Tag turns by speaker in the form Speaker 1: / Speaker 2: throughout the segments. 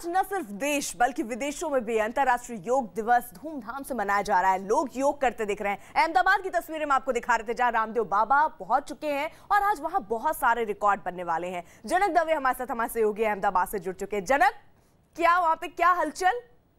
Speaker 1: आज न सिर्फ देश बल्कि विदेशों में भी अंतर्राष्ट्रीय योग दिवस धूमधाम से मनाया जा रहा है। लोग योग करते दिख रहे हैं। अहमदाबाद की तस्वीरें हम आपको दिखा रहे थे, जहां रामदेव बाबा पहुंच चुके हैं और आज वहां बहुत सारे रिकॉर्ड बनने वाले हैं। जनक दवे हमारे साथ, हमारे सहयोगी अहमदाबाद से जुड़ चुके हैं। जनक, क्या वहां पे क्या हलचल?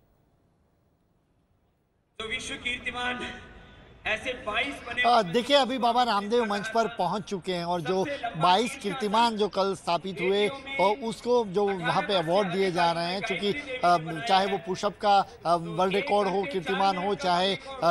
Speaker 2: तो विश्व कीर्तिमान ऐसे 22 बने।
Speaker 3: देखिए, अभी बाबा रामदेव मंच पर पहुंच चुके हैं और जो 22 कीर्तिमान जो कल स्थापित हुए और उसको जो वहां पे अवार्ड दिए जा रहे हैं, क्योंकि चाहे वो पुशअप का वर्ल्ड रिकॉर्ड हो, कीर्तिमान हो, चाहे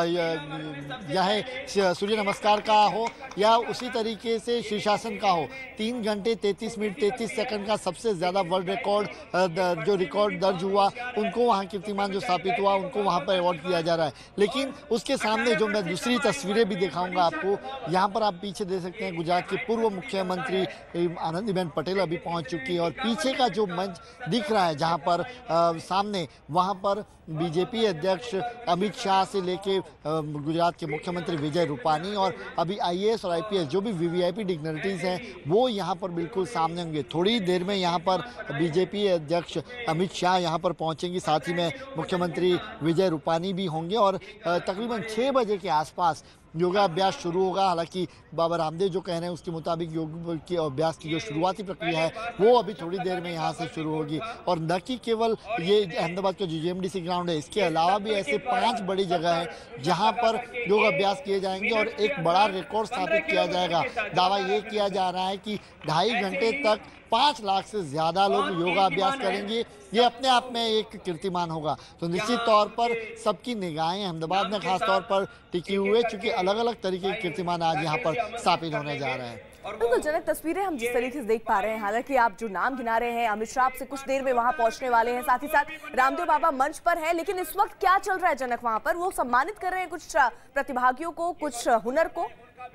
Speaker 3: यह सूर्य नमस्कार का हो या उसी तरीके से शीर्षासन का हो, 3 घंटे 33 मिनट 33 सेकंड का सबसे ज़्यादा वर्ल्ड रिकॉर्ड जो रिकॉर्ड दर्ज हुआ, उनको वहाँ कीर्तिमान जो स्थापित हुआ उनको वहाँ पर अवार्ड दिया जा रहा है। लेकिन उसके सामने जो मैं दूसरी तस्वीरें भी दिखाऊंगा आपको, यहाँ पर आप पीछे देख सकते हैं गुजरात के पूर्व मुख्यमंत्री आनंदीबेन पटेल अभी पहुँच चुकी है और पीछे का जो मंच दिख रहा है जहाँ पर सामने, वहाँ पर बीजेपी अध्यक्ष अमित शाह से लेके गुजरात के मुख्यमंत्री विजय रूपानी और अभी आईएएस और आईपीएस जो भी वीवीआईपी डिग्निटरीज हैं वो यहाँ पर बिल्कुल सामने होंगे। थोड़ी देर में यहाँ पर बीजेपी अध्यक्ष अमित शाह यहाँ पर पहुँचेंगे, साथ ही में मुख्यमंत्री विजय रूपानी भी होंगे और तकरीबन 6 बजे के आसपास योगाभ्यास शुरू होगा। हालांकि बाबा रामदेव जो कह रहे हैं उसके मुताबिक योग के अभ्यास की जो शुरुआती प्रक्रिया है वो अभी थोड़ी देर में यहाँ से शुरू होगी। और न कि केवल ये अहमदाबाद का जो जीएमडीसी ग्राउंड है, इसके अलावा भी ऐसे 5 बड़ी जगह है जहाँ पर योग अभ्यास किए जाएंगे और एक बड़ा रिकॉर्ड स्थापित किया जाएगा। दावा ये किया जा रहा है कि 2.5 घंटे तक 5 लाख से ज़्यादा लोग योगाभ्यास करेंगे। ये अपने आप में एक कीर्तिमान होगा। तो निश्चित तौर पर सबकी निगाहें अहमदाबाद में खास तौर पर टिकी हुई, चूँकि अलग अलग तरीके के कीर्तिमान आज यहाँ पर स्थापित होने जा रहे हैं।
Speaker 1: बिल्कुल जनक, तस्वीरें हम जिस तरीके से देख पा रहे हैं, हालांकि आप जो नाम गिना रहे हैं, अमित शाह से कुछ देर में वहां पहुंचने वाले हैं, साथ ही साथ रामदेव बाबा मंच पर है, लेकिन इस वक्त क्या चल रहा है जनक? वहां पर वो सम्मानित कर रहे हैं कुछ प्रतिभागियों को, कुछ हुनर को।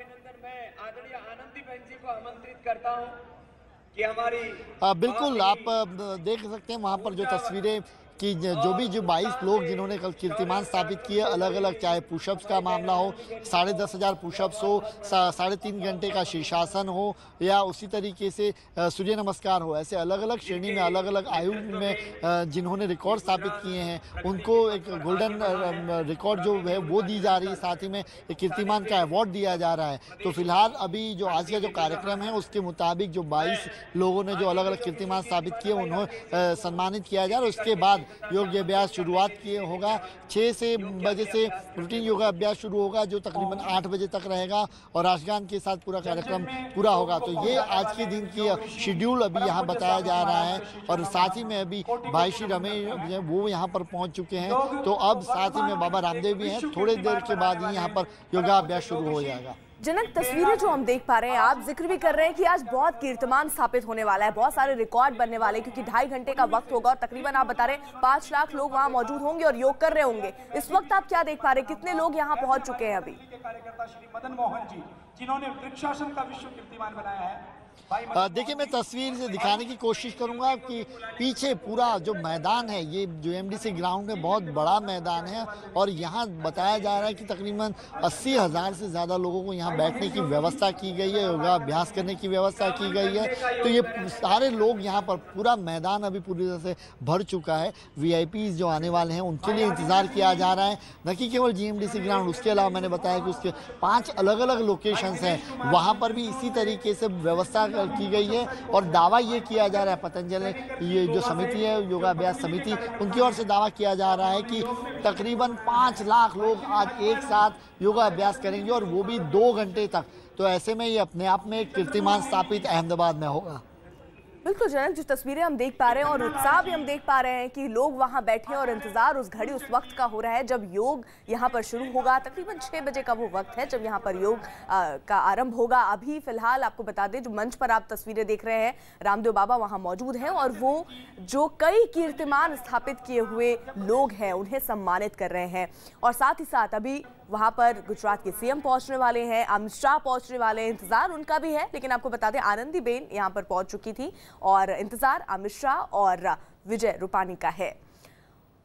Speaker 2: आदरणीय आनंदीबेन जी को आमंत्रित करता हूँ कि हमारी
Speaker 3: बिल्कुल आप देख सकते हैं वहाँ पर जो तस्वीरें कि जो 22 लोग जिन्होंने कल कीर्तिमान स्थापित किए, अलग अलग, चाहे पुशअप्स का मामला हो, 10,500 पुशअप्स हो, 3.5 घंटे का शीर्षासन हो या उसी तरीके से सूर्य नमस्कार हो, ऐसे अलग अलग श्रेणी में अलग अलग आयु में जिन्होंने रिकॉर्ड स्थापित किए हैं उनको एक गोल्डन रिकॉर्ड जो है वो दी जा रही है, साथ ही में एक कीर्तिमान का अवार्ड दिया जा रहा है। तो फिलहाल अभी जो आज का जो कार्यक्रम है उसके मुताबिक जो 22 लोगों ने जो अलग अलग कीर्तिमान स्थापित किए उन्हें सम्मानित किया जा रहा है। उसके बाद योग अभ्यास शुरुआत किए होगा। 6 बजे से रूटीन योगा अभ्यास शुरू होगा जो तकरीबन 8 बजे तक रहेगा और राष्ट्रगान के साथ पूरा कार्यक्रम पूरा होगा। तो ये आज के दिन की शेड्यूल अभी यहाँ बताया जा रहा है और साथ ही में अभी भाई श्री रमेश वो यहाँ पर पहुँच चुके हैं। तो अब साथ ही में बाबा रामदेव भी हैं। थोड़ी देर के बाद ही यहाँ पर योगा अभ्यास शुरू हो जाएगा।
Speaker 1: जनक, तस्वीरें जो हम देख पा रहे हैं, आप जिक्र भी कर रहे हैं कि आज बहुत कीर्तिमान स्थापित होने वाला है, बहुत सारे रिकॉर्ड बनने वाले, क्योंकि 2.5 घंटे का वक्त होगा और तकरीबन आप बता रहे हैं 5 लाख लोग वहां मौजूद होंगे और योग कर रहे होंगे। इस वक्त आप क्या देख पा रहे हैं, कितने लोग यहाँ पहुंच चुके हैं अभी?
Speaker 2: कार्यकर्ता श्री मदन मोहन जी, जिन्होंने वृक्षासन का विश्व कीर्तिमान बनाया है।
Speaker 3: देखिए, मैं तस्वीर से दिखाने की कोशिश करूंगा कि पीछे पूरा जो मैदान है, ये जो एमडीसी ग्राउंड में बहुत बड़ा मैदान है और यहाँ बताया जा रहा है कि तकरीबन 80,000 से ज़्यादा लोगों को यहाँ बैठने की व्यवस्था की गई है, योगा अभ्यास करने की व्यवस्था की गई है। तो ये सारे लोग यहाँ पर, पूरा मैदान अभी पूरी तरह से भर चुका है। वीआईपीज जो आने वाले हैं उनके लिए इंतज़ार किया जा रहा है, न कि केवल जीएमडीसी ग्राउंड। उसके अलावा मैंने बताया कि उसके 5 अलग अलग लोकेशंस हैं, वहाँ पर भी इसी तरीके से व्यवस्था की गई है। और दावा ये किया जा रहा है, पतंजलि ये जो समिति है, योगाभ्यास समिति, उनकी ओर से दावा किया जा रहा है कि तकरीबन 5 लाख लोग आज एक साथ योगा अभ्यास करेंगे और वो भी 2 घंटे तक। तो ऐसे में ये अपने आप में एक कीर्तिमान स्थापित अहमदाबाद में होगा।
Speaker 1: बिल्कुल जनक, जो तस्वीरें हम देख पा रहे हैं और उत्साह भी हम देख पा रहे हैं कि लोग वहां बैठे और इंतजार उस घड़ी, उस वक्त का हो रहा है जब योग यहां पर शुरू होगा। तकरीबन 6 बजे का वो वक्त है जब यहां पर योग का आरंभ होगा। अभी फिलहाल आपको बता दें, जो मंच पर आप तस्वीरें देख रहे हैं, रामदेव बाबा वहां मौजूद हैं और वो जो कई कीर्तिमान स्थापित किए हुए लोग हैं उन्हें सम्मानित कर रहे हैं। और साथ ही साथ अभी वहां पर गुजरात के सीएम पहुंचने वाले हैं, अमित शाह पहुंचने वाले हैं, इंतजार उनका भी है। लेकिन आपको बता दें, आनंदीबेन यहां पर पहुंच चुकी थी और इंतजार अमित शाह और विजय रूपानी का है।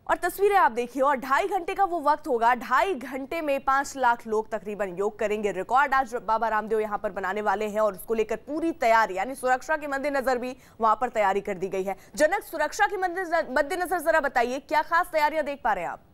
Speaker 1: और तस्वीरें आप देखिए, और 2.5 घंटे का वो वक्त होगा। 2.5 घंटे में 5 लाख लोग तकरीबन योग करेंगे। रिकॉर्ड आज बाबा रामदेव यहाँ पर बनाने वाले हैं और उसको लेकर पूरी तैयारी, यानी सुरक्षा के मद्देनजर भी वहां पर तैयारी कर दी गई है। जनक, सुरक्षा के मद्देनजर जरा बताइए क्या खास तैयारियां देख पा रहे हैं आप?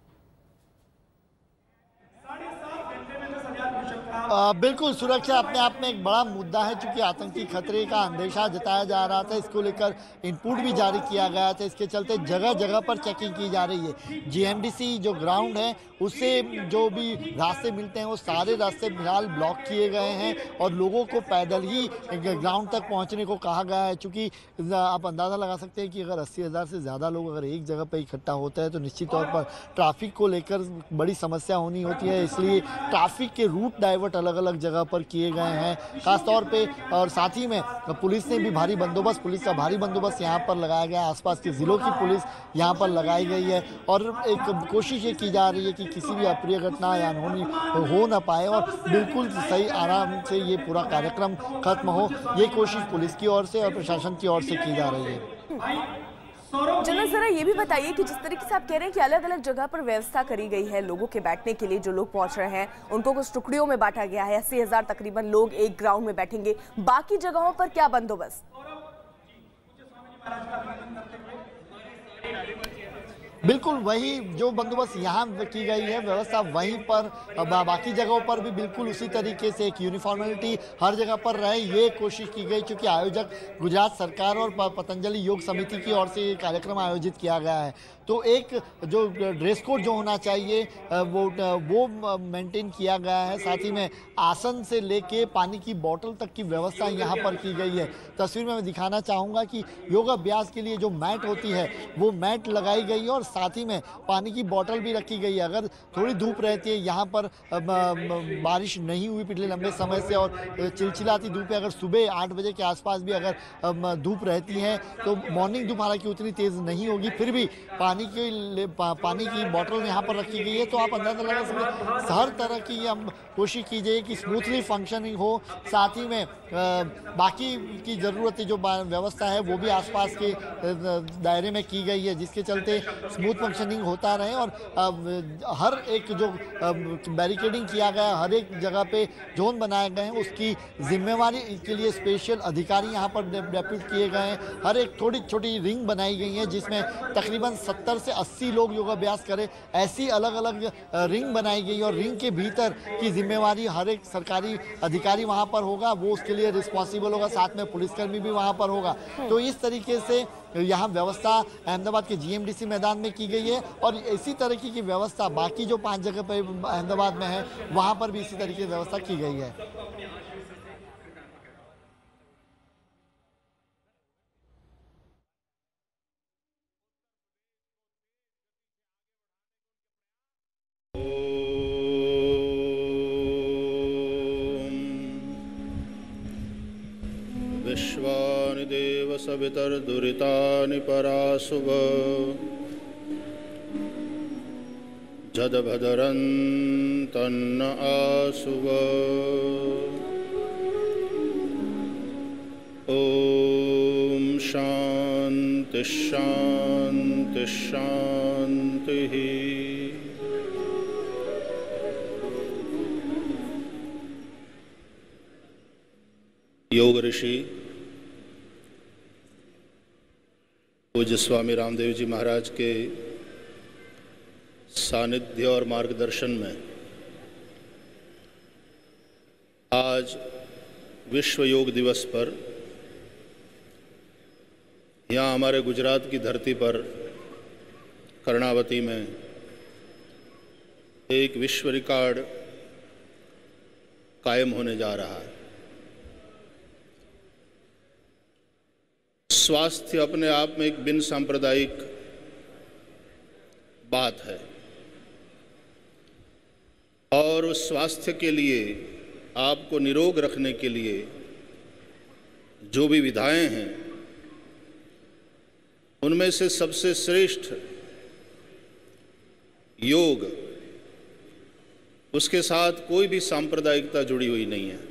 Speaker 3: बिल्कुल, सुरक्षा अपने आप में एक बड़ा मुद्दा है, क्योंकि आतंकी खतरे का अंदेशा जताया जा रहा था। इसको लेकर इनपुट भी जारी किया गया था। इसके चलते जगह जगह पर चेकिंग की जा रही है। जीएमडीसी जो ग्राउंड है, उससे जो भी रास्ते मिलते हैं वो सारे रास्ते फिलहाल ब्लॉक किए गए हैं और लोगों को पैदल ही ग्राउंड तक पहुंचने को कहा गया है। चूँकि आप अंदाज़ा लगा सकते हैं कि अगर 80,000 से ज़्यादा लोग अगर एक जगह पर इकट्ठा होते हैं तो निश्चित तौर पर ट्रैफिक को लेकर बड़ी समस्या होनी होती है। इसलिए ट्रैफिक के रूट डाइवर्ट अलग अलग जगह पर किए गए हैं खास तौर पे। और साथ ही में पुलिस ने भी भारी बंदोबस्त, पुलिस का भारी बंदोबस्त यहाँ पर लगाया गया है। आसपास के ज़िलों की पुलिस यहाँ पर लगाई गई है और एक कोशिश ये की जा रही है कि किसी भी अप्रिय घटना या अनहोनी हो ना पाए और बिल्कुल सही आराम से ये पूरा कार्यक्रम खत्म हो। ये कोशिश पुलिस की ओर से और प्रशासन की ओर से की जा रही है।
Speaker 1: जनक, जरा ये भी बताइए कि जिस तरीके से आप कह रहे हैं कि अलग अलग जगह पर व्यवस्था करी गई है लोगों के बैठने के लिए, जो लोग पहुंच रहे हैं उनको कुछ टुकड़ियों में बांटा गया है। 80,000 तकरीबन लोग एक ग्राउंड में बैठेंगे। बाकी जगहों पर क्या बंदोबस्त?
Speaker 3: बिल्कुल वही जो बंदोबस्त यहाँ की गई है, व्यवस्था वहीं पर बाकी जगहों पर भी बिल्कुल उसी तरीके से एक यूनिफॉर्मिलिटी हर जगह पर रहे, ये कोशिश की गई। क्योंकि आयोजक गुजरात सरकार और पतंजलि योग समिति की ओर से ये कार्यक्रम आयोजित किया गया है, तो एक जो ड्रेस कोड जो होना चाहिए वो मेंटेन किया गया है। साथ ही में आसन से लेके पानी की बोतल तक की व्यवस्था यहाँ पर की गई है। तस्वीर में मैं दिखाना चाहूँगा कि योगाभ्यास के लिए जो मैट होती है वो मैट लगाई गई है और साथ ही में पानी की बोतल भी रखी गई है। अगर थोड़ी धूप रहती है, यहाँ पर बारिश नहीं हुई पिछले लंबे समय से और चिलचिलाती धूप है, अगर सुबह 8 बजे के आसपास भी अगर धूप रहती है तो मॉर्निंग धूप हालांकि उतनी तेज़ नहीं होगी, फिर भी पानी की बोतल यहाँ पर रखी गई है। तो आप अंदाजा लगा सकते हैं हर तरह की हम कोशिश कीजिए कि स्मूथली फंक्शनिंग हो। साथ ही में बाकी की ज़रूरतें जो व्यवस्था है वो भी आसपास के दायरे में की गई है, जिसके चलते स्मूथ फंक्शनिंग होता रहे। और हर एक जो बैरिकेडिंग किया गया, हर एक जगह पे जोन बनाए गए हैं, उसकी जिम्मेवारी के लिए स्पेशल अधिकारी यहाँ पर डेप्यूट किए गए हैं। हर एक थोड़ी छोटी रिंग बनाई गई है जिसमें तकरीबन 70 से 80 लोग योगाभ्यास करें, ऐसी अलग अलग रिंग बनाई गई और रिंग के भीतर की जिम्मेवारी हर एक सरकारी अधिकारी वहाँ पर होगा, वो उसके लिए रिस्पॉन्सिबल होगा। साथ में पुलिसकर्मी भी वहाँ पर होगा। तो इस तरीके से यहाँ व्यवस्था अहमदाबाद के जीएमडीसी मैदान में की गई है और इसी तरीके की व्यवस्था बाकी जो 5 जगह पर अहमदाबाद में है वहाँ पर भी इसी तरीके की व्यवस्था की गई है।
Speaker 4: विश्वानि देव सवितर्दुरितानि पराशुभ जदभदरन्तन्न आशुभ ॐ शान्ति शान्ति शान्तिः। योग ऋषि पूज्य स्वामी रामदेव जी महाराज के सानिध्य और मार्गदर्शन में आज विश्व योग दिवस पर यहाँ हमारे गुजरात की धरती पर कर्णावती में एक विश्व रिकॉर्ड कायम होने जा रहा है। स्वास्थ्य अपने आप में एक बिन सांप्रदायिक बात है और उस स्वास्थ्य के लिए, आपको निरोग रखने के लिए जो भी विधाएं हैं उनमें से सबसे श्रेष्ठ योग, उसके साथ कोई भी सांप्रदायिकता जुड़ी हुई नहीं है।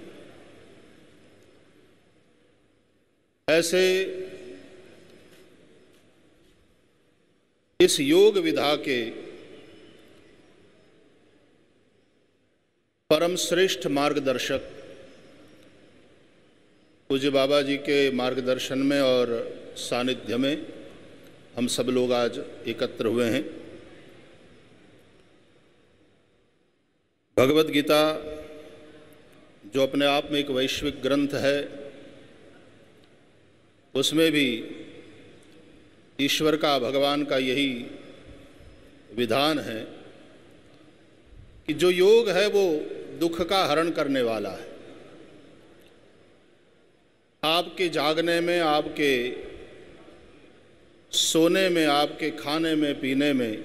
Speaker 4: ऐसे इस योग विधा के परम श्रेष्ठ मार्गदर्शक पूज्य बाबा जी के मार्गदर्शन में और सानिध्य में हम सब लोग आज एकत्र हुए हैं। भगवद गीता जो अपने आप में एक वैश्विक ग्रंथ है, उसमें भी ईश्वर का, भगवान का यही विधान है कि जो योग है वो दुख का हरण करने वाला है। आपके जागने में, आपके सोने में, आपके खाने में, पीने में,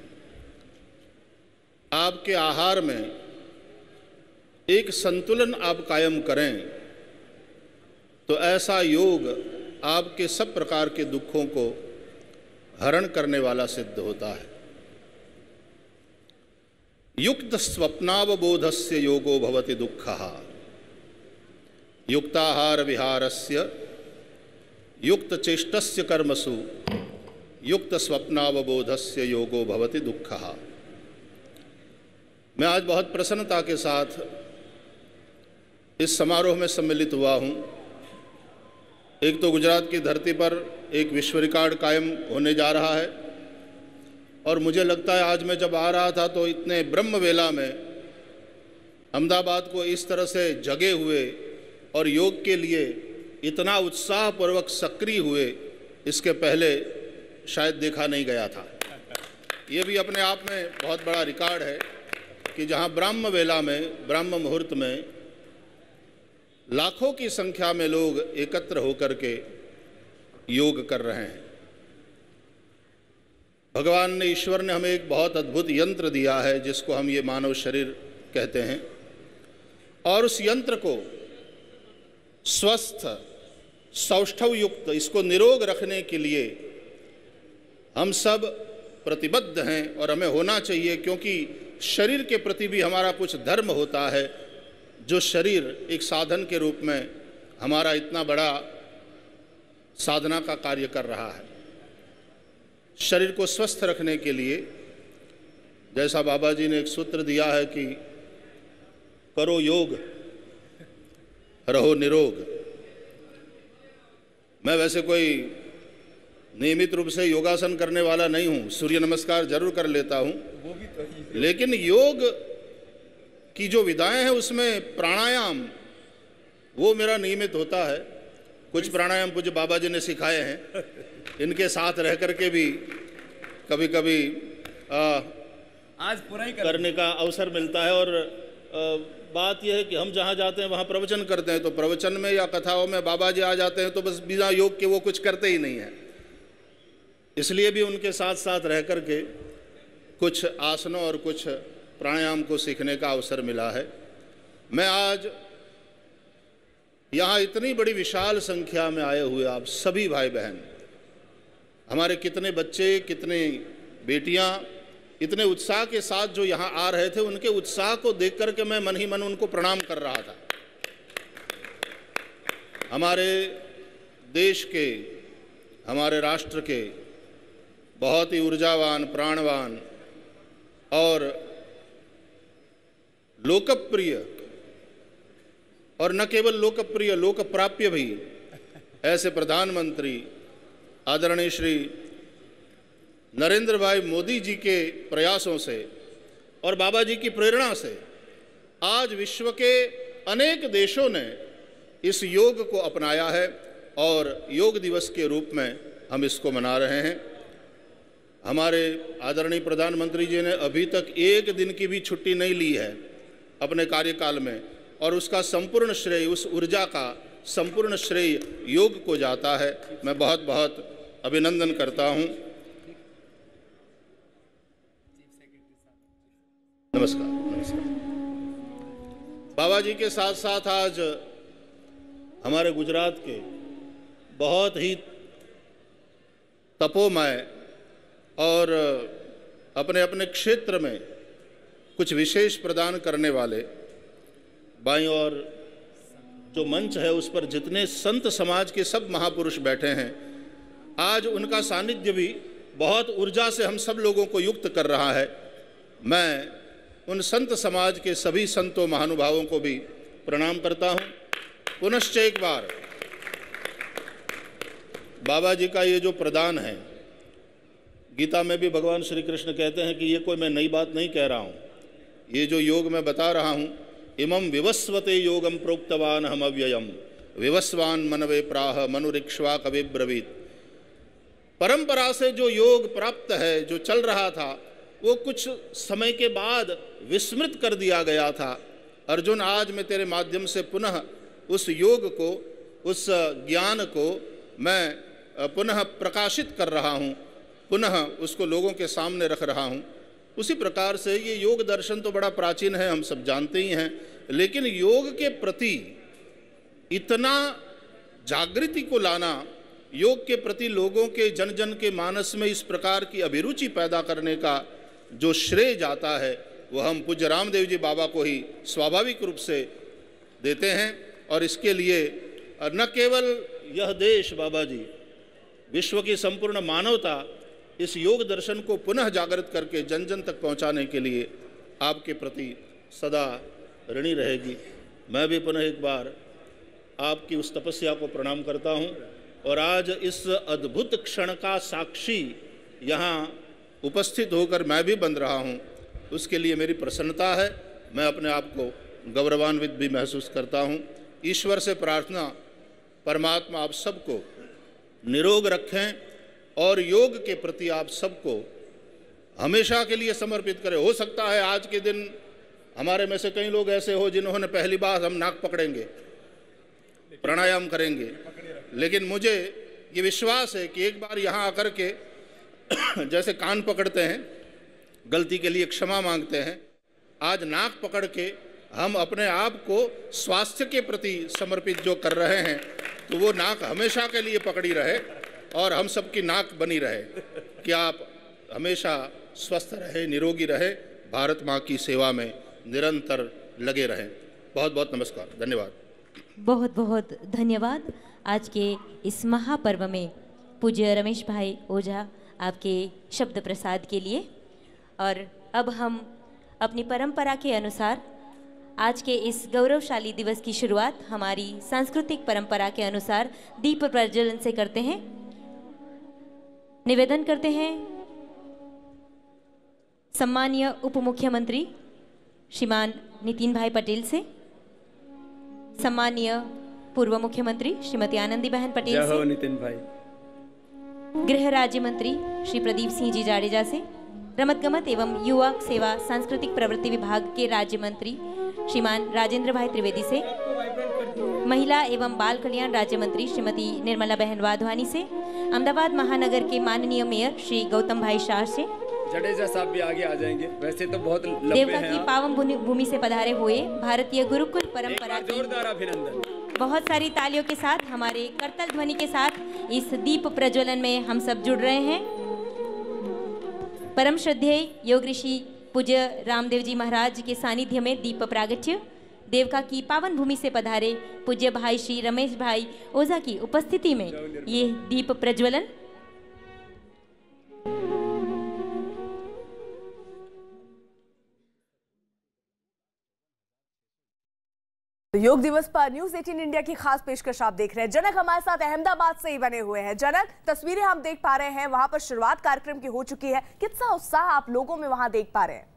Speaker 4: आपके आहार में एक संतुलन आप कायम करें तो ऐसा योग आपके सब प्रकार के दुखों को हरण करने वाला सिद्ध होता है। युक्त स्वप्नावबोधस्य योगो भवति दुःखः, युक्ताहार विहारस्य, युक्त चेष्टस्य कर्मसु, युक्त स्वप्नावबोधस्य योगो भवति दुःखः। मैं आज बहुत प्रसन्नता के साथ इस समारोह में सम्मिलित हुआ हूँ। एक तो गुजरात की धरती पर एक विश्व रिकॉर्ड कायम होने जा रहा है और मुझे लगता है आज मैं जब आ रहा था तो इतने ब्रह्म वेला में अहमदाबाद को इस तरह से जगे हुए और योग के लिए इतना उत्साहपूर्वक सक्रिय हुए, इसके पहले शायद देखा नहीं गया था। ये भी अपने आप में बहुत बड़ा रिकॉर्ड है कि जहाँ ब्रह्म वेला में, ब्रह्म मुहूर्त में लाखों की संख्या में लोग एकत्र होकर के योग कर रहे हैं। भगवान ने, ईश्वर ने हमें एक बहुत अद्भुत यंत्र दिया है जिसको हम ये मानव शरीर कहते हैं, और उस यंत्र को स्वस्थ, सौष्ठव युक्त, इसको निरोग रखने के लिए हम सब प्रतिबद्ध हैं और हमें होना चाहिए, क्योंकि शरीर के प्रति भी हमारा कुछ धर्म होता है। जो शरीर एक साधन के रूप में हमारा इतना बड़ा साधना का कार्य कर रहा है, शरीर को स्वस्थ रखने के लिए जैसा बाबा जी ने एक सूत्र दिया है कि करो योग रहो निरोग। मैं वैसे कोई नियमित रूप से योगासन करने वाला नहीं हूँ, सूर्य नमस्कार जरूर कर लेता हूँ, लेकिन योग की जो विधाएं हैं उसमें प्राणायाम वो मेरा नियमित होता है। कुछ प्राणायाम पूज्य बाबा जी ने सिखाए हैं, इनके साथ रह करके भी कभी कभी
Speaker 2: आज पूरा ही
Speaker 4: करने का अवसर मिलता है। और बात यह है कि हम जहाँ जाते हैं वहाँ प्रवचन करते हैं, तो प्रवचन में या कथाओं में बाबा जी आ जाते हैं तो बस बिना योग के वो कुछ करते ही नहीं है। इसलिए भी उनके साथ साथ रह करके कुछ आसनों और कुछ प्राणायाम को सीखने का अवसर मिला है। मैं आज यहाँ इतनी बड़ी विशाल संख्या में आए हुए आप सभी भाई बहन, हमारे कितने बच्चे, कितने बेटियाँ इतने उत्साह के साथ जो यहाँ आ रहे थे, उनके उत्साह को देख कर के मैं मन ही मन उनको प्रणाम कर रहा था। हमारे देश के, हमारे राष्ट्र के बहुत ही ऊर्जावान, प्राणवान और लोकप्रिय, और न केवल लोकप्रिय, लोकप्राप्य भी ऐसे प्रधानमंत्री आदरणीय श्री नरेंद्र भाई मोदी जी के प्रयासों से और बाबा जी की प्रेरणा से आज विश्व के अनेक देशों ने इस योग को अपनाया है और योग दिवस के रूप में हम इसको मना रहे हैं। हमारे आदरणीय प्रधानमंत्री जी ने अभी तक एक दिन की भी छुट्टी नहीं ली है अपने कार्यकाल में, और उसका संपूर्ण श्रेय, उस ऊर्जा का संपूर्ण श्रेय योग को जाता है। मैं बहुत बहुत अभिनंदन करता हूं। नमस्कार। नमस्कार। बाबा जी के साथ साथ आज हमारे गुजरात के बहुत ही तपोमय और अपने अपने क्षेत्र में कुछ विशेष प्रदान करने वाले, बाईं और जो मंच है उस पर जितने संत समाज के सब महापुरुष बैठे हैं, आज उनका सानिध्य भी बहुत ऊर्जा से हम सब लोगों को युक्त कर रहा है। मैं उन संत समाज के सभी संतों महानुभावों को भी प्रणाम करता हूँ। पुनश्च एक बार बाबा जी का ये जो प्रदान है, गीता में भी भगवान श्री कृष्ण कहते हैं कि ये कोई मैं नई बात नहीं कह रहा हूँ, ये जो योग मैं बता रहा हूँ, इमं विवस्वते योगम प्रोक्तवान हम अव्ययम विवस्वान मनवे प्राह मनुरिक्ष्वा कवि ब्रवीत। परंपरा से जो योग प्राप्त है, जो चल रहा था, वो कुछ समय के बाद विस्मृत कर दिया गया था। अर्जुन, आज मैं तेरे माध्यम से पुनः उस योग को, उस ज्ञान को मैं पुनः प्रकाशित कर रहा हूँ, पुनः उसको लोगों के सामने रख रहा हूँ। उसी प्रकार से ये योग दर्शन तो बड़ा प्राचीन है, हम सब जानते ही हैं, लेकिन योग के प्रति इतना जागृति को लाना, योग के प्रति लोगों के जन जन के मानस में इस प्रकार की अभिरुचि पैदा करने का जो श्रेय जाता है, वह हम पूज्य रामदेव जी बाबा को ही स्वाभाविक रूप से देते हैं। और इसके लिए न केवल यह देश, बाबा जी, विश्व की संपूर्ण मानवता इस योग दर्शन को पुनः जागृत करके जन जन तक पहुंचाने के लिए आपके प्रति सदा ऋणी रहेगी। मैं भी पुनः एक बार आपकी उस तपस्या को प्रणाम करता हूं और आज इस अद्भुत क्षण का साक्षी यहाँ उपस्थित होकर मैं भी बन रहा हूँ, उसके लिए मेरी प्रसन्नता है। मैं अपने आप को गौरवान्वित भी महसूस करता हूँ। ईश्वर से प्रार्थना, परमात्मा आप सबको निरोग रखें और योग के प्रति आप सबको हमेशा के लिए समर्पित करें। हो सकता है आज के दिन हमारे में से कई लोग ऐसे हो जिन्होंने पहली बार हम नाक पकड़ेंगे, प्राणायाम करेंगे, लेकिन मुझे ये विश्वास है कि एक बार यहाँ आकर के जैसे कान पकड़ते हैं, गलती के लिए क्षमा मांगते हैं, आज नाक पकड़ के हम अपने आप को स्वास्थ्य के प्रति समर्पित जो कर रहे हैं, तो वो नाक हमेशा के लिए पकड़ी रहे और हम सबकी नाक बनी रहे कि आप हमेशा स्वस्थ रहे, निरोगी रहे, भारत माँ की सेवा में निरंतर लगे रहें। बहुत बहुत नमस्कार, धन्यवाद।
Speaker 5: बहुत बहुत धन्यवाद। आज के इस महापर्व में पूज्य रमेश भाई ओझा आपके शब्द प्रसाद के लिए। और अब हम अपनी परंपरा के अनुसार आज के इस गौरवशाली दिवस की शुरुआत हमारी सांस्कृतिक परंपरा के अनुसार दीप प्रज्वलन से करते हैं। निवेदन करते हैं सम्मानीय उप मुख्यमंत्री श्रीमान नितिन भाई पटेल से, सम्मानीय पूर्व मुख्यमंत्री श्रीमती आनंदी बहन पटेल से,
Speaker 6: नितिन भाई,
Speaker 5: गृह राज्य मंत्री श्री प्रदीप सिंह जी जाडेजा से, रमतगमत एवं युवा सेवा सांस्कृतिक प्रवृत्ति विभाग के राज्य मंत्री श्रीमान राजेंद्र भाई त्रिवेदी से, महिला एवं बाल कल्याण राज्य मंत्री श्रीमती निर्मला बहन वाधवानी से, अहमदाबाद महानगर के माननीय मेयर श्री गौतम भाई शाह से,
Speaker 6: जडेजा साहब भी आगे आ जाएंगे, वैसे तो बहुत लंबे
Speaker 5: देवका
Speaker 6: हैं
Speaker 5: की पावन भूमि से पधारे हुए भारतीय गुरुकुल परंपरा की
Speaker 6: जोरदार अभिनंदन।
Speaker 5: बहुत सारी तालियों के साथ, हमारे करतल ध्वनि के साथ इस दीप प्रज्वलन में हम सब जुड़ रहे हैं। परम श्रद्धेय योग ऋषि पूज्य रामदेव जी महाराज के सानिध्य में दीप प्रागट्य, देवका की पावन भूमि से पधारे पूज्य भाई श्री रमेश भाई ओझा की उपस्थिति में ये दीप प्रज्वलन।
Speaker 1: योग दिवस पर न्यूज 18 इंडिया की खास पेशकश आप देख रहे हैं। जनक हमारे साथ अहमदाबाद से ही बने हुए हैं। जनक, तस्वीरें हम देख पा रहे हैं, वहां पर शुरुआत कार्यक्रम की हो चुकी है, कितना उत्साह आप लोगों में वहां देख पा रहे हैं?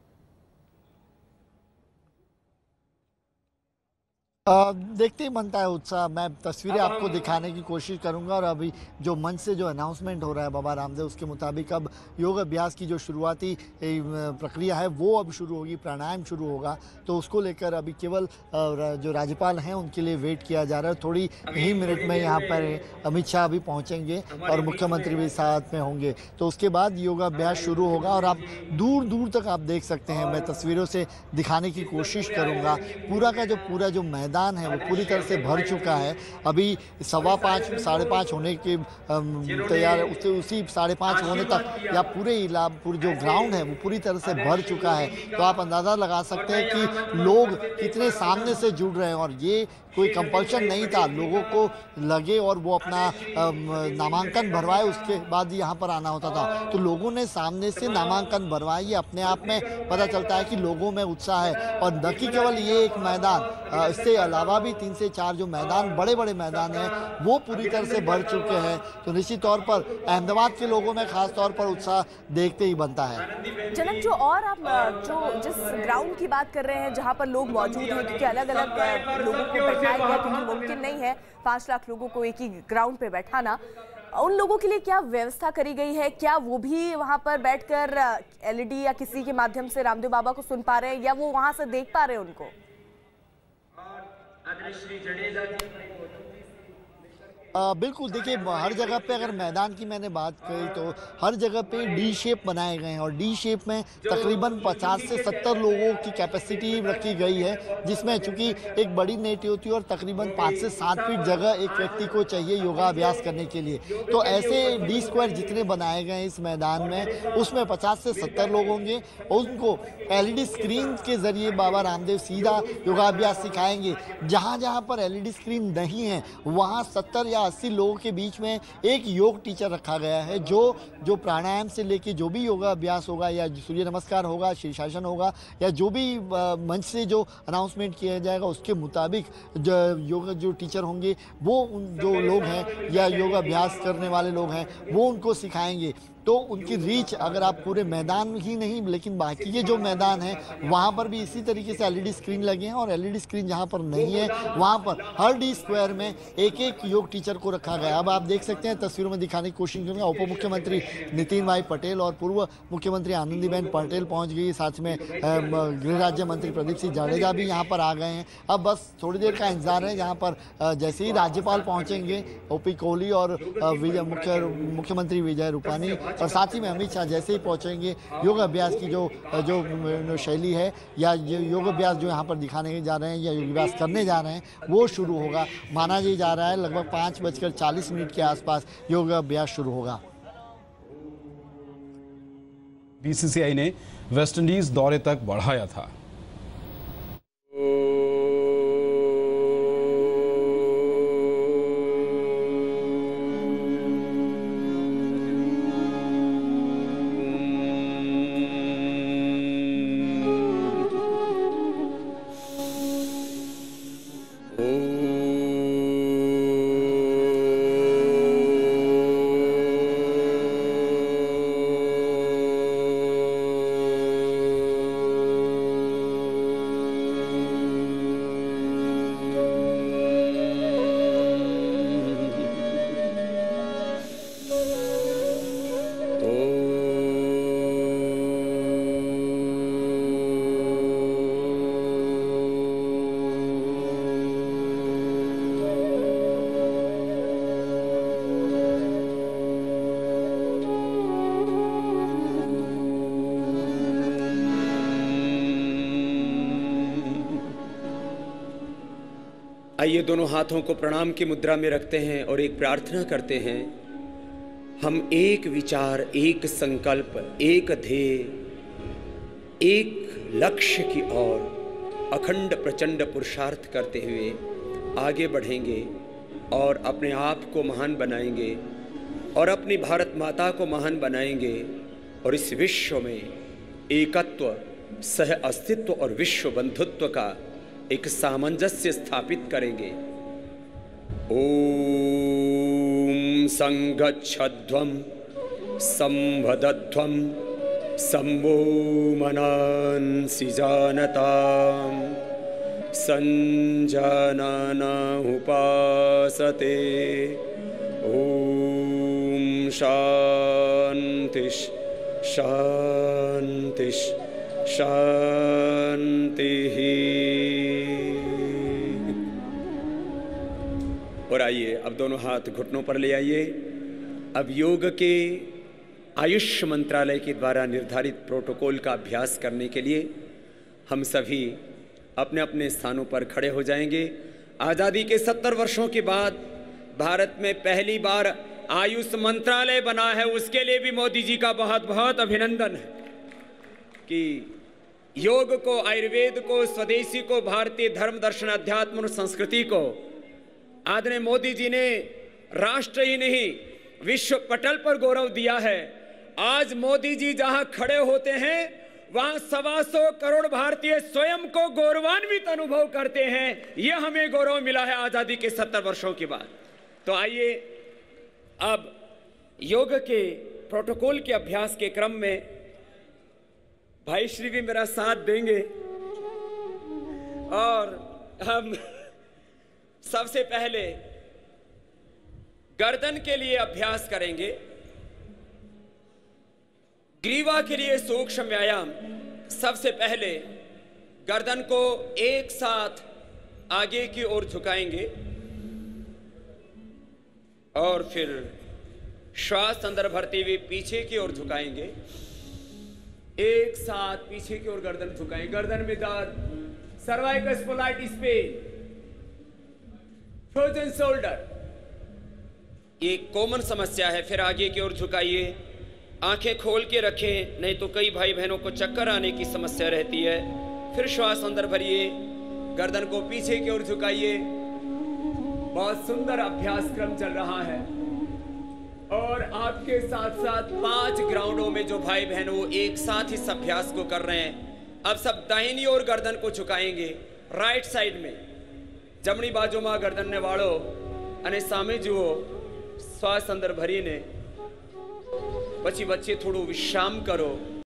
Speaker 3: देखते ही बनता है उत्साह। मैं तस्वीरें आपको दिखाने की कोशिश करूंगा और अभी जो मंच से जो अनाउंसमेंट हो रहा है बाबा रामदेव, उसके मुताबिक अब योग अभ्यास की जो शुरुआती प्रक्रिया है वो अब शुरू होगी, प्राणायाम शुरू होगा। तो उसको लेकर अभी केवल जो राज्यपाल हैं उनके लिए वेट किया जा रहा है। थोड़ी ही मिनट में यहाँ पर अमित शाह भी पहुँचेंगे और मुख्यमंत्री भी साथ में होंगे, तो उसके बाद योगाभ्यास शुरू होगा। और आप दूर दूर तक आप देख सकते हैं, मैं तस्वीरों से दिखाने की कोशिश करूँगा। पूरा का जो पूरा जो मैदान मैदान है वो पूरी तरह से भर चुका है। अभी 5:15 5:30 होने के तैयार है, उसी 5:30 होने तक या पूरे जो ग्राउंड है वो पूरी तरह से भर चुका है। तो आप अंदाज़ा लगा सकते हैं कि लोग कितने सामने से जुड़ रहे हैं, और ये कोई कंपल्शन नहीं था, लोगों को लगे और वो अपना नामांकन भरवाए, उसके बाद यहाँ पर आना होता था। तो लोगों ने सामने से नामांकन भरवाए, ये अपने आप में पता चलता है कि लोगों में उत्साह है। और न कि केवल ये एक मैदान, इससे अलावा भी 3 से 4 जो मैदान, बड़े बड़े मैदान हैं, वो पूरी तरह से भर चुके हैं। तो निश्चित तौर पर अहमदाबाद के लोगों में खास तौर पर उत्साह देखते ही बनता है।
Speaker 1: जनक, जो और आप जिस ग्राउंड की बात कर रहे हैं जहां पर लोग मौजूद हैं, क्योंकि अलग अलग लोगों को बैठाया गया, क्योंकि मुमकिन नहीं है 5 लाख लोगों को एक ही ग्राउंड पे बैठाना, उन लोगों के लिए क्या व्यवस्था करी गई है? क्या वो भी वहां पर बैठकर एलईडी या किसी के माध्यम से रामदेव बाबा को सुन पा रहे हैं, या वो वहां से देख पा रहे हैं उनको?
Speaker 3: बिल्कुल, देखिए हर जगह पे अगर मैदान की मैंने बात करी तो हर जगह पे डी शेप बनाए गए हैं, और डी शेप में तकरीबन 50 से 70 लोगों की कैपेसिटी रखी गई है, जिसमें चूंकि एक बड़ी नेट होती है और तकरीबन 5 से 7 फीट जगह एक व्यक्ति को चाहिए योगाभ्यास करने के लिए। तो ऐसे डी स्क्वायर जितने बनाए गए हैं इस मैदान में, उसमें 50 से 70 लोग होंगे, और उनको एलईडी स्क्रीन के जरिए बाबा रामदेव सीधा योगाभ्यास सिखाएंगे। जहाँ जहाँ पर एलईडी स्क्रीन नहीं है वहाँ 70 या 80 लोगों के बीच में एक योग टीचर रखा गया है, जो प्राणायाम से लेके जो भी योगा अभ्यास होगा, या सूर्य नमस्कार होगा, शीर्षासन होगा, या जो भी मंच से जो अनाउंसमेंट किया जाएगा उसके मुताबिक जो टीचर होंगे वो जो लोग हैं या योग अभ्यास करने वाले लोग हैं वो उनको सिखाएंगे। तो उनकी रीच, अगर आप पूरे मैदान ही नहीं लेकिन बाकी के जो मैदान हैं वहाँ पर भी इसी तरीके से एलईडी स्क्रीन लगे हैं, और एलईडी स्क्रीन जहाँ पर नहीं है वहाँ पर हर डी स्क्वायर में एक एक योग टीचर को रखा गया। अब आप देख सकते हैं, तस्वीरों में दिखाने की कोशिश करूँगा, उप मुख्यमंत्री नितिन भाई पटेल और पूर्व मुख्यमंत्री आनंदीबेन पटेल पहुँच गई, साथ में गृह राज्य मंत्री प्रदीप सिंह जाडेजा भी यहाँ पर आ गए हैं। अब बस थोड़ी देर का इंतजार है, यहाँ पर जैसे ही राज्यपाल पहुँचेंगे, ओपी कोहली और मुख्यमंत्री विजय रूपानी और साथ ही में अमित शाह जैसे ही पहुंचेंगे, योग अभ्यास की जो शैली है या योग अभ्यास जो यहाँ पर दिखाने जा रहे हैं या योग अभ्यास करने जा रहे हैं वो शुरू होगा। माना जा रहा है लगभग 5:40 के आसपास योग अभ्यास शुरू होगा।
Speaker 7: बीसीसीआई ने वेस्टइंडीज दौरे तक बढ़ाया था।
Speaker 6: आइए दोनों हाथों को प्रणाम की मुद्रा में रखते हैं और एक प्रार्थना करते हैं। हम एक विचार, एक संकल्प, एक ध्येय, एक लक्ष्य की ओर अखंड प्रचंड पुरुषार्थ करते हुए आगे बढ़ेंगे और अपने आप को महान बनाएंगे और अपनी भारत माता को महान बनाएंगे और इस विश्व में एकत्व, सह अस्तित्व और विश्व बंधुत्व का एक सामंजस्य स्थापित करेंगे। ओम संगच्छध्वं संवदध्वं सम्भो मनांसि जानतां संजानना उपासते। ओम शांतिः शांतिः शांतिः। और आइए अब दोनों हाथ घुटनों पर ले आइए। अब योग के आयुष मंत्रालय के द्वारा निर्धारित प्रोटोकॉल का अभ्यास करने के लिए हम सभी अपने अपने स्थानों पर खड़े हो जाएंगे। आज़ादी के 70 वर्षों के बाद भारत में पहली बार आयुष मंत्रालय बना है, उसके लिए भी मोदी जी का बहुत बहुत अभिनंदन है कि योग को, आयुर्वेद को, स्वदेशी को, भारतीय धर्म दर्शन अध्यात्म और संस्कृति को आदरणीय मोदी जी ने राष्ट्र ही नहीं विश्व पटल पर गौरव दिया है। आज मोदी जी जहां खड़े होते हैं वहां 125 करोड़ भारतीय स्वयं को गौरवान्वित अनुभव करते हैं। यह हमें गौरव मिला है आजादी के 70 वर्षों के बाद। तो आइए अब योग के प्रोटोकॉल के अभ्यास के क्रम में भाई श्री भी मेरा साथ देंगे और हम सबसे पहले गर्दन के लिए अभ्यास करेंगे। ग्रीवा के लिए सूक्ष्म व्यायाम। सबसे पहले गर्दन को एक साथ आगे की ओर झुकाएंगे और फिर श्वास अंदर भरते हुए पीछे की ओर झुकाएंगे। एक साथ पीछे की ओर गर्दन झुकाएंगे। गर्दन में दर्द, cervical spondylitis pain, frozen shoulder, ये कॉमन समस्या है। फिर आगे की ओर झुकाइए, आंखें खोल के रखें, नहीं तो कई भाई बहनों को चक्कर आने की समस्या रहती है। फिर श्वास अंदर भरिए, गर्दन को पीछे की ओर झुकाइए। बहुत सुंदर अभ्यास क्रम चल रहा है और आपके साथ साथ 5 ग्राउंडों में जो भाई बहन वो एक साथ इस अभ्यास को कर रहे हैं। अब सब दाहिनी ओर गर्दन को झुकाएंगे। राइट साइड में जमणी बाजू में गर्दन ने वाળો અને સામે જુઓ। શ્વાસ અંદર ભરીને પછી વચ્ચે થોડું વિશ્રામ કરો।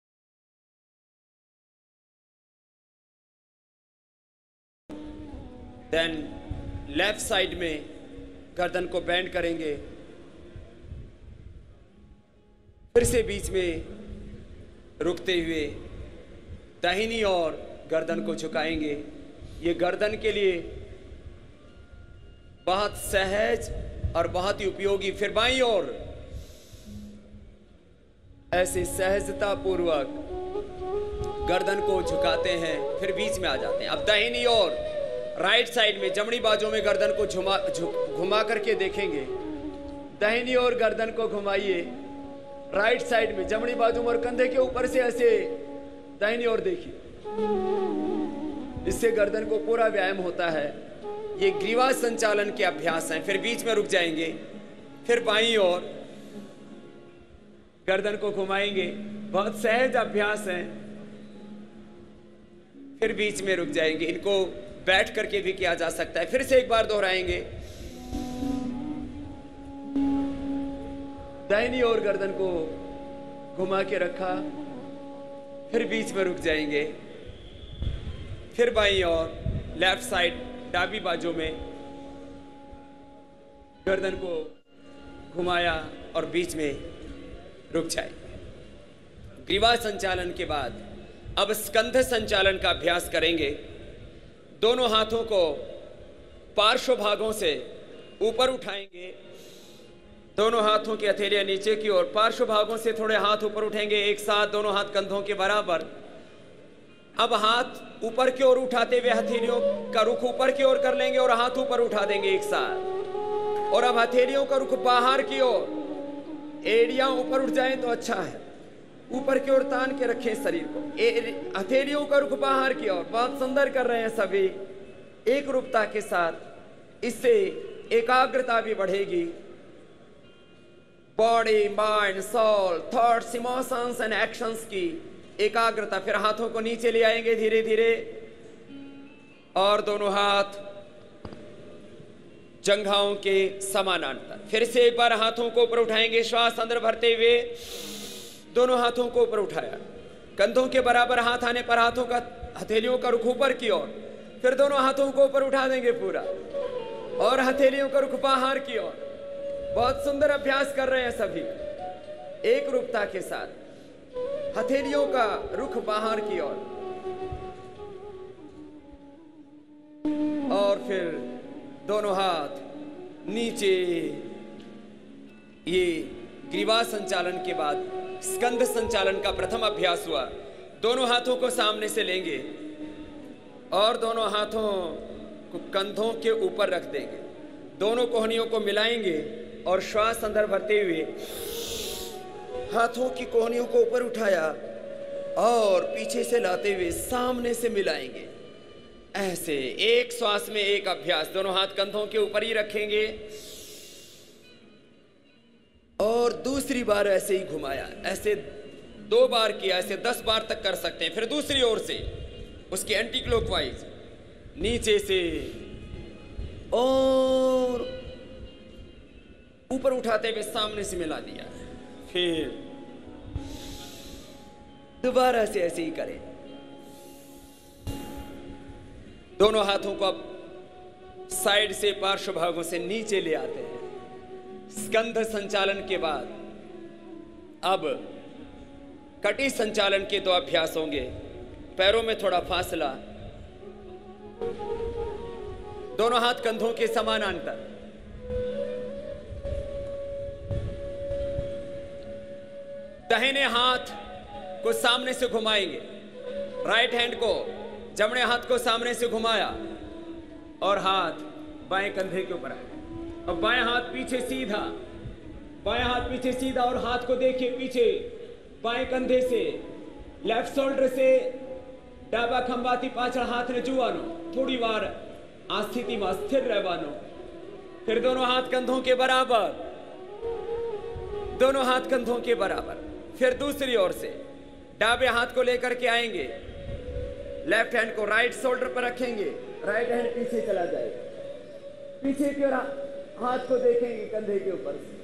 Speaker 6: देन लेफ्ट साइड में गर्दन को बेंड करेंगे। फिर से बीच में रुकते हुए दाहिनी ओर गर्दन को झुकाएंगे। ये गर्दन के लिए बहुत सहज और बहुत ही उपयोगी। फिर बाईं ओर ऐसे सहजता पूर्वक गर्दन को झुकाते हैं, फिर बीच में आ जाते हैं। अब दाहिनी ओर राइट साइड में जमणी बाजू में गर्दन को घुमा करके देखेंगे। दाहिनी ओर गर्दन को घुमाइए, राइट साइड में जमणी बाजू में और कंधे के ऊपर से ऐसे दाहिनी ओर देखिए। इससे गर्दन को पूरा व्यायाम होता है। ये ग्रीवा संचालन के अभ्यास हैं। फिर बीच में रुक जाएंगे, फिर बाईं ओर गर्दन को घुमाएंगे। बहुत सहज अभ्यास हैं। फिर बीच में रुक जाएंगे। इनको बैठ करके भी किया जा सकता है। फिर से एक बार दोहराएंगे। दाहिनी ओर गर्दन को घुमा के रखा, फिर बीच में रुक जाएंगे। फिर बाईं ओर लेफ्ट साइड डाबी बाजू में गर्दन को घुमाया और बीच में रुक जाए। ग्रीवा संचालन के बाद अब स्कंध संचालन का अभ्यास करेंगे। दोनों हाथों को पार्श्व भागों से ऊपर उठाएंगे। दोनों हाथों की हथेलियां नीचे की ओर, पार्श्व भागों से थोड़े हाथ ऊपर उठेंगे। एक साथ दोनों हाथ कंधों के बराबर। अब हाथ ऊपर की ओर उठाते हुए हथेलियों का रुख ऊपर की ओर कर लेंगे और हाथ ऊपर उठा देंगे एक साथ। और अब हथेलियों का रुख बाहर की ओर। एड़ियां ऊपर उठ जाएं तो अच्छा है। ऊपर की ओर तान के रखें शरीर को। हथेलियों का रुख बाहर की ओर। बहुत सुंदर कर रहे हैं सभी, एक रूपता के साथ। इससे एकाग्रता भी बढ़ेगी। Body, mind, soul, thoughts, emotions and actions की एकाग्रता। फिर हाथों को नीचे ले आएंगे धीरे धीरे और दोनों हाथ जंघाओं के समानांतर। फिर से एक बार हाथों को ऊपर उठाएंगे। श्वास अंदर भरते हुए दोनों हाथों को ऊपर उठाया। कंधों के बराबर हाथ आने पर हाथों का हथेलियों का रुख ऊपर की ओर। फिर दोनों हाथों को ऊपर उठा देंगे पूरा और हथेलियों का रुख बाहर की ओर। बहुत सुंदर अभ्यास कर रहे हैं सभी, एक रूपता के साथ। हथेलियों का रुख बाहर की ओर और फिर दोनों हाथ नीचे। ये ग्रीवा संचालन के बाद स्कंध संचालन का प्रथम अभ्यास हुआ। दोनों हाथों को सामने से लेंगे और दोनों हाथों को कंधों के ऊपर रख देंगे, दोनों कोहनियों को मिलाएंगे और श्वास अंदर भरते हुए हाथों की कोहनियों को ऊपर उठाया और पीछे से लाते हुए सामने से मिलाएंगे। ऐसे एक श्वास में एक अभ्यास। दोनों हाथ कंधों के ऊपर ही रखेंगे और दूसरी बार ऐसे ही घुमाया। ऐसे 2 बार किया, ऐसे 10 बार तक कर सकते हैं। फिर दूसरी ओर से उसके एंटी क्लॉकवाइज नीचे से और ऊपर उठाते हुए सामने से मिला दिया। फिर दोबारा से ऐसे ही करें। दोनों हाथों को अब साइड से पार्श्व भागों से नीचे ले आते हैं। स्कंध संचालन के बाद अब कटी संचालन के 2 अभ्यास होंगे। पैरों में थोड़ा फासला, दोनों हाथ कंधों के समानांतर। दाहिने हाथ को सामने से घुमाएंगे, राइट हैंड को जमणे हाथ को सामने से घुमाया और हाथ बाएं कंधे के ऊपर आया। अब बाएं हाथ पीछे सीधा, बाएं हाथ पीछे सीधा और हाथ को देखिए पीछे बाएं कंधे से, लेफ्ट शोल्डर से डाबा खंभाती पाछळ हाथ ने जुवानो, थोड़ी बार आ स्थिति में स्थिर रहवानो। फिर दोनों हाथ कंधों के बराबर, दोनों हाथ कंधों के बराबर। फिर दूसरी ओर से डाबे हाथ को लेकर के आएंगे, लेफ्ट हैंड को राइट शोल्डर पर रखेंगे, राइट हैंड पीछे चला जाएगा, पीछे की ओर हाथ को देखेंगे कंधे के ऊपर से।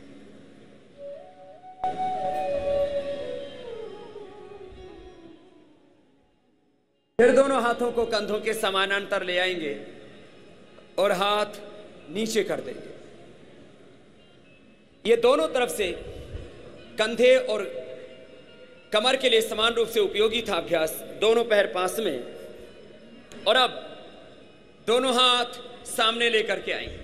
Speaker 6: फिर दोनों हाथों को कंधों के समानांतर ले आएंगे और हाथ नीचे कर देंगे। ये दोनों तरफ से कंधे और कमर के लिए समान रूप से उपयोगी था अभ्यास। दोनों पैर पास में और अब दोनों हाथ सामने लेकर के आएंगे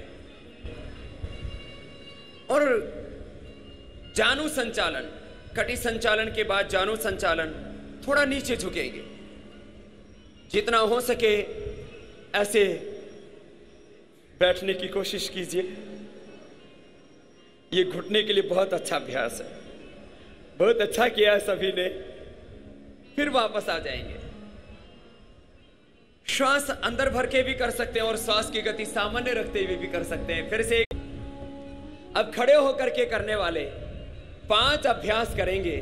Speaker 6: और जानु संचालन, कटी संचालन के बाद जानु संचालन, थोड़ा नीचे झुकेंगे। जितना हो सके ऐसे बैठने की कोशिश कीजिए। ये घुटने के लिए बहुत अच्छा अभ्यास है। बहुत अच्छा किया है सभी ने। फिर वापस आ जाएंगे। श्वास अंदर भर के भी कर सकते हैं और श्वास की गति सामान्य रखते हुए भी कर सकते हैं। फिर से अब खड़े होकर के करने वाले 5 अभ्यास करेंगे।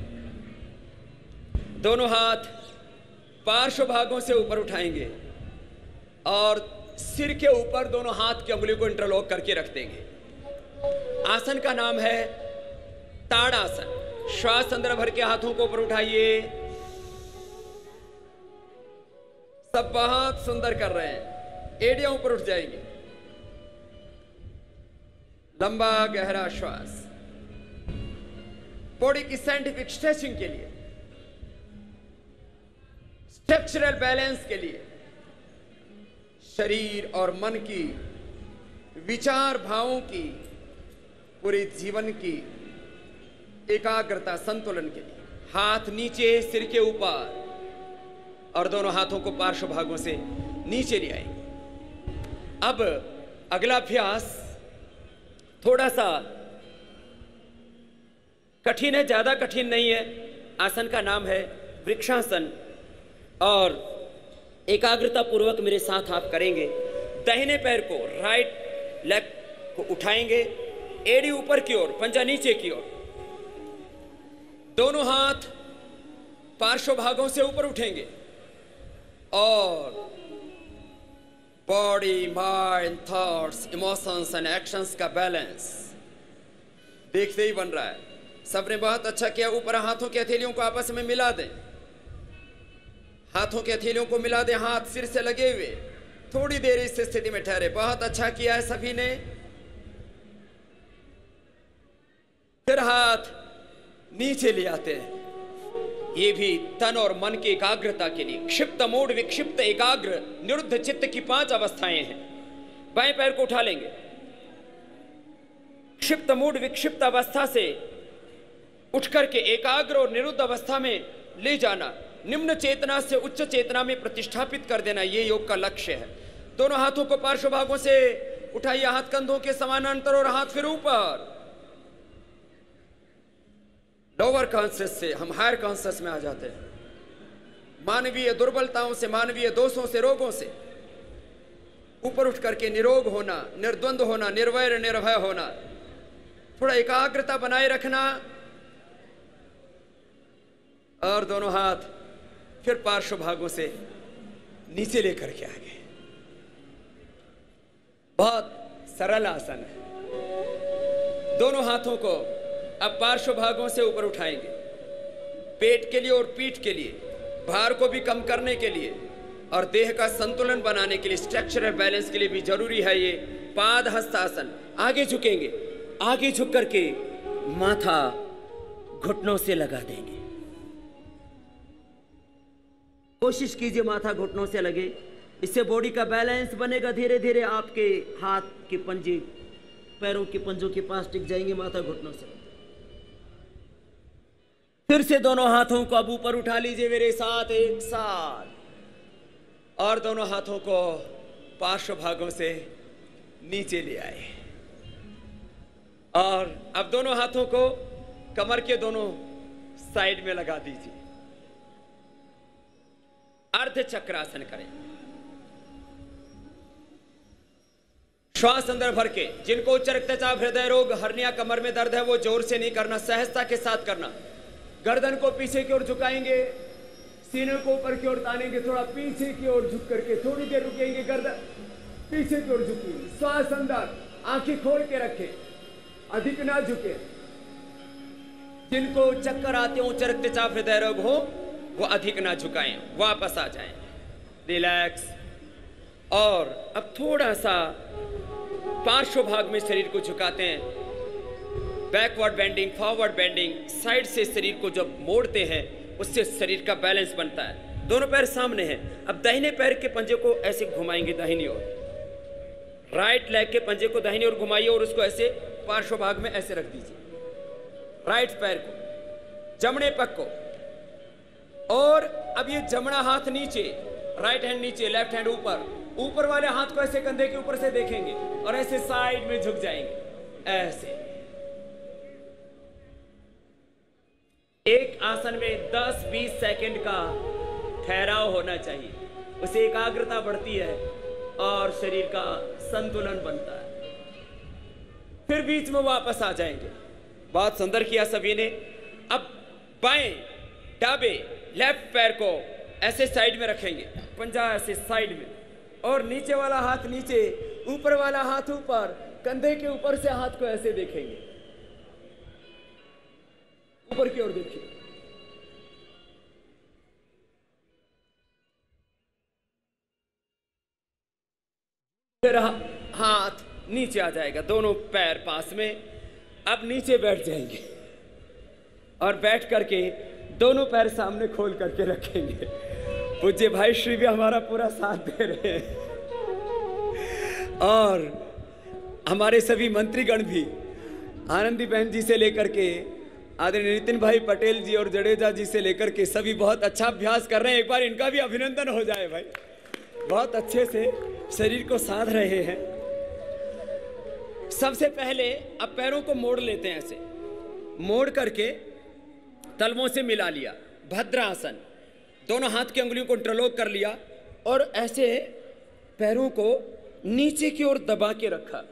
Speaker 6: दोनों हाथ पार्श्व भागों से ऊपर उठाएंगे और सिर के ऊपर दोनों हाथ की अंगुली को इंटरलॉक करके रख देंगे। आसन का नाम है ताड़ासन। श्वास अंदर भर के हाथों को ऊपर उठाइए। सब बहुत सुंदर कर रहे हैं। एड़ियां ऊपर उठ जाएंगी। लंबा गहरा श्वास। बॉडी की साइंटिफिक स्ट्रेचिंग के लिए, स्ट्रक्चरल बैलेंस के लिए, शरीर और मन की, विचार भावों की, पूरे जीवन की एकाग्रता संतुलन के लिए। हाथ नीचे सिर के ऊपर और दोनों हाथों को पार्श्व भागों से नीचे ले आएंगे। अब अगला अभ्यास थोड़ा सा कठिन है, ज्यादा कठिन नहीं है। आसन का नाम है वृक्षासन और एकाग्रता पूर्वक मेरे साथ आप करेंगे। दाहिने पैर को, राइट लेग को उठाएंगे, एड़ी ऊपर की ओर, पंजा नीचे की ओर। दोनों हाथ पार्श्व भागों से ऊपर उठेंगे और body, mind, thoughts, emotions and actions का बैलेंस देखते ही बन रहा है। सबने बहुत अच्छा किया। ऊपर हाथों की हथेलियों को आपस में मिला दें। हाथों की हथेलियों को मिला दें, हाथ सिर से लगे हुए। थोड़ी देर इस स्थिति में ठहरे। बहुत अच्छा किया है सभी ने। फिर हाथ नीचे ले आते हैं। ये भी तन और मन की एकाग्रता के लिए। क्षिप्त, मूढ़, विक्षिप्त, एकाग्र, निरुद्ध चित्त की 5 अवस्थाएं हैं। बाएं पैर को उठा लेंगे। क्षिप्त, मूढ़, विक्षिप्त अवस्था से उठ करके एकाग्र और निरुद्ध अवस्था में ले जाना। निम्न चेतना से उच्च चेतना में प्रतिष्ठापित कर देना, ये योग का लक्ष्य है। दोनों हाथों को पार्श्व भागों से उठाइए, हाथ कंधों के समानांतर और हाथ फिर ऊपर। लोअर कॉन्शियस से हम हायर कॉन्शियस में आ जाते हैं। मानवीय दुर्बलताओं से, मानवीय दोषों से, रोगों से ऊपर उठ करके निरोग होना, निर्द्वंद होना, निर्वैर निर्भय होना, थोड़ा एकाग्रता बनाए रखना। और दोनों हाथ फिर पार्श्व भागों से नीचे लेकर के आगे। बहुत सरल आसन है। दोनों हाथों को अब पार्श्व भागों से ऊपर उठाएंगे, पेट के लिए और पीठ के लिए, भार को भी कम करने के लिए और देह का संतुलन बनाने के लिए, स्ट्रक्चरल बैलेंस के लिए भी जरूरी है ये पाद हस्तासन। आगे झुकेंगे, आगे झुक करके माथा घुटनों से लगा देंगे। कोशिश कीजिए माथा घुटनों से लगे, इससे बॉडी का बैलेंस बनेगा। धीरे धीरे आपके हाथ के पंजे पैरों के पंजों के पास टिक जाएंगे माथा घुटनों से। फिर से दोनों हाथों को अब ऊपर उठा लीजिए मेरे साथ, एक साथ, और दोनों हाथों को पार्श्व भागों से नीचे ले आए। और अब दोनों हाथों को कमर के दोनों साइड में लगा दीजिए। अर्ध चक्रासन करें। श्वास अंदर भर के, जिनको उच्च रक्तचाप, हृदय रोग, हर्निया, कमर में दर्द है, वो जोर से नहीं करना, सहजता के साथ करना। गर्दन को पीछे की ओर झुकाएंगे, सीने को ऊपर की ओर तानेंगे, थोड़ा पीछे की ओर झुक करके थोड़ी देर रुकेंगे, गर्दन पीछे की ओर झुकी, श्वास अंदर, आंखें खोल के रखें, अधिक ना झुके। जिनको चक्कर आते हो, उच्च रक्तचाप, हृदय रोग हो, वो अधिक ना झुकाएं, वापस आ जाएं, रिलैक्स। और अब थोड़ा सा पार्श्व भाग में शरीर को झुकाते हैं, backward bending, forward bending, side से शरीर को जब मोड़ते हैं उससे शरीर का बैलेंस बनता है। दोनों पैर सामने हैं। अब दाहिने पैर के पंजे को ऐसे घुमाएंगे दाहिनी ओर, राइट लेग के पंजे को दाहिनी ओर घुमाइए और उसको ऐसे पार्श्व भाग में ऐसे रख दीजिए, राइट पैर को, जमणे पग को। और अब ये जमना हाथ नीचे, राइट हैंड नीचे, लेफ्ट हैंड ऊपर, ऊपर वाले हाथ को ऐसे कंधे के ऊपर से देखेंगे और ऐसे साइड में झुक जाएंगे, ऐसे। एक आसन में 10-20 सेकंड का ठहराव होना चाहिए, उससे एकाग्रता बढ़ती है और शरीर का संतुलन बनता है। फिर बीच में वापस आ जाएंगे। बहुत सुंदर किया सभी ने। अब बाएं, डाबे, लेफ्ट पैर को ऐसे साइड में रखेंगे, पंजा ऐसे साइड में, और नीचे वाला हाथ नीचे, ऊपर वाला हाथ ऊपर, कंधे के ऊपर से हाथ को ऐसे देखेंगे, ऊपर की ओर देखिए। फिर हाथ नीचे आ जाएगा, दोनों पैर पास में। अब नीचे बैठ जाएंगे और बैठ करके दोनों पैर सामने खोल करके रखेंगे। पूज्य भाई श्री भी हमारा पूरा साथ दे रहे हैं और हमारे सभी मंत्रीगण भी, आनंदी बहन जी से लेकर के आदरणीय नितिन भाई पटेल जी और जडेजा जी से लेकर के सभी बहुत अच्छा अभ्यास कर रहे हैं। एक बार इनका भी अभिनंदन हो जाए भाई, बहुत अच्छे से शरीर को साध रहे हैं। सबसे पहले अब पैरों को मोड़ लेते हैं, ऐसे मोड़ करके तलवों से मिला लिया, भद्रासन। दोनों हाथ की अंगुलियों को इंटरलॉक कर लिया और ऐसे पैरों को नीचे की ओर दबा के रखा।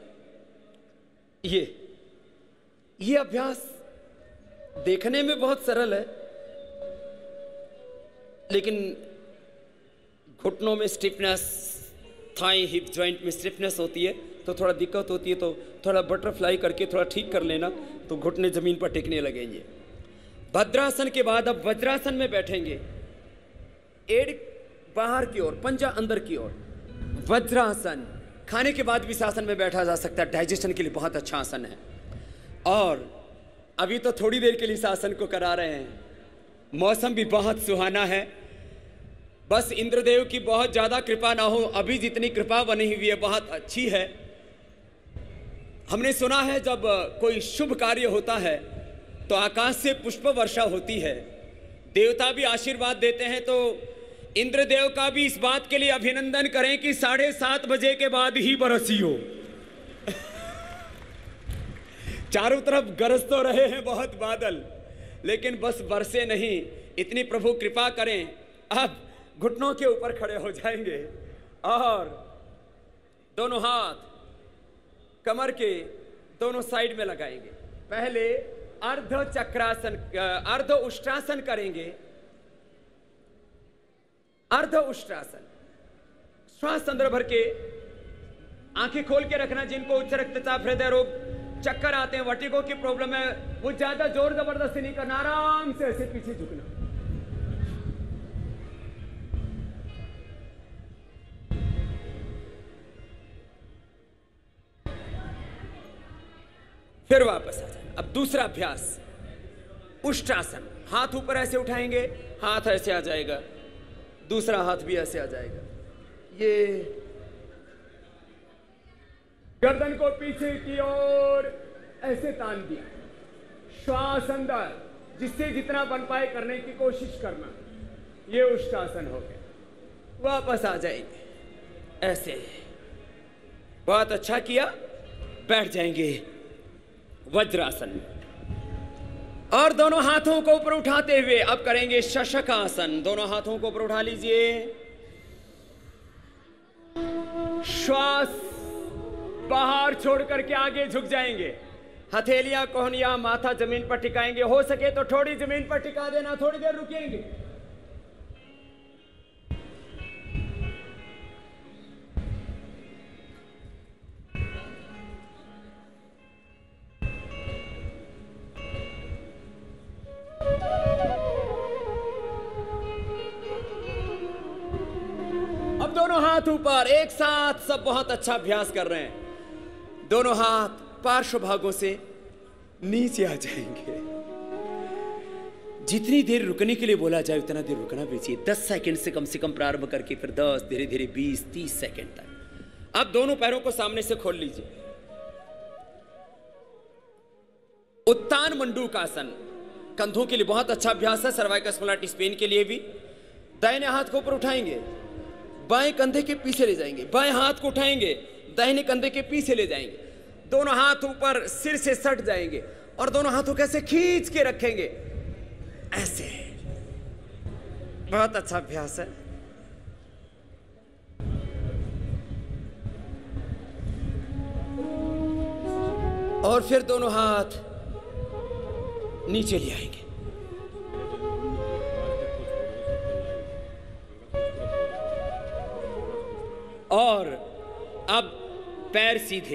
Speaker 6: ये अभ्यास देखने में बहुत सरल है, लेकिन घुटनों में स्टिफनेस, थाई हिप जॉइंट में स्टिफनेस होती है तो थोड़ा दिक्कत होती है, तो थोड़ा बटरफ्लाई करके थोड़ा ठीक कर लेना तो घुटने जमीन पर टिकने लगेंगे। भद्रासन के बाद अब वज्रासन में बैठेंगे, एड़ बाहर की ओर, पंजा अंदर की ओर, वज्रासन। खाने के बाद भी इस आसन में बैठा जा सकता है, डाइजेशन के लिए बहुत अच्छा आसन है। और अभी तो थोड़ी देर के लिए इस आसन को करा रहे हैं, मौसम भी बहुत सुहाना है। बस इंद्रदेव की बहुत ज़्यादा कृपा ना हो, अभी जितनी कृपा बनी हुई है बहुत अच्छी है। हमने सुना है जब कोई शुभ कार्य होता है तो आकाश से पुष्प वर्षा होती है, देवता भी आशीर्वाद देते हैं, तो इंद्रदेव का भी इस बात के लिए अभिनंदन करें कि 7:30 बजे के बाद ही बरसी हो। चारों तरफ गरज तो रहे हैं बहुत बादल, लेकिन बस बरसे नहीं। इतनी प्रभु कृपा करें। अब घुटनों के ऊपर खड़े हो जाएंगे और दोनों हाथ कमर के दोनों साइड में लगाएंगे। पहले अर्ध चक्रासन, अर्ध उष्ट्रासन करेंगे। अर्ध उष्ट्रासन, श्वास अंदर भर के, आंखें खोल के रखना। जिनको उच्च रक्तचाप, हृदय रोग, चक्कर आते हैं, वर्टिगो की प्रॉब्लम है, वो ज्यादा जोर जबरदस्ती नहीं करना, आराम से ऐसे पीछे झुकना। फिर वापस आ जाए। अब दूसरा अभ्यास, उष्ट्रासन। हाथ ऊपर ऐसे उठाएंगे, हाथ ऐसे आ जाएगा, दूसरा हाथ भी ऐसे आ जाएगा। ये गर्दन को पीछे की ओर ऐसे तान दिया, श्वास अंदर, जिससे जितना बन पाए करने की कोशिश करना। ये उष्ट्रासन हो गया। वापस आ जाएंगे ऐसे। बहुत अच्छा किया। बैठ जाएंगे वज्रासन। और दोनों हाथों को ऊपर उठाते हुए अब करेंगे शशकासन। दोनों हाथों को ऊपर उठा लीजिए, श्वास बाहर छोड़ करके आगे झुक जाएंगे। हथेलियां, कोहनियां, माथा जमीन पर टिकाएंगे। हो सके तो थोड़ी जमीन पर टिका देना, थोड़ी देर रुकेंगे। अब दोनों हाथ ऊपर, एक साथ सब बहुत अच्छा अभ्यास कर रहे हैं। दोनों हाथ पार्श्व भागों से नीचे आ जाएंगे। जितनी देर रुकने के लिए बोला जाए उतना देर रुकना भी चाहिए। 10 सेकंड से कम प्रारंभ करके फिर 10, धीरे धीरे 20, 30 सेकंड तक। अब दोनों पैरों को सामने से खोल लीजिए। उत्तान मंडूकासन कंधों के लिए बहुत अच्छा अभ्यास है, सर्वाइकल स्पॉन्डिलाइटिस पेन के लिए भी। दाहिने हाथ को ऊपर उठाएंगे, बाएं कंधे के पीछे ले जाएंगे। बाएं हाथ को उठाएंगे, दाहिने कंधे के पीछे ले जाएंगे। दोनों हाथ ऊपर सिर से सट जाएंगे और दोनों हाथों को ऐसे खींच के रखेंगे, ऐसे। बहुत अच्छा अभ्यास है। और फिर दोनों हाथ नीचे ले आएंगे। और अब पैर सीधे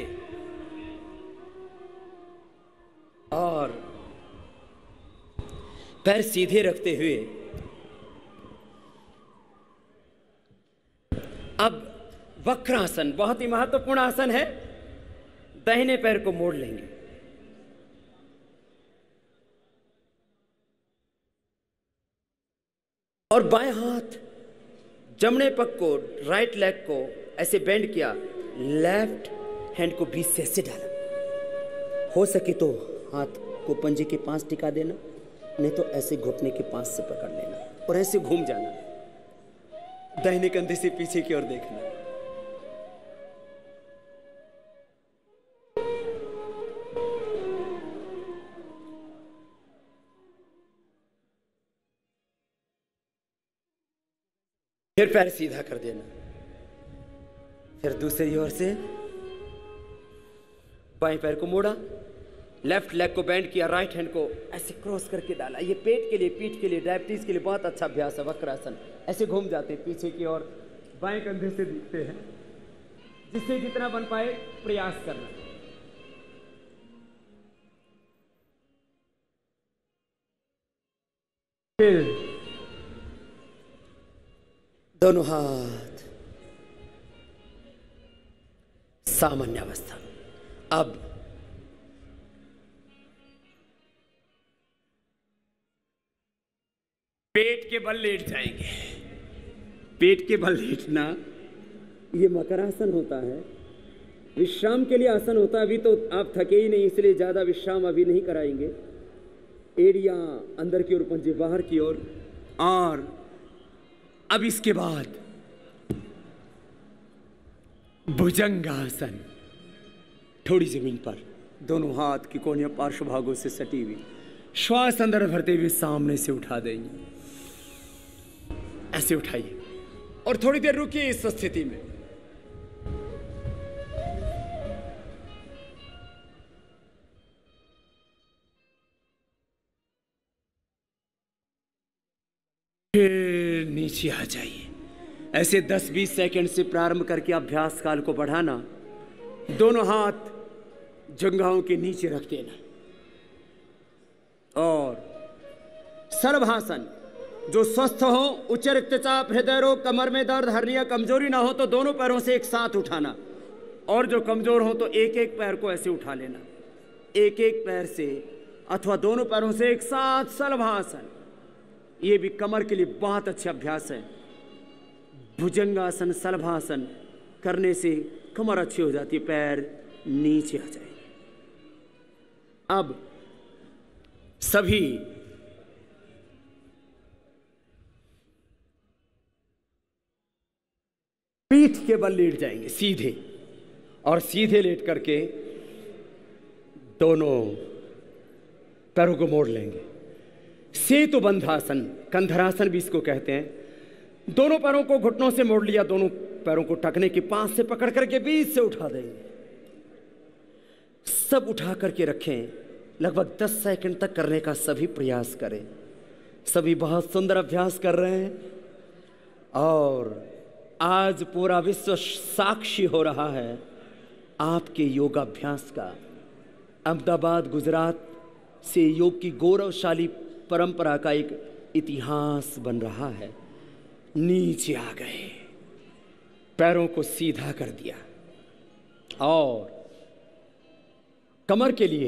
Speaker 6: और पैर सीधे रखते हुए अब वक्रासन, बहुत ही महत्वपूर्ण आसन है। दाहिने पैर को मोड़ लेंगे और बाएं हाथ जमने पग को, राइट लेग को ऐसे बेंड किया, लेफ्ट हैंड को बीच से ऐसे डाला। हो सके तो हाथ को पंजे के पास टिका देना, नहीं तो ऐसे घुटने के पास से पकड़ लेना और ऐसे घूम जाना। दाहिने कंधे से पीछे की ओर देखना। फिर पैर सीधा कर देना। फिर दूसरी ओर से बाएं पैर को मोड़ा, लेफ्ट लेग को बेंड किया, राइट हैंड को ऐसे क्रॉस करके डाला। ये पेट के लिए, पीठ के लिए, डायबिटीज के लिए बहुत अच्छा अभ्यास है। वक्रासन ऐसे घूम जाते हैं पीछे की ओर, बाएं कंधे से दिखते हैं। जिससे जितना बन पाए प्रयास करना। फिर दोनों हाथ सामान्य अवस्था। अब पेट के बल लेट जाएंगे। पेट के बल लेटना ये मकरासन होता है, विश्राम के लिए आसन होता है। अभी तो आप थके ही नहीं, इसलिए ज्यादा विश्राम अभी नहीं कराएंगे। एड़ियां अंदर की ओर, पंजे बाहर की ओर। और अब इसके बाद भुजंगासन, थोड़ी जमीन पर दोनों हाथ की कोहनियां पार्श्व भागों से सटी हुई, श्वास अंदर भरते हुए सामने से उठा देंगे। ऐसे उठाइए और थोड़ी देर रुकिए इस स्थिति में। फिर नीचे आ जाइए। ऐसे 10-20 सेकंड से प्रारंभ करके अभ्यास काल को बढ़ाना। दोनों हाथ जंघाओं के नीचे रख देना और सर्वासन, जो स्वस्थ हो, उच्च रक्तचाप, हृदय रोग, कमर में दर्द, हर्निया, कमजोरी ना हो तो दोनों पैरों से एक साथ उठाना, और जो कमजोर हो तो एक एक पैर को ऐसे उठा लेना, एक एक पैर से अथवा दोनों पैरों से एक साथ सर्वासन। ये भी कमर के लिए बहुत अच्छा अभ्यास है। भुजंगासन, सर्वासन करने से कमर अच्छी हो जाती है, पैर नीचे आ जाएंगे। अब सभी पीठ के बल लेट जाएंगे सीधे, और सीधे लेट करके दोनों पैरों को मोड़ लेंगे। सेतुबंधासन, कंधरासन भी इसको कहते हैं। दोनों पैरों को घुटनों से मोड़ लिया, दोनों पैरों को टखने की पांच से पकड़ करके बीच से उठा देंगे। सब उठा करके रखें। लगभग 10 सेकंड तक करने का सभी प्रयास करें। सभी बहुत सुंदर अभ्यास कर रहे हैं और आज पूरा विश्व साक्षी हो रहा है आपके योगाभ्यास का। अहमदाबाद, गुजरात से योग की गौरवशाली परंपरा का एक इतिहास बन रहा है। नीचे आ गए, पैरों को सीधा कर दिया और कमर के लिए,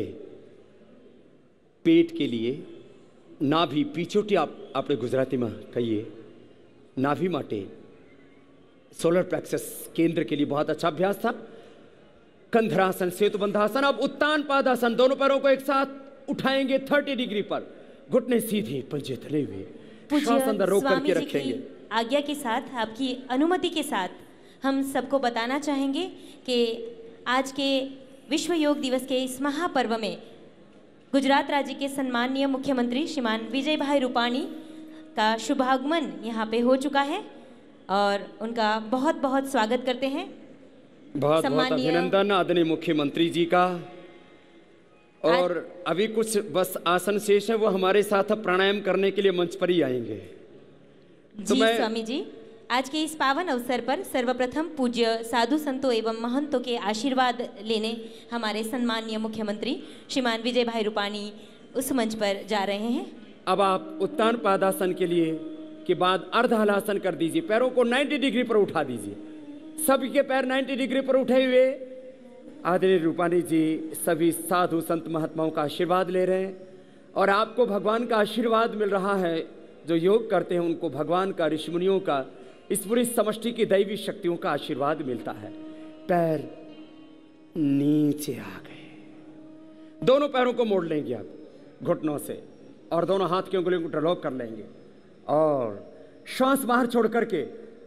Speaker 6: पेट के लिए नाभि पीछोटी, આપણે ગુજરાતીમાં કહીએ नाभि माटे सोलर प्लेक्सस केंद्र के लिए बहुत अच्छा अभ्यास था। कंधरासन, सेतुबंधासन। अब उत्तान पादासन, दोनों पैरों को एक साथ उठाएंगे 30 डिग्री पर, घुटने सीधे, पंजे तले हुए, श्वास अंदर रोक करके रखेंगे।
Speaker 5: आज्ञा के साथ, आपकी अनुमति के साथ हम सबको बताना चाहेंगे कि आज के विश्व योग दिवस के इस महापर्व में गुजरात राज्य के सम्माननीय मुख्यमंत्री श्रीमान विजय भाई रूपाणी का शुभागमन यहाँ पे हो चुका है और उनका बहुत बहुत स्वागत करते हैं।
Speaker 6: बहुत बहुत अभिनंदन आदरणीय मुख्यमंत्री जी का। और अभी कुछ बस आसन शेष है, वो हमारे साथ प्राणायाम करने के लिए मंच पर ही आएंगे।
Speaker 5: जी स्वामी जी, आज के इस पावन अवसर पर सर्वप्रथम पूज्य साधु संतों एवं महंतों के आशीर्वाद लेने हमारे सम्माननीय मुख्यमंत्री श्रीमान विजय भाई रूपाणी उस मंच पर जा रहे हैं।
Speaker 6: अब आप उत्तान पादासन के लिए के बाद अर्ध हलासन कर दीजिए। पैरों को 90 डिग्री पर उठा दीजिए। सभी के पैर 90 डिग्री पर उठे हुए आदरणीय रूपाणी जी सभी साधु संत महात्माओं का आशीर्वाद ले रहे हैं और आपको भगवान का आशीर्वाद मिल रहा है। जो योग करते हैं उनको भगवान का, ऋषि मुनियों का, इस पूरी समष्टि की दैवी शक्तियों का आशीर्वाद मिलता है। पैर नीचे आ गए। दोनों पैरों को मोड़ लेंगे आप घुटनों से और दोनों हाथ की उंगलियों को इंटरलॉक कर लेंगे और श्वास बाहर छोड़ करके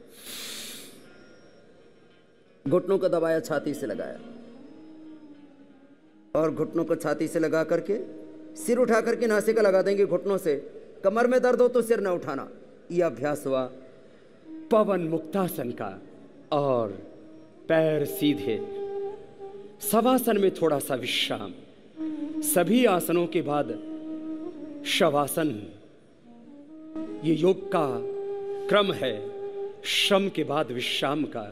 Speaker 6: घुटनों को दबाया, छाती से लगाया और घुटनों को छाती से लगा करके सिर उठा करके नासिका लगा देंगे घुटनों से। कमर में दर्द हो तो सिर न उठाना। यह अभ्यास हुआ पवन मुक्तासन का। और पैर सीधे, शवासन में थोड़ा सा विश्राम। सभी आसनों के बाद शवासन, ये योग का क्रम है। श्रम के बाद विश्राम का।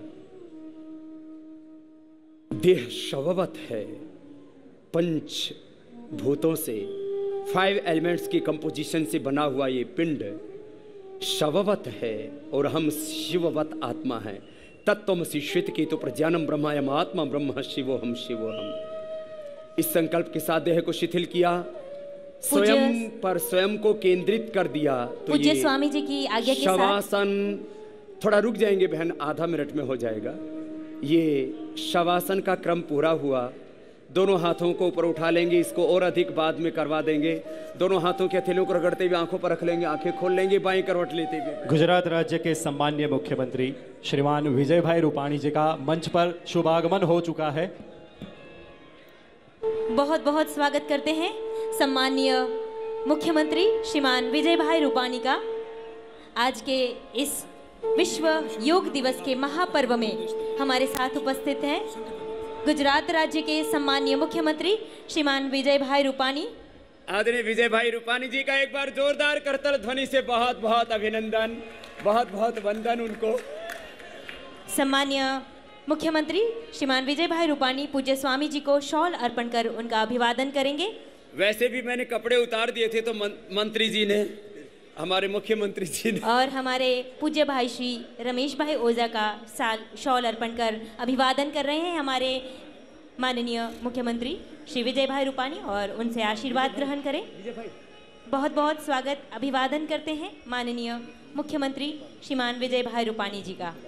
Speaker 6: देह शववत है, पंच भूतों से, 5 एलिमेंट्स की कंपोजिशन से बना हुआ ये पिंड शववत है और हम शिववत आत्मा है। तत्त्वमसि श्वेत केतु प्रज्ञानम ब्रह्मायम आत्मा ब्रह्म शिवोहम शिवोहम। इस संकल्प के साथ देह को शिथिल किया, स्वयं पर स्वयं को केंद्रित कर दिया। तो
Speaker 5: पूज्य स्वामी जी की आज्ञा के साथ
Speaker 6: शवासन, थोड़ा रुक जाएंगे बहन, आधा मिनट में हो जाएगा। ये शवासन का क्रम पूरा हुआ। दोनों हाथों को ऊपर उठा लेंगे, इसको और अधिक बाद में करवा देंगे। दोनों हाथों के हथेलियों को रगड़ते हुए आंखों पर रख लेंगे, आंखें खोल लेंगे, बाईं करवट लेते हुए।
Speaker 8: गुजरात राज्य के सम्माननीय मुख्यमंत्री श्रीमान विजय भाई रूपाणी जी का मंच पर शुभागमन हो चुका है।
Speaker 5: बहुत बहुत स्वागत करते हैं सम्माननीय मुख्यमंत्री श्रीमान विजय भाई रूपाणी का। आज के इस विश्व योग दिवस के महापर्व में हमारे साथ उपस्थित हैं गुजरात राज्य के सम्माननीय मुख्यमंत्री श्रीमान विजय भाई रूपाणी।
Speaker 6: आदरणीय विजय भाई रूपाणी जी का एक बार जोरदार करताल ध्वनि से बहुत बहुत अभिनंदन, बहुत बहुत वंदन उनको।
Speaker 5: सम्माननीय मुख्यमंत्री श्रीमान विजय भाई रूपाणी पूज्य स्वामी जी को शॉल अर्पण कर उनका अभिवादन करेंगे।
Speaker 6: वैसे भी मैंने कपड़े उतार दिए थे तो मंत्री जी ने, हमारे मुख्यमंत्री जी ने, और
Speaker 5: हमारे पूज्य भाई श्री रमेश भाई ओझा का शॉल अर्पण कर अभिवादन कर रहे हैं हमारे माननीय मुख्यमंत्री श्री विजय भाई रूपाणी, और उनसे आशीर्वाद ग्रहण करें। बहुत बहुत स्वागत अभिवादन करते हैं माननीय मुख्यमंत्री श्रीमान विजय भाई रूपाणी जी का।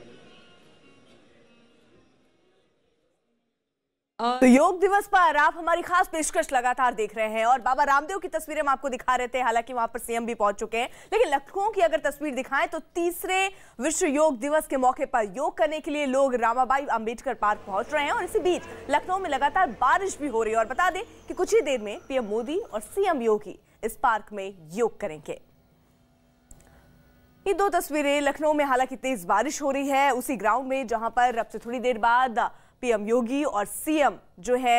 Speaker 1: तो योग दिवस पर आप हमारी खास पेशकश लगातार देख रहे हैं और बाबा रामदेव की तस्वीरें हम आपको दिखा रहे थे। हालांकि वहां पर सीएम भी पहुंच चुके हैं, लेकिन लखनऊ की अगर तस्वीर दिखाएं तो तीसरे विश्व योग दिवस के मौके पर योग करने के लिए लोग रामाबाई अंबेडकर पार्क पहुंच रहे हैं और इसी बीच लखनऊ में लगातार बारिश भी हो रही है। और बता दें कि कुछ ही देर में पीएम मोदी और सीएम योगी इस पार्क में योग करेंगे। ये दो तस्वीरें लखनऊ में हालांकि तेज बारिश हो रही है उसी ग्राउंड में जहां पर अब से थोड़ी देर बाद पीएम योगी और सीएम जो है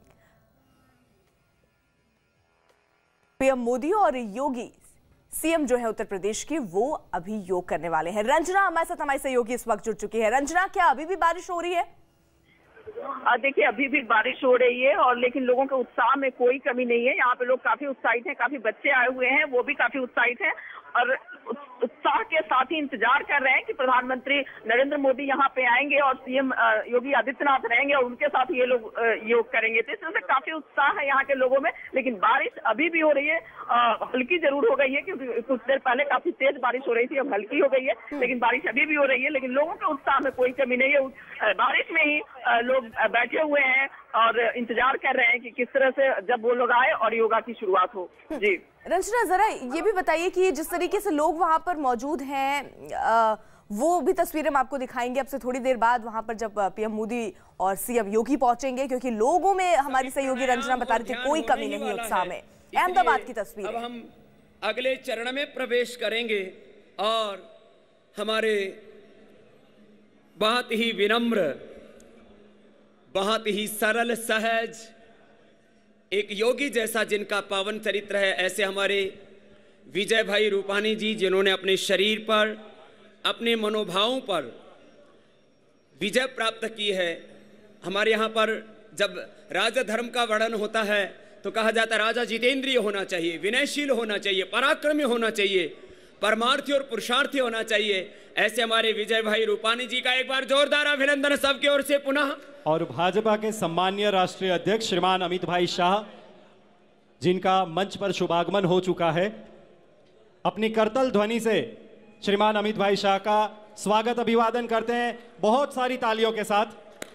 Speaker 1: पीएम मोदी और योगी सीएम जो है उत्तर प्रदेश की, वो अभी योग करने वाले हैं। रंजना हमारे साथ हमारी सहयोगी इस वक्त जुड़ चुकी है। रंजना, क्या अभी भी बारिश हो रही है?
Speaker 9: देखिए, अभी भी बारिश हो रही है और लेकिन लोगों के उत्साह में कोई कमी नहीं है। यहाँ पे लोग काफी उत्साहित हैं, काफी बच्चे आए हुए हैं, वो भी काफी उत्साहित हैं और उत्साह के साथ ही इंतजार कर रहे हैं कि प्रधानमंत्री नरेंद्र मोदी यहाँ पे आएंगे और सीएम योगी आदित्यनाथ रहेंगे और उनके साथ ये लोग योग करेंगे। तो इससे काफी उत्साह है यहाँ के लोगों में। लेकिन बारिश अभी भी हो रही है, हल्की जरूर हो गई है क्योंकि कुछ देर पहले काफी तेज बारिश हो रही थी, अब हल्की हो गई है, लेकिन बारिश अभी भी हो रही है। लेकिन लोगों के उत्साह में कोई कमी नहीं है। बारिश में ही लोग बैठे हुए हैं और इंतजार कर रहे हैं कि किस तरह से जब वो लोग आए और योगा की शुरुआत हो। जी
Speaker 1: रंजना, जरा ये भी बताइए कि जिस तरीके से लोग वहां पर मौजूद हैं वो भी तस्वीरें हम आपको दिखाएंगे अब से थोड़ी देर बाद वहां पर जब पीएम मोदी और सीएम योगी पहुंचेंगे, क्योंकि लोगों में हमारी सहयोगी रंजना बता रही थी कोई कमी नहीं उत्साह में। अहमदाबाद की तस्वीर।
Speaker 6: अब हम अगले चरण में प्रवेश करेंगे और हमारे बहुत ही विनम्र, बहुत ही सरल, सहज, एक योगी जैसा जिनका पावन चरित्र है, ऐसे हमारे विजय भाई रूपाणी जी, जिन्होंने अपने शरीर पर, अपने मनोभावों पर विजय प्राप्त की है। हमारे यहाँ पर जब राजा धर्म का वर्णन होता है तो कहा जाता है राजा जितेंद्रिय होना चाहिए, विनयशील होना चाहिए, पराक्रमी होना चाहिए, परमार्थी और पुरुषार्थी होना चाहिए। ऐसे हमारे विजय भाई रूपाणी जी का एक बार जोरदार अभिनंदन सबकी ओर से पुनः।
Speaker 8: और भाजपा के सम्मानीय राष्ट्रीय अध्यक्ष श्रीमान अमित भाई शाह, जिनका मंच पर शुभागमन हो चुका है, अपनी करतल ध्वनि से श्रीमान अमित भाई शाह का स्वागत अभिवादन करते हैं बहुत सारी तालियों के साथ।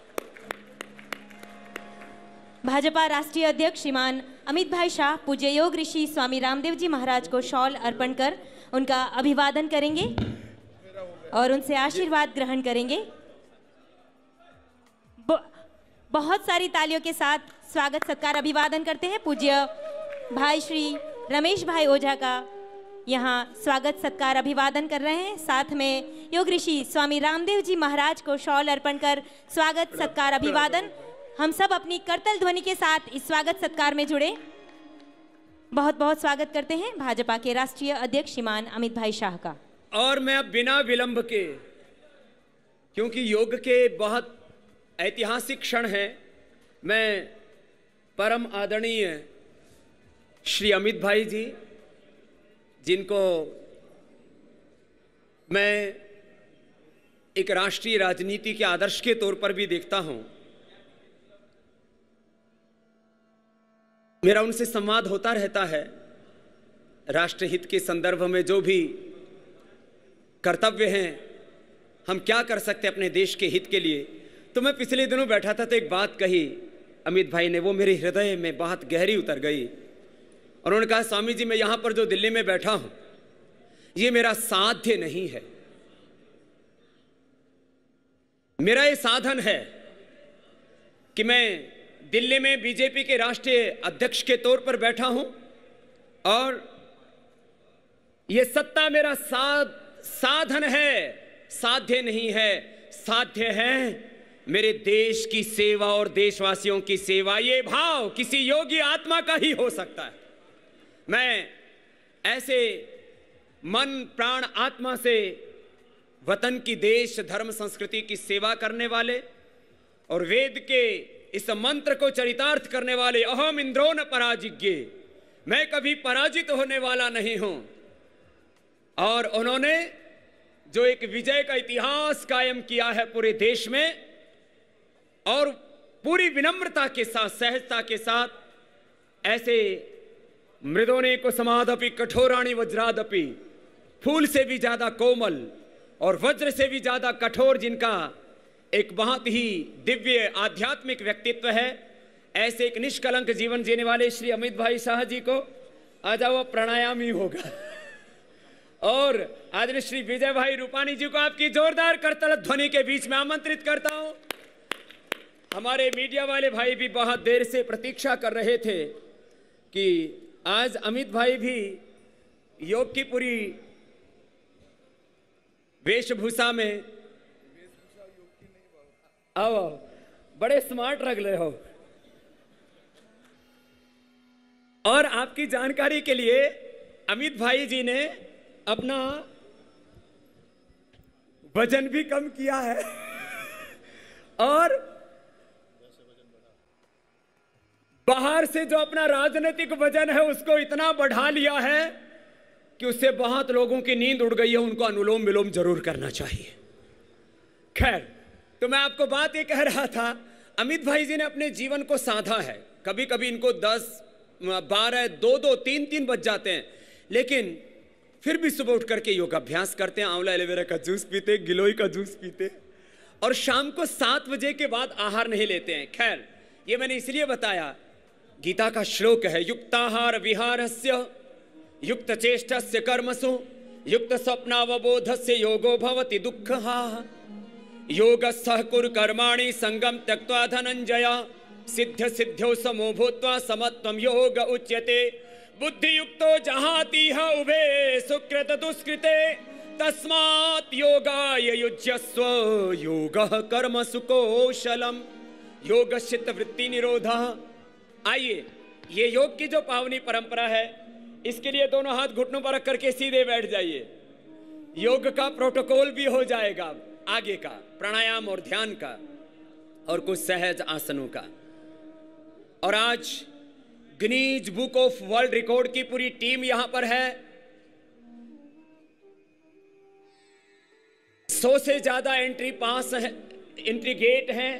Speaker 5: भाजपा राष्ट्रीय अध्यक्ष श्रीमान अमित भाई शाह पूज्य योग ऋषि स्वामी रामदेव जी महाराज को शॉल अर्पण कर उनका अभिवादन करेंगे और उनसे आशीर्वाद ग्रहण करेंगे। बहुत सारी तालियों के साथ स्वागत सत्कार अभिवादन करते हैं। पूज्य भाई श्री रमेश भाई ओझा का यहाँ स्वागत सत्कार अभिवादन कर रहे हैं। साथ में योग ऋषि स्वामी रामदेव जी महाराज को शॉल अर्पण कर स्वागत सत्कार अभिवादन। हम सब अपनी करतल ध्वनि के साथ इस स्वागत सत्कार में जुड़े। बहुत बहुत स्वागत करते हैं भाजपा के राष्ट्रीय अध्यक्ष श्रीमान अमित भाई शाह का।
Speaker 6: और मैं अब बिना विलंब के, क्योंकि योग के बहुत ऐतिहासिक क्षण है, मैं परम आदरणीय श्री अमित भाई जी, जिनको मैं एक राष्ट्रीय राजनीति के आदर्श के तौर पर भी देखता हूं, मेरा उनसे संवाद होता रहता है। राष्ट्रहित के संदर्भ में जो भी कर्तव्य हैं, हम क्या कर सकते हैं अपने देश के हित के लिए। तो मैं पिछले दिनों बैठा था तो एक बात कही अमित भाई ने, वो मेरे हृदय में बहुत गहरी उतर गई। और उन्होंने कहा, स्वामी जी मैं यहाँ पर जो दिल्ली में बैठा हूँ ये मेरा साध्य नहीं है, मेरा ये साधन है कि मैं दिल्ली में बीजेपी के राष्ट्रीय अध्यक्ष के तौर पर बैठा हूं और ये सत्ता मेरा साधन है, साध्य नहीं है। साध्य है मेरे देश की सेवा और देशवासियों की सेवा। ये भाव किसी योगी आत्मा का ही हो सकता है। मैं ऐसे मन प्राण आत्मा से वतन की, देश धर्म संस्कृति की सेवा करने वाले और वेद के इस मंत्र को चरितार्थ करने वाले, अहम इंद्रो न पराजिज्ञे, मैं कभी पराजित होने वाला नहीं हूं। और उन्होंने जो एक विजय का इतिहास कायम किया है पूरे देश में, और पूरी विनम्रता के साथ, सहजता के साथ, ऐसे मृदोने को समादपि कठोराणि वज्रादपि, फूल से भी ज्यादा कोमल और वज्र से भी ज्यादा कठोर जिनका एक बहुत ही दिव्य आध्यात्मिक व्यक्तित्व है, ऐसे एक निष्कलंक जीवन जीने वाले श्री अमित भाई शाह जी को आज वो प्राणायाम ही होगा। और आज श्री विजय भाई रूपानी जी को आपकी जोरदार करतल ध्वनि के बीच में आमंत्रित करता हूं। हमारे मीडिया वाले भाई भी बहुत देर से प्रतीक्षा कर रहे थे कि आज अमित भाई भी योग की पूरी वेशभूषा में आओ, बड़े स्मार्ट लग रहे हो। और आपकी जानकारी के लिए अमित भाई जी ने अपना वजन भी कम किया है और बाहर से जो अपना राजनीतिक वजन है उसको इतना बढ़ा लिया है कि उससे बहुत लोगों की नींद उड़ गई है। उनको अनुलोम विलोम जरूर करना चाहिए। खैर, तो मैं आपको बात ये कह रहा था, अमित भाई जी ने अपने जीवन को साधा है। कभी कभी इनको 10, 12, 2, 3 बज जाते हैं, लेकिन फिर भी सुबह उठ करके योग अभ्यास करते हैं। आंवला एलोवेरा का जूस पीते, गिलोय का जूस पीते, और शाम को 7 बजे के बाद आहार नहीं लेते हैं। खैर, ये मैंने इसलिए बताया, गीता का श्लोक है, युक्ताहार विहारस्य युक्त चेष्टस्य कर्मसु युक्त स्वप्नावबोधस्य योगो भवति दुःखः। योगस्थः कुरु कर्माणि संगम त्यक्त्वा धनंजय सिद्ध सिद्ध्यौ समो भूत्वा समत्वं योग उच्यते। बुद्धियुक्तो जहातिह उभे सुकृत दुष्कृते तस्मात् योगाय युज्यस्व योगः कर्मसु कौशलम् योगश्चित्त वृत्ति निरोधः। आइए, ये योग की जो पावनी परंपरा है, इसके लिए दोनों हाथ घुटनों पर रख करके सीधे बैठ जाइए। योग का प्रोटोकॉल भी हो जाएगा आगे का, प्राणायाम और ध्यान का और कुछ सहज आसनों का। और आज Guinness book of world record की पूरी टीम यहां पर है। 100 से ज्यादा एंट्री पास है, एंट्री गेट हैं।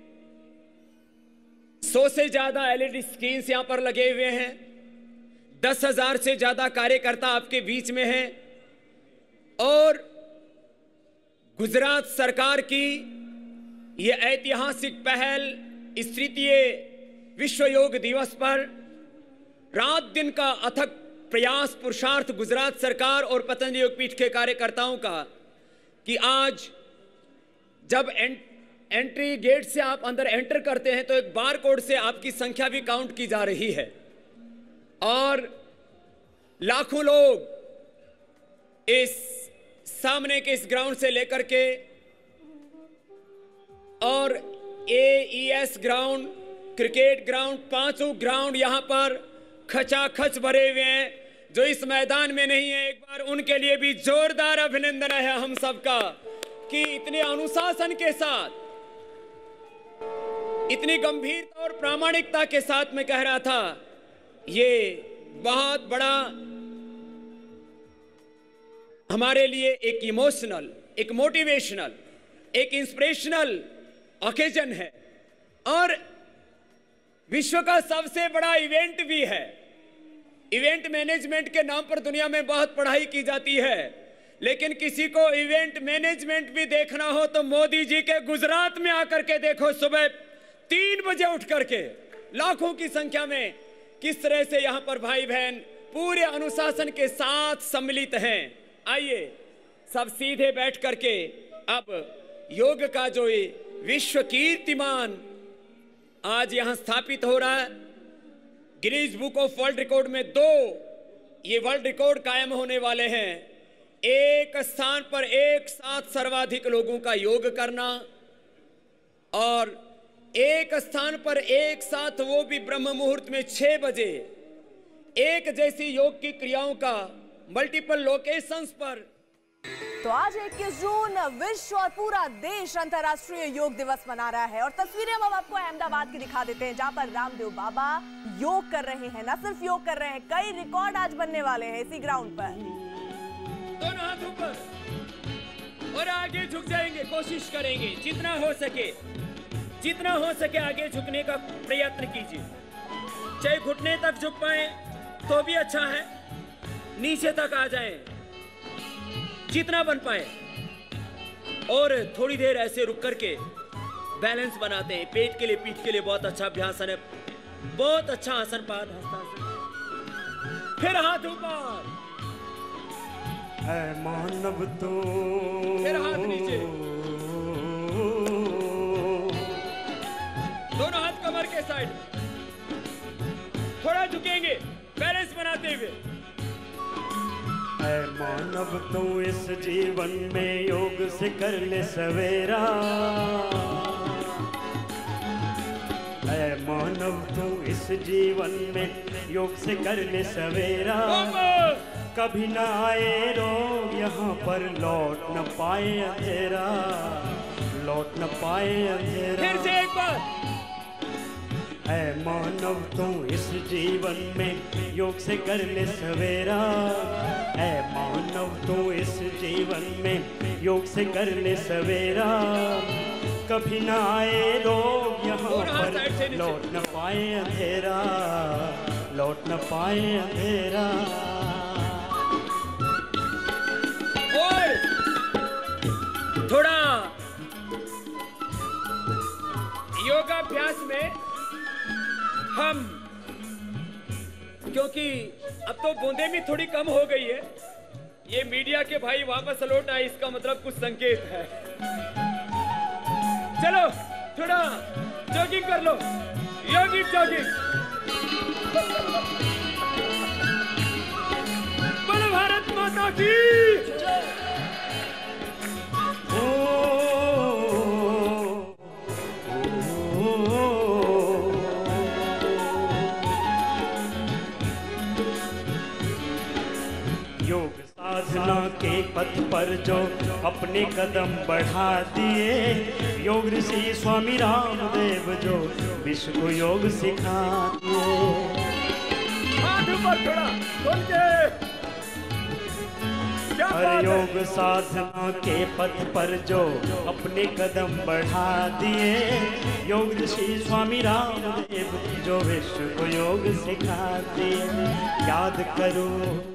Speaker 6: 100 से ज्यादा एलईडी स्क्रीन यहां पर लगे हुए हैं। 10,000 से ज्यादा कार्यकर्ता आपके बीच में हैं। और गुजरात सरकार की यह ऐतिहासिक पहल इस तृतीय विश्व योग दिवस पर रात दिन का अथक प्रयास पुरुषार्थ गुजरात सरकार और पतंजलि योगपीठ के कार्यकर्ताओं का, कि आज जब एंट्री गेट से आप अंदर एंटर करते हैं तो एक बार कोड से आपकी संख्या भी काउंट की जा रही है। और लाखों लोग इस सामने के इस ग्राउंड से लेकर के और AES ground, cricket ground, 5 ground यहां पर खचाखच भरे हुए हैं। जो इस मैदान में नहीं है, एक बार उनके लिए भी जोरदार अभिनंदन है हम सबका कि इतने अनुशासन के साथ, इतनी गंभीरता और प्रामाणिकता के साथ मैं कह रहा था, ये बहुत बड़ा हमारे लिए एक इमोशनल, एक मोटिवेशनल, एक इंस्पिरेशनल ओकेजन है और विश्व का सबसे बड़ा इवेंट भी है। इवेंट मैनेजमेंट के नाम पर दुनिया में बहुत पढ़ाई की जाती है, लेकिन किसी को इवेंट मैनेजमेंट भी देखना हो तो मोदी जी के गुजरात में आकर के देखो। सुबह 3 बजे उठ करके लाखों की संख्या में किस तरह से यहाँ पर भाई बहन पूरे अनुशासन के साथ सम्मिलित हैं। आइए सब सीधे बैठ करके अब योग का जो ये विश्व कीर्तिमान आज यहाँ स्थापित हो रहा है, Guinness book of world record में 2 ये वर्ल्ड रिकॉर्ड कायम होने वाले हैं। एक स्थान पर एक साथ सर्वाधिक लोगों का योग करना और एक स्थान पर एक साथ वो भी ब्रह्म मुहूर्त में 6 बजे एक जैसी योग की क्रियाओं का मल्टीपल लोकेशंस पर।
Speaker 1: तो आज 21 जून विश्व और पूरा देश अंतर्राष्ट्रीय योग दिवस मना रहा है और तस्वीरें हम आपको अहमदाबाद की दिखा देते हैं, जहां पर रामदेव बाबा योग कर रहे हैं। न सिर्फ योग कर रहे हैं, कई रिकॉर्ड आज बनने वाले हैं इसी ग्राउंड पर।
Speaker 6: दोनों हाथ ऊपर और आगे झुक जाएंगे, कोशिश करेंगे जितना हो सके आगे झुकने का प्रयत्न कीजिए। चाहे घुटने तक झुक पाए तो भी अच्छा है, नीचे तक आ जाएं जितना बन पाए। और थोड़ी देर ऐसे रुक करके बैलेंस बनाते हैं। पेट के लिए, पीठ के लिए बहुत अच्छा अभ्यास है, बहुत अच्छा आसन। पाद हस्तासन, फिर हाथ ऊपर,
Speaker 10: है मानव तो,
Speaker 6: फिर हाथ नीचे, दोनों हाथ कमर के साइड, थोड़ा झुकेंगे बैलेंस बनाते हुए।
Speaker 10: है मानव तो इस जीवन में योग से कर ले सवेरा, है मानव तो इस जीवन में योग से कर ले सवेरा। कभी न आए रोग यहाँ पर लौट न पाए अंधेरा, लौट न पाए अंधेरा।
Speaker 6: फिर से एक बार,
Speaker 10: है मानव तू इस जीवन में योग से कर ले सवेरा, है मानव तू इस जीवन में योग से कर ले सवेरा। कभी न आए रोग यहाँ पर लौट न पाए अंधेरा, लौट न पाए अंधेरा।
Speaker 6: और थोड़ा योगाभ्यास में हम, क्योंकि अब तो बूंदे भी थोड़ी कम हो गई है, ये मीडिया के भाई वापस लौट आए, इसका मतलब कुछ संकेत है। चलो थोड़ा जॉगिंग कर लो, योगिक जॉगिंग। बोलो भारत माता की।
Speaker 10: साधना के पथ पर जो अपने कदम बढ़ा दिए, योग ऋषि स्वामी रामदेव जो विश्व को योग सिखा दिए।
Speaker 6: हाथ ऊपर थोड़ा खोल के।
Speaker 10: हर योग साधना के पथ पर जो अपने कदम बढ़ा दिए, योग ऋषि स्वामी रामदेव जो विश्व को योग सिखा दिए। याद करो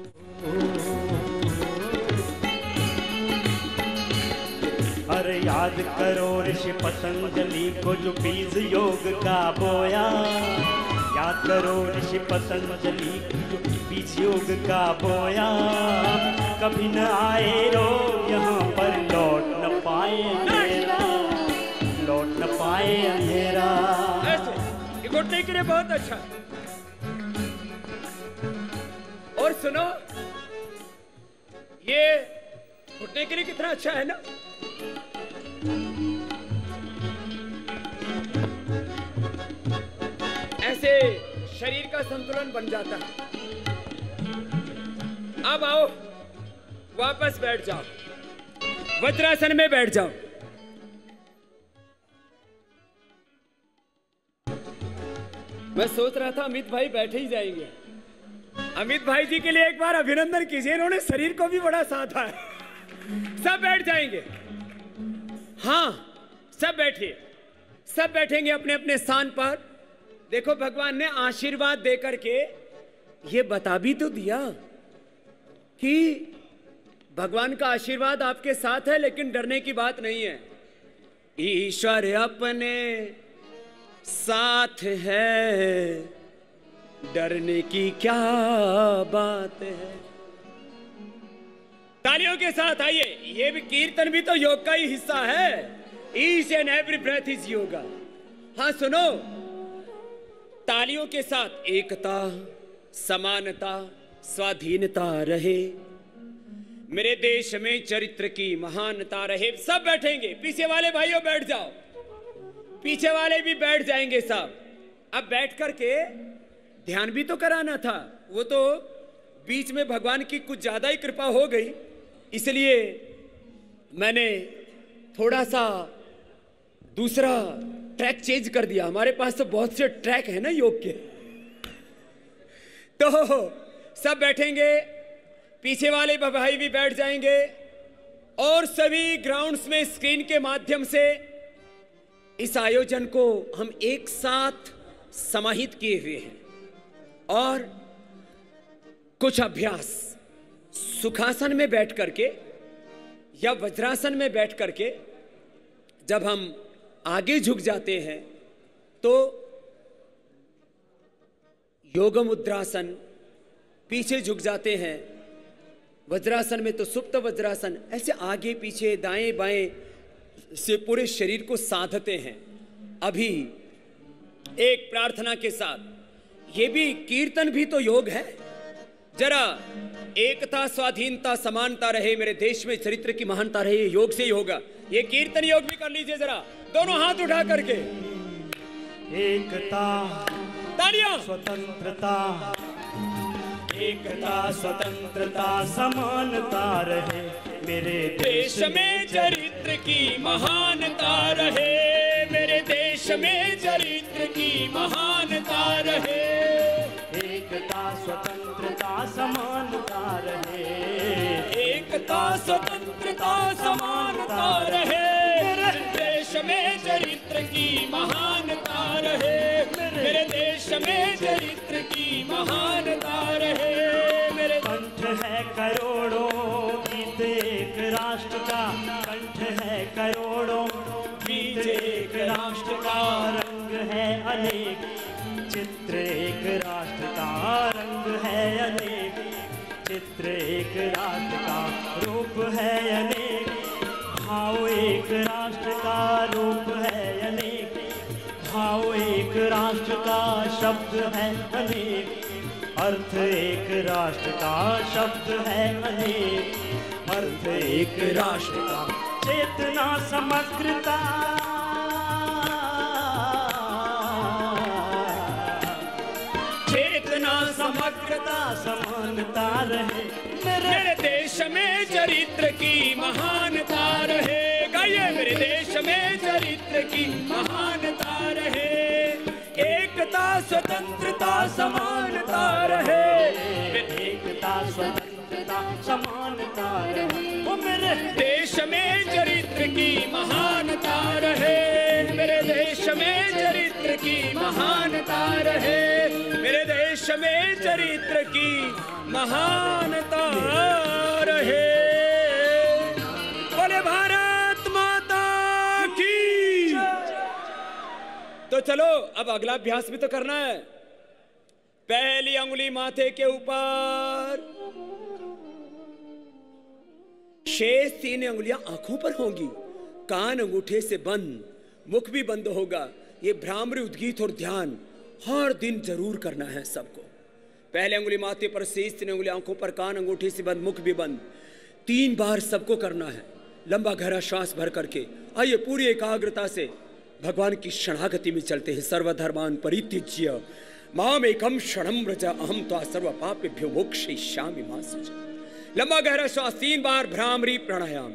Speaker 10: अरे याद करो ऋषि पतंजलि को जो बीज योग का बोया, याद करो ऋषि पतंजलि को जो बीज योग का बोया। कभी न आए रोग यहाँ पर लौट न पाए अंधेरा, लौट न पाए अंधेरा।
Speaker 6: ऐसे ये घुटने के लिए बहुत अच्छा। और सुनो, ये घुटने के लिए कितना अच्छा है ना। ऐसे शरीर का संतुलन बन जाता है। अब आओ वापस बैठ जाओ, वज्रासन में बैठ जाओ। मैं सोच रहा था अमित भाई बैठे ही जाएंगे। अमित भाई जी के लिए एक बार अभिनंदन कीजिए, इन्होंने शरीर को भी बड़ा साधा है। सब बैठ जाएंगे। हाँ सब बैठिए, सब बैठेंगे अपने अपने स्थान पर। देखो भगवान ने आशीर्वाद देकर के ये बता भी तो दिया कि भगवान का आशीर्वाद आपके साथ है, लेकिन डरने की बात नहीं है। ईश्वर अपने साथ है, डरने की क्या बात है। तालियों के साथ आइए, ये भी कीर्तन भी तो योग का ही हिस्सा है। Each and every breath is yoga. हाँ सुनो, तालियों के साथ एकता, समानता, स्वाधीनता रहे, मेरे देश में चरित्र की महानता रहे। सब बैठेंगे, पीछे वाले भाइयों बैठ जाओ, पीछे वाले भी बैठ जाएंगे सब। अब बैठ करके ध्यान भी तो कराना था, वो तो बीच में भगवान की कुछ ज्यादा ही कृपा हो गई, इसलिए मैंने थोड़ा सा दूसरा ट्रैक चेंज कर दिया। हमारे पास तो बहुत से ट्रैक है ना योग के। तो सब बैठेंगे, पीछे वाले भाई भी बैठ जाएंगे और सभी ग्राउंड्स में स्क्रीन के माध्यम से इस आयोजन को हम एक साथ समाहित किए हुए हैं। और कुछ अभ्यास सुखासन में बैठ करके या वज्रासन में बैठ करके जब हम आगे झुक जाते हैं तो योग मुद्रासन, पीछे झुक जाते हैं वज्रासन में तो सुप्त वज्रासन, ऐसे आगे पीछे दाएं बाएं से पूरे शरीर को साधते हैं। अभी एक प्रार्थना के साथ, ये भी कीर्तन भी तो योग है। जरा एकता, स्वाधीनता, समानता रहे, मेरे देश में चरित्र की महानता रहे, योग से ही होगा। ये कीर्तन योग भी कर लीजिए जरा, दोनों हाथ उठा करके।
Speaker 10: एकता,
Speaker 6: तालियां।
Speaker 10: स्वतंत्रता, एकता, स्वतंत्रता, समानता रहे, मेरे
Speaker 6: देश में चरित्र की महानता रहे, मेरे देश में चरित्र की महानता रहे।
Speaker 10: एकता, स्वतंत्रता, समानता रहे,
Speaker 6: एकता, स्वतंत्रता, समानता रहे, देश में चरित्र की महानता रहे, मेरे देश में चरित्र की महानता रहे। मेरे
Speaker 10: कंठ है करोड़ों, गीत एक राष्ट्र का, कंठ है करोड़ों, गीत एक राष्ट्र का, रंग है अनेक, चित्र एक राष्ट्र का, रंग है अनेक, चित्र एक राष्ट्र का, रूप है अनेक, भाव एक राष्ट्र का, रूप है अनेक, भाव एक राष्ट्र का, शब्द है अनेक, अर्थ एक राष्ट्र का, शब्द है अनेक, अर्थ एक राष्ट्र का, चेतना समग्रता, चेतना समग्रता, समानता रहे,
Speaker 6: मेरे देश में चरित्र की महानता रहे। गाइए, मेरे देश में चरित्र की महानता रहे, एकता, स्वतंत्रता, समानता रहे,
Speaker 10: एकता, स्वतंत्रता, समानता रहे, वो मेरे
Speaker 6: देश में चरित्र की महानता रहे, मेरे देश में चरित्र की महानता रहे, मेरे देश में चरित्र की महानता रहे। बोले भारत माता की। तो चलो अब अगला अभ्यास भी तो करना है। पहली अंगुली माथे के ऊपर, शेष 3 अंगुलियां आंखों पर होंगी, कान अंगूठे से बंद, मुख भी बंद होगा। ये भ्रामरी, उद्गीत और ध्यान हर दिन जरूर करना है सबको। पहले अंगुली माथे पर, शेष 3 अंगुली आंखों पर, कान अंगूठे से बंद, मुख भी बंद, 3 बार सबको करना है। लंबा गहरा श्वास भर करके आइए पूरी एकाग्रता से भगवान की शरणागति में चलते हैं। सर्वधर्मान परित्यज्य मामेकं शरणं व्रज अहं त्वा सर्व पापेभ्यो मोक्षयिष्यामि मा शुचः। लंबा गहरा श्वास 3 बार, भ्रामरी प्राणायाम।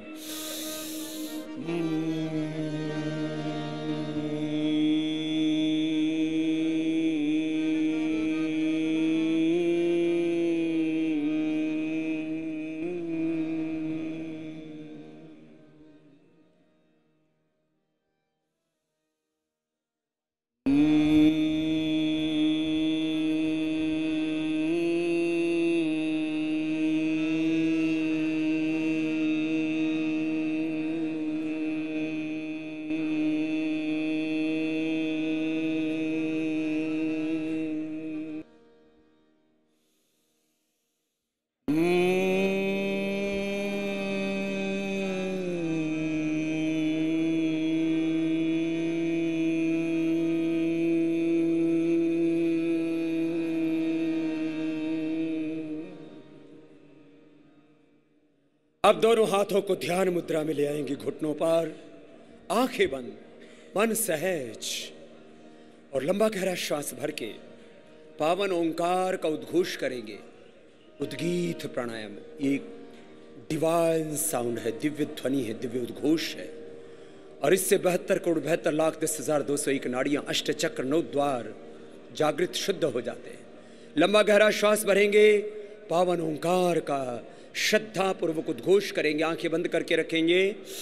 Speaker 6: अब दोनों हाथों को ध्यान मुद्रा में ले आएंगे घुटनों पर, आंखें बंद, मन सहज, और लंबा गहरा श्वास भर के पावन ओंकार का उद्घोष करेंगे। उद्गीत प्राणायाम ये डिवाइन साउंड है, दिव्य ध्वनि है, दिव्य उद्घोष है, और इससे 72,72,10,201 नाड़ियां, अष्ट चक्र, 9 द्वार जागृत शुद्ध हो जाते हैं। लंबा गहरा श्वास भरेंगे, पावन ओंकार का श्रद्धा पूर्वक उद्घोष करेंगे, आंखें बंद करके रखेंगे।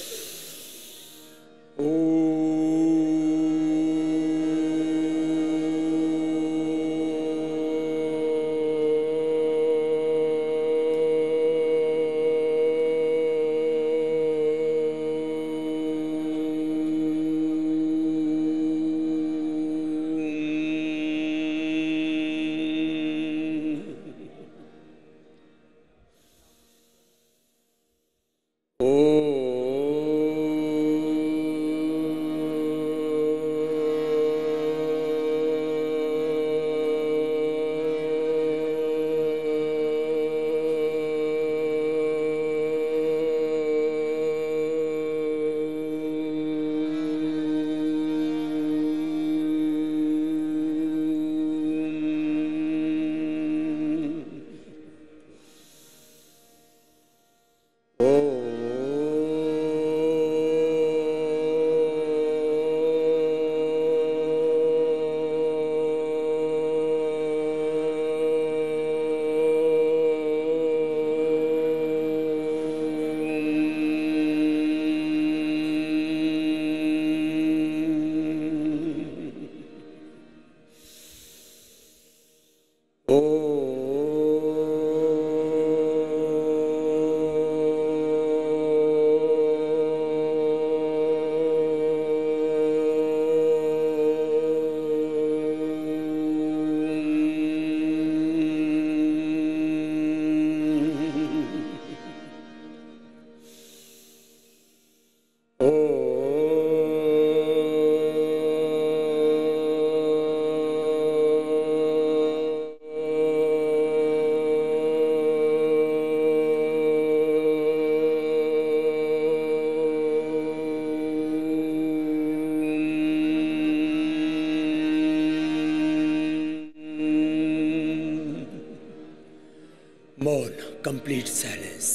Speaker 6: मौन, कंप्लीट साइलेंस,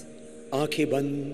Speaker 6: आंखें बंद,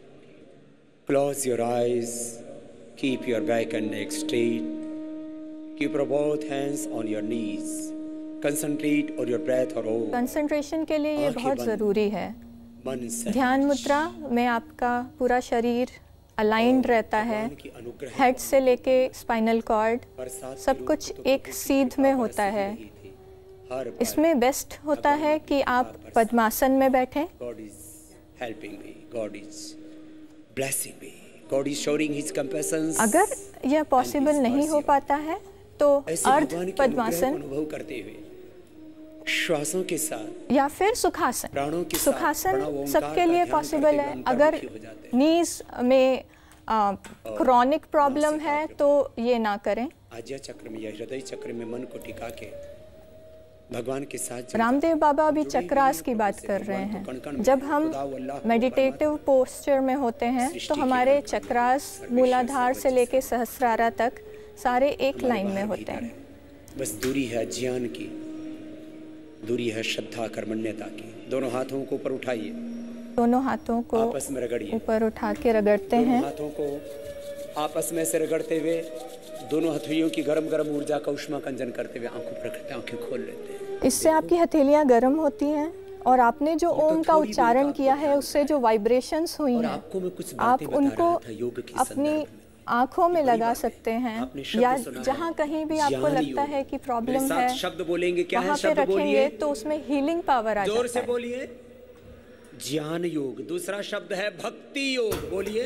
Speaker 6: close your eyes, keep your back and neck straight, keep your both hands on your knees, concentrate on your breath और होल्ड।
Speaker 11: कंसंट्रेशन के लिए ये बहुत ज़रूरी है।
Speaker 6: मन से
Speaker 11: ध्यान मुद्रा में आपका पूरा शरीर अलाइंड रहता है, हेड से लेके स्पाइनल कॉर्ड सब कुछ एक सीध में होता है। इसमें बेस्ट होता है कि आप पद्मासन में बैठें।
Speaker 6: God is helping me, God is blessing me, God is showing His compassion।
Speaker 11: अगर यह पॉसिबल नहीं हो पाता है तो अर्ध पद्मासन
Speaker 6: अनुभव करते हुए श्वासों के साथ
Speaker 11: या फिर सुखासन। सुखासन सबके लिए पॉसिबल है। अगर नीज में क्रॉनिक प्रॉब्लम है तो ये ना करें।
Speaker 6: आज्ञा चक्र में या हृदय चक्र में मन को टिका के भगवान के साथ।
Speaker 11: रामदेव बाबा अभी चक्रास की बात कर रहे हैं। जब हम मेडिटेटिव पोस्चर में होते हैं तो हमारे चक्रास मूलाधार से लेके सहस्रारा तक सारे एक लाइन में होते हैं।
Speaker 6: बस दूरी है ज्ञान की, दूरी है श्रद्धा कर्मण्यता की। दोनों हाथों को ऊपर उठाइए,
Speaker 11: दोनों हाथों को
Speaker 6: आपस में रगड़िए,
Speaker 11: ऊपर उठा के रगड़ते हैं।
Speaker 6: हाथों को आपस में से रगड़ते हुए दोनों हथेलियों की गरम गरम ऊर्जा का उष्मा कंजन करते हुए आंखों पर रखते, आंखें खोल लेते हैं।
Speaker 11: इससे आपकी हथेलियां गर्म होती हैं और आपने जो ओम का उच्चारण किया है उससे जो वाइब्रेशंस हुई हैं आप उनको अपनी आंखों में लगा सकते हैं या जहाँ कहीं भी आपको लगता है कि प्रॉब्लम है
Speaker 6: शब्द बोलेंगे, क्या
Speaker 11: वहाँ पे रखेंगे तो उसमें हीलिंग पावर आ जाता है।
Speaker 6: जोर से बोलिए, ज्ञान योग। दूसरा शब्द है भक्ति योग, बोलिए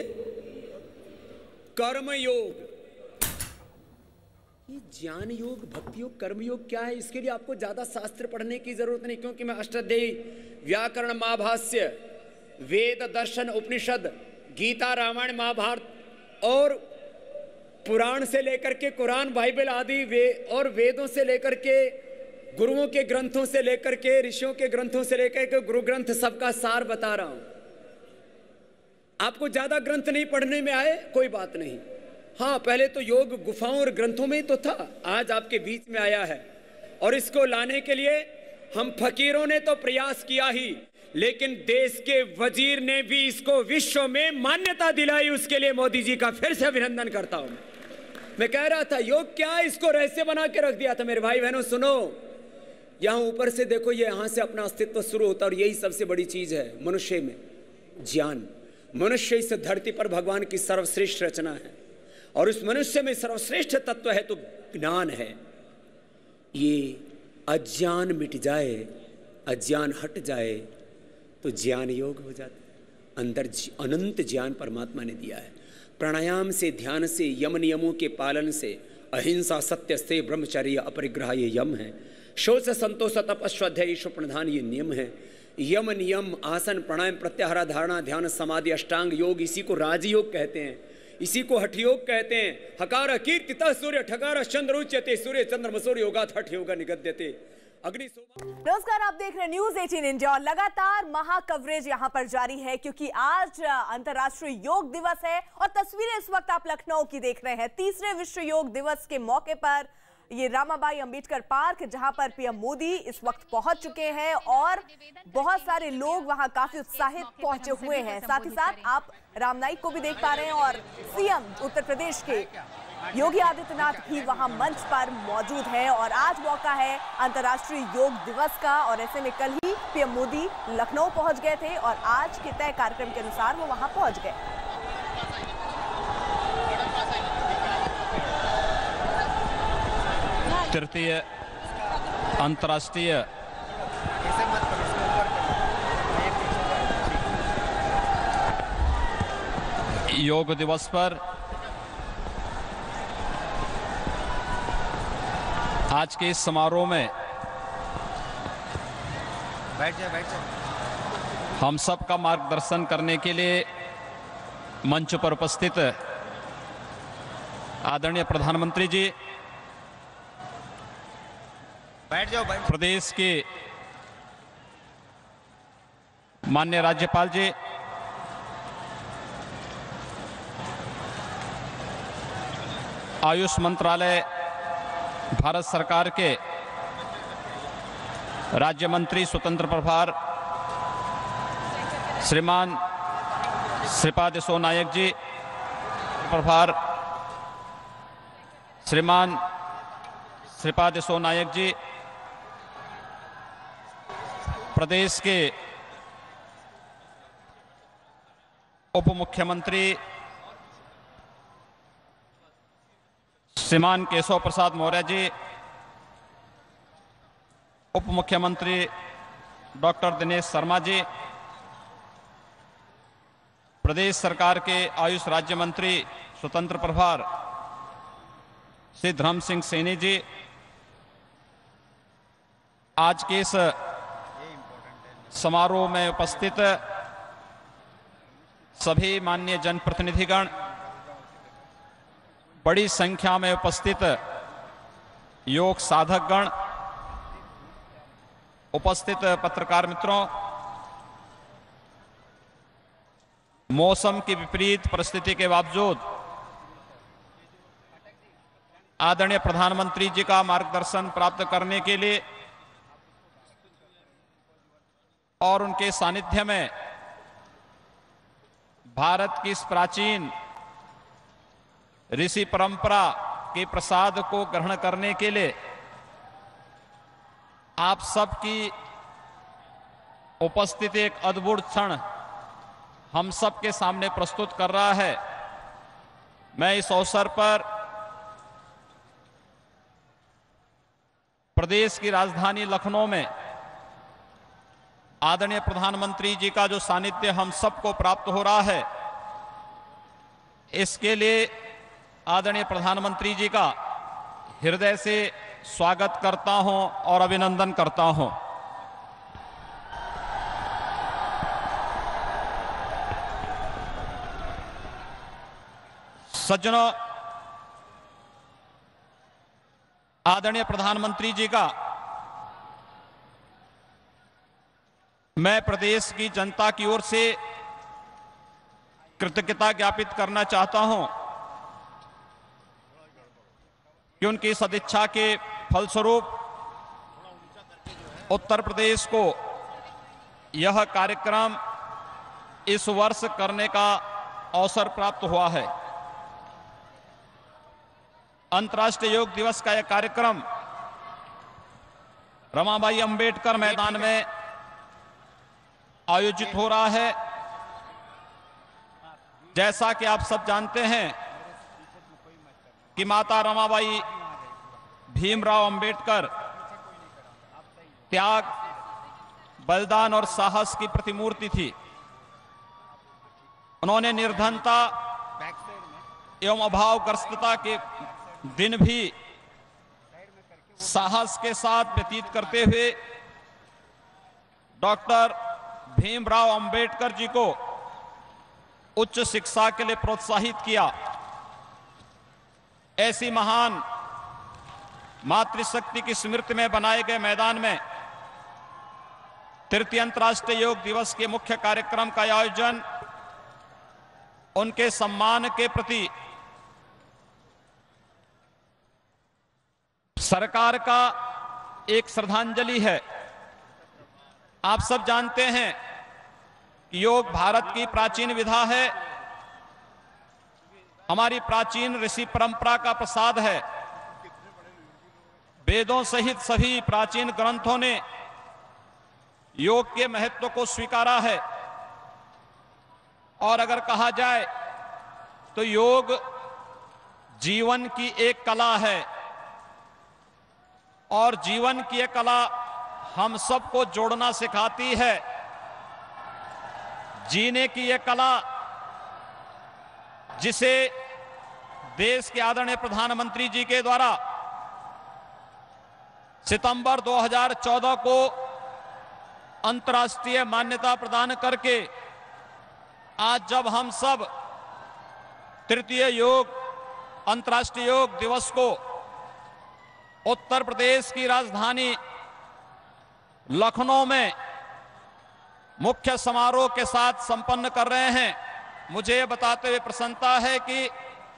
Speaker 6: कर्म योग। ये ज्ञान योग, भक्ति योग, कर्म योग क्या है? इसके लिए आपको ज्यादा शास्त्र पढ़ने की जरूरत नहीं, क्योंकि मैं अष्टाध्यायी, व्याकरण, महाभाष्य, वेद, दर्शन, उपनिषद, गीता, रामायण, महाभारत और पुराण से लेकर के कुरान, बाइबल आदि और वेदों से लेकर के गुरुओं के ग्रंथों से लेकर के ऋषियों के ग्रंथों से लेकर के गुरु ग्रंथ सबका सार बता रहा हूं। आपको ज्यादा ग्रंथ नहीं पढ़ने में आए कोई बात नहीं, हाँ पहले तो योग गुफाओं और ग्रंथों में ही तो था, आज आपके बीच में आया है। और इसको लाने के लिए हम फकीरों ने तो प्रयास किया ही, लेकिन देश के वजीर ने भी इसको विश्व में मान्यता दिलाई, उसके लिए मोदी जी का फिर से अभिनंदन करता हूं। मैं कह रहा था योग क्या, इसको रहस्य बना के रख दिया था। मेरे भाई बहनों सुनो, यहां ऊपर से देखो, ये यहां से अपना अस्तित्व शुरू होता है और यही सबसे बड़ी चीज है मनुष्य में, ज्ञान। मनुष्य इस धरती पर भगवान की सर्वश्रेष्ठ रचना है और उस मनुष्य में सर्वश्रेष्ठ तत्व है तो ज्ञान है। ये अज्ञान मिट जाए, अज्ञान हट जाए तो ज्ञान योग हो जाता है। अंदर अनंत ज्ञान परमात्मा ने दिया है। प्राणायाम से, ध्यान से, यम नियमों के पालन से, अहिंसा, सत्य से, ब्रह्मचर्य, अपरिग्रह ये यम है। शोच, संतोष, तप, स्वाध्याय, ईश्वर प्रणिधान ये नियम है। यम, नियम, आसन, प्राणायाम, प्रत्याहार, धारणा, ध्यान, समाधि, अष्टांग योग, इसी को राजयोग कहते हैं, इसी को हठ योग कहते हैं। हकार कीर्तितः सूर्य ठकार चंद्र उच्यते, सूर्य चंद्रमा सूर्य योगात् हठ योगा निगद्यते।
Speaker 1: नमस्कार, आप देख रहे हैं न्यूज 18 इंडिया और लगातार महा कवरेज यहां पर जारी है क्योंकि आज अंतर्राष्ट्रीय योग दिवस है और तस्वीरें इस वक्त आप लखनऊ की देख रहे हैं। तीसरे विश्व योग दिवस के मौके पर ये रामाबाई अंबेडकर पार्क, जहां पर पीएम मोदी इस वक्त पहुंच चुके हैं और बहुत सारे लोग वहां काफी उत्साहित पहुंचे हुए हैं। साथ ही साथ आप राम नाईक को भी देख पा रहे हैं और सीएम उत्तर प्रदेश के योगी आदित्यनाथ भी वहां मंच पर मौजूद है और आज मौका है अंतर्राष्ट्रीय योग दिवस का और ऐसे में कल ही पीएम मोदी लखनऊ पहुंच गए थे और आज के तय कार्यक्रम के अनुसार वो वहां पहुंच गए।
Speaker 7: तृतीय अंतर्राष्ट्रीय योग दिवस पर आज के इस समारोह में हम सब का मार्गदर्शन करने के लिए मंच पर उपस्थित आदरणीय प्रधानमंत्री जी, प्रदेश के माननीय राज्यपाल जी, आयुष मंत्रालय भारत सरकार के राज्य मंत्री स्वतंत्र प्रभार श्रीमान श्रीपाद यसो नायक जी, प्रभार श्रीमान श्रीपाद यसो नायक जी, प्रदेश के उप मुख्यमंत्री श्रीमान केशव प्रसाद मौर्य जी, उप मुख्यमंत्री डॉक्टर दिनेश शर्मा जी, प्रदेश सरकार के आयुष राज्य मंत्री स्वतंत्र प्रभार श्री धर्म सिंह सैनी जी, आज के इस समारोह में उपस्थित सभी माननीय जनप्रतिनिधिगण, बड़ी संख्या में उपस्थित योग साधकगण, उपस्थित पत्रकार मित्रों, मौसम की विपरीत परिस्थिति के बावजूद आदरणीय प्रधानमंत्री जी का मार्गदर्शन प्राप्त करने के लिए और उनके सानिध्य में भारत की इस प्राचीन ऋषि परंपरा के प्रसाद को ग्रहण करने के लिए आप सबकी उपस्थिति एक अद्भुत क्षण हम सबके सामने प्रस्तुत कर रहा है। मैं इस अवसर पर प्रदेश की राजधानी लखनऊ में आदरणीय प्रधानमंत्री जी का जो सानिध्य हम सबको प्राप्त हो रहा है, इसके लिए आदरणीय प्रधानमंत्री जी का हृदय से स्वागत करता हूं और अभिनंदन करता हूं। सज्जनों, आदरणीय प्रधानमंत्री जी का मैं प्रदेश की जनता की ओर से कृतज्ञता ज्ञापित करना चाहता हूं कि उनकी सदिच्छा के फलस्वरूप उत्तर प्रदेश को यह कार्यक्रम इस वर्ष करने का अवसर प्राप्त हुआ है। अंतर्राष्ट्रीय योग दिवस का यह कार्यक्रम रमाबाई अंबेडकर मैदान में आयोजित हो रहा है। जैसा कि आप सब जानते हैं कि माता रमाबाई भीमराव अंबेडकर त्याग, बलिदान और साहस की प्रतिमूर्ति थी। उन्होंने निर्धनता एवं अभावग्रस्तता के दिन भी साहस के साथ व्यतीत करते हुए डॉक्टर भीमराव अंबेडकर जी को उच्च शिक्षा के लिए प्रोत्साहित किया। ऐसी महान मातृशक्ति की स्मृति में बनाए गए मैदान में तृतीय अंतर्राष्ट्रीय योग दिवस के मुख्य कार्यक्रम का आयोजन उनके सम्मान के प्रति सरकार का एक श्रद्धांजलि है। आप सब जानते हैं कि योग भारत की प्राचीन विधा है, हमारी प्राचीन ऋषि परंपरा का प्रसाद है। वेदों सहित सभी प्राचीन ग्रंथों ने योग के महत्व को स्वीकारा है। और अगर कहा जाए तो योग जीवन की एक कला है और जीवन की एक कला हम सबको जोड़ना सिखाती है। जीने की एक कला जिसे देश के आदरणीय प्रधानमंत्री जी के द्वारा सितंबर 2014 को अंतर्राष्ट्रीय मान्यता प्रदान करके आज जब हम सब तृतीय योग अंतर्राष्ट्रीय योग दिवस को उत्तर प्रदेश की राजधानी लखनऊ में मुख्य समारोह के साथ संपन्न कर रहे हैं, मुझे बताते हुए प्रसन्नता है कि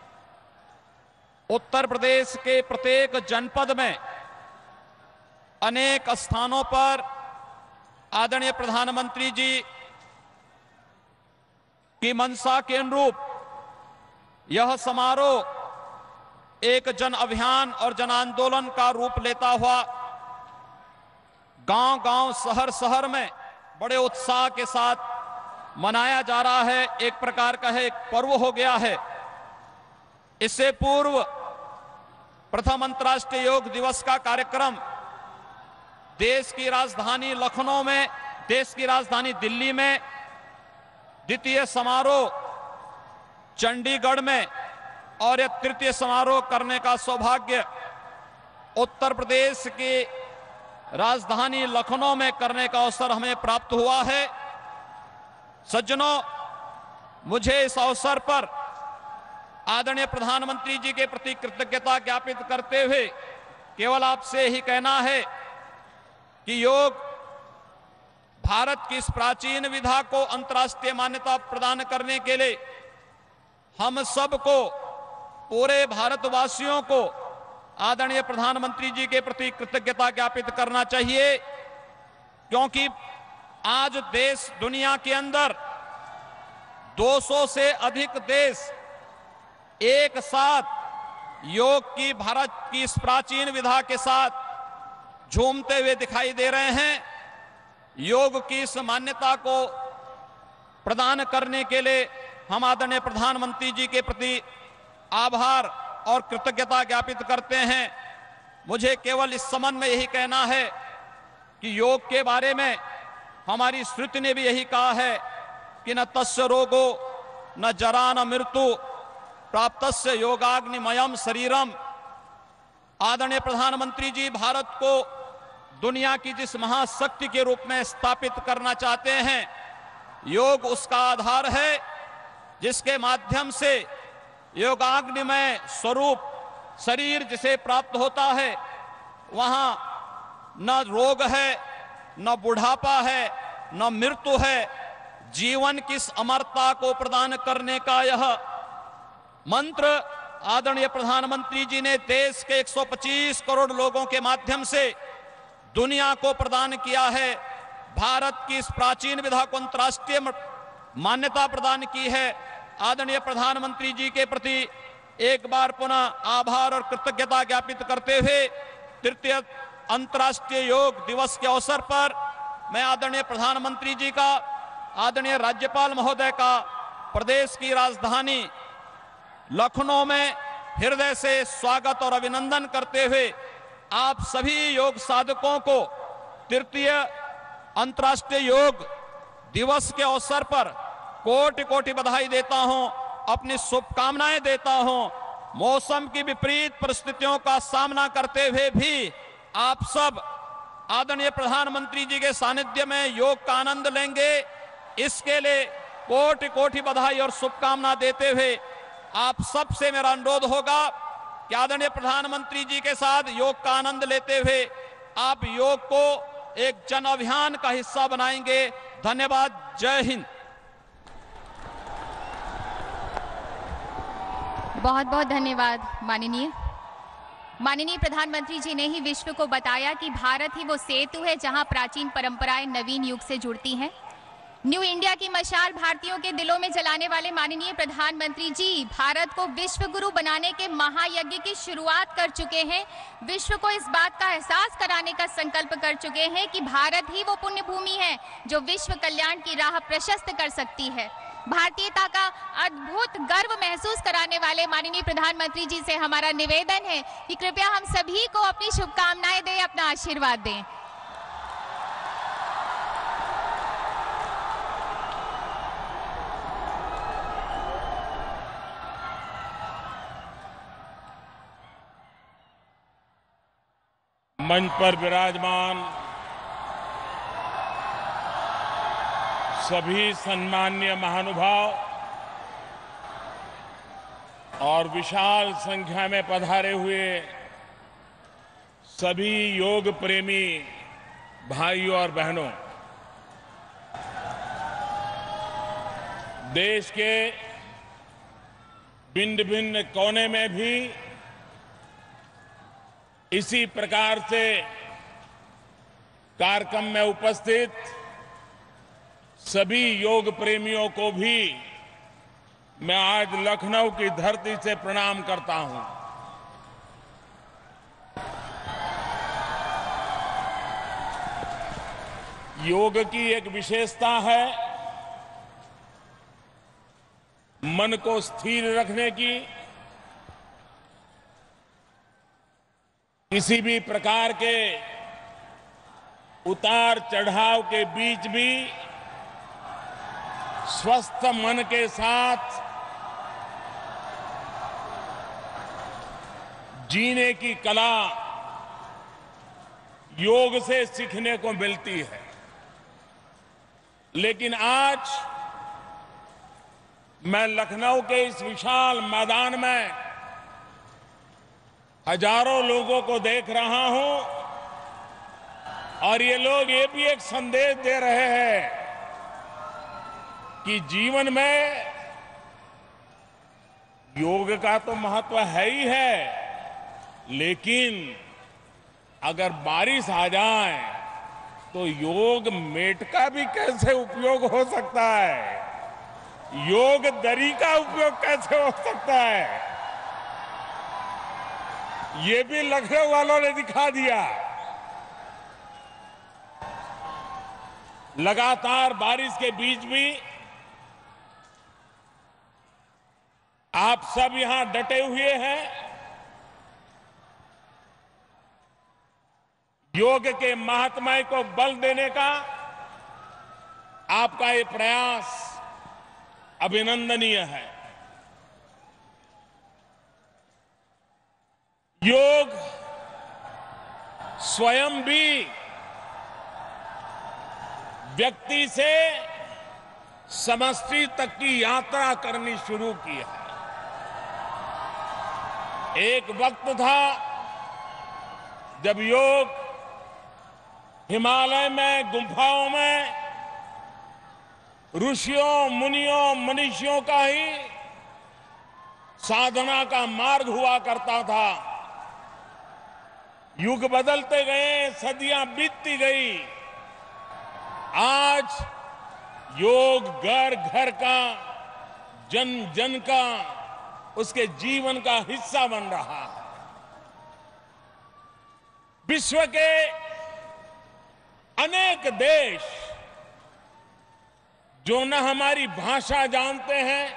Speaker 7: उत्तर प्रदेश के प्रत्येक जनपद में अनेक स्थानों पर आदरणीय प्रधानमंत्री जी की मंशा के अनुरूप यह समारोह एक जन अभियान और जन आंदोलन का रूप लेता हुआ गांव-गांव, शहर-शहर में बड़े उत्साह के साथ मनाया जा रहा है। एक प्रकार का है, एक पर्व हो गया है। इससे पूर्व प्रथम अंतर्राष्ट्रीय योग दिवस का कार्यक्रम देश की राजधानी लखनऊ में, देश की राजधानी दिल्ली में, द्वितीय समारोह चंडीगढ़ में और यह तृतीय समारोह करने का सौभाग्य उत्तर प्रदेश की राजधानी लखनऊ में करने का अवसर हमें प्राप्त हुआ है। सज्जनों, मुझे इस अवसर पर आदरणीय प्रधानमंत्री जी के प्रति कृतज्ञता ज्ञापित करते हुए केवल आपसे ही कहना है कि योग भारत की इस प्राचीन विधा को अंतर्राष्ट्रीय मान्यता प्रदान करने के लिए हम सबको, पूरे भारतवासियों को आदरणीय प्रधानमंत्री जी के प्रति कृतज्ञता ज्ञापित करना चाहिए, क्योंकि आज देश दुनिया के अंदर 200 से अधिक देश एक साथ योग की भारत की इस प्राचीन विधा के साथ झूमते हुए दिखाई दे रहे हैं। योग की इस मान्यता को प्रदान करने के लिए हम आदरणीय प्रधानमंत्री जी के प्रति आभार और कृतज्ञता ज्ञापित करते हैं। मुझे केवल इस संबंध में यही कहना है कि योग के बारे में हमारी श्रुति ने भी यही कहा है कि न तस्य रोगो न जरा न मृत्यु प्राप्तस्य योगाग्निमयम शरीरम। आदरणीय प्रधानमंत्री जी भारत को दुनिया की जिस महाशक्ति के रूप में स्थापित करना चाहते हैं, योग उसका आधार है, जिसके माध्यम से योगाग्निमय स्वरूप शरीर जिसे प्राप्त होता है, वहां न रोग है, न बुढ़ापा है, न मृत्यु है। जीवन की अमरता को प्रदान करने का यह मंत्र आदरणीय प्रधानमंत्री जी ने देश के 125 करोड़ लोगों के माध्यम से दुनिया को प्रदान किया है। भारत की इस प्राचीन विधा को अंतर्राष्ट्रीय मान्यता प्रदान की है। आदरणीय प्रधानमंत्री जी के प्रति एक बार पुनः आभार और कृतज्ञता ज्ञापित करते हुए तृतीय अंतर्राष्ट्रीय योग दिवस के अवसर पर मैं आदरणीय प्रधानमंत्री जी का, आदरणीय राज्यपाल महोदय का प्रदेश की राजधानी लखनऊ में हृदय से स्वागत और अभिनंदन करते हुए आप सभी योग साधकों को तृतीय अंतर्राष्ट्रीय योग दिवस के अवसर पर कोटि कोटि बधाई देता हूं, अपनी शुभकामनाएं देता हूं। मौसम की विपरीत परिस्थितियों का सामना करते हुए भी आप सब आदरणीय प्रधानमंत्री जी के सानिध्य में योग का आनंद लेंगे, इसके लिए कोटि कोटि बधाई और शुभकामना देते हुए आप सबसे मेरा अनुरोध होगा कि आदरणीय प्रधानमंत्री जी के साथ योग का आनंद लेते हुए आप योग को एक जन अभियान का हिस्सा बनाएंगे। धन्यवाद। जय हिंद।
Speaker 12: बहुत बहुत धन्यवाद माननीय प्रधानमंत्री जी ने ही विश्व को बताया कि भारत ही वो सेतु है जहां प्राचीन परंपराएं नवीन युग से जुड़ती हैं। न्यू इंडिया की मशाल भारतीयों के दिलों में जलाने वाले माननीय प्रधानमंत्री जी भारत को विश्व गुरु बनाने के महायज्ञ की शुरुआत कर चुके हैं। विश्व को इस बात का एहसास कराने का संकल्प कर चुके हैं कि भारत ही वो पुण्य भूमि है जो विश्व कल्याण की राह प्रशस्त कर सकती है। भारतीयता का अद्भुत गर्व महसूस कराने वाले माननीय प्रधानमंत्री जी से हमारा निवेदन है कि कृपया हम सभी को अपनी शुभकामनाएं दें, अपना आशीर्वाद दें।
Speaker 13: मंच पर विराजमान सभी सम्माननीय महानुभाव और विशाल संख्या में पधारे हुए सभी योग प्रेमी भाइयों और बहनों, देश के भिन्न भिन्न कोने में भी इसी प्रकार से कार्यक्रम में उपस्थित सभी योग प्रेमियों को भी मैं आज लखनऊ की धरती से प्रणाम करता हूं। योग की एक विशेषता है मन को स्थिर रखने की, किसी भी प्रकार के उतार चढ़ाव के बीच भी स्वस्थ मन के साथ जीने की कला योग से सीखने को मिलती है। लेकिन आज मैं लखनऊ के इस विशाल मैदान में हजारों लोगों को देख रहा हूं और ये लोग ये भी एक संदेश दे रहे हैं कि जीवन में योग का तो महत्व है ही है, लेकिन अगर बारिश आ जाए तो योग मेट का भी कैसे उपयोग हो सकता है, योग दरी का उपयोग कैसे हो सकता है, ये भी लखनऊ वालों ने दिखा दिया। लगातार बारिश के बीच भी आप सब यहां डटे हुए हैं। योग के महात्म्य को बल देने का आपका ये प्रयास अभिनंदनीय है। योग स्वयं भी व्यक्ति से समष्टि तक की यात्रा करनी शुरू की है। एक वक्त था जब योग हिमालय में गुफाओं में ऋषियों मुनियों मनीषियों का ही साधना का मार्ग हुआ करता था। युग बदलते गए, सदियां बीतती गई, आज योग घर घर का, जन जन का, उसके जीवन का हिस्सा बन रहा है। विश्व के अनेक देश जो न हमारी भाषा जानते हैं,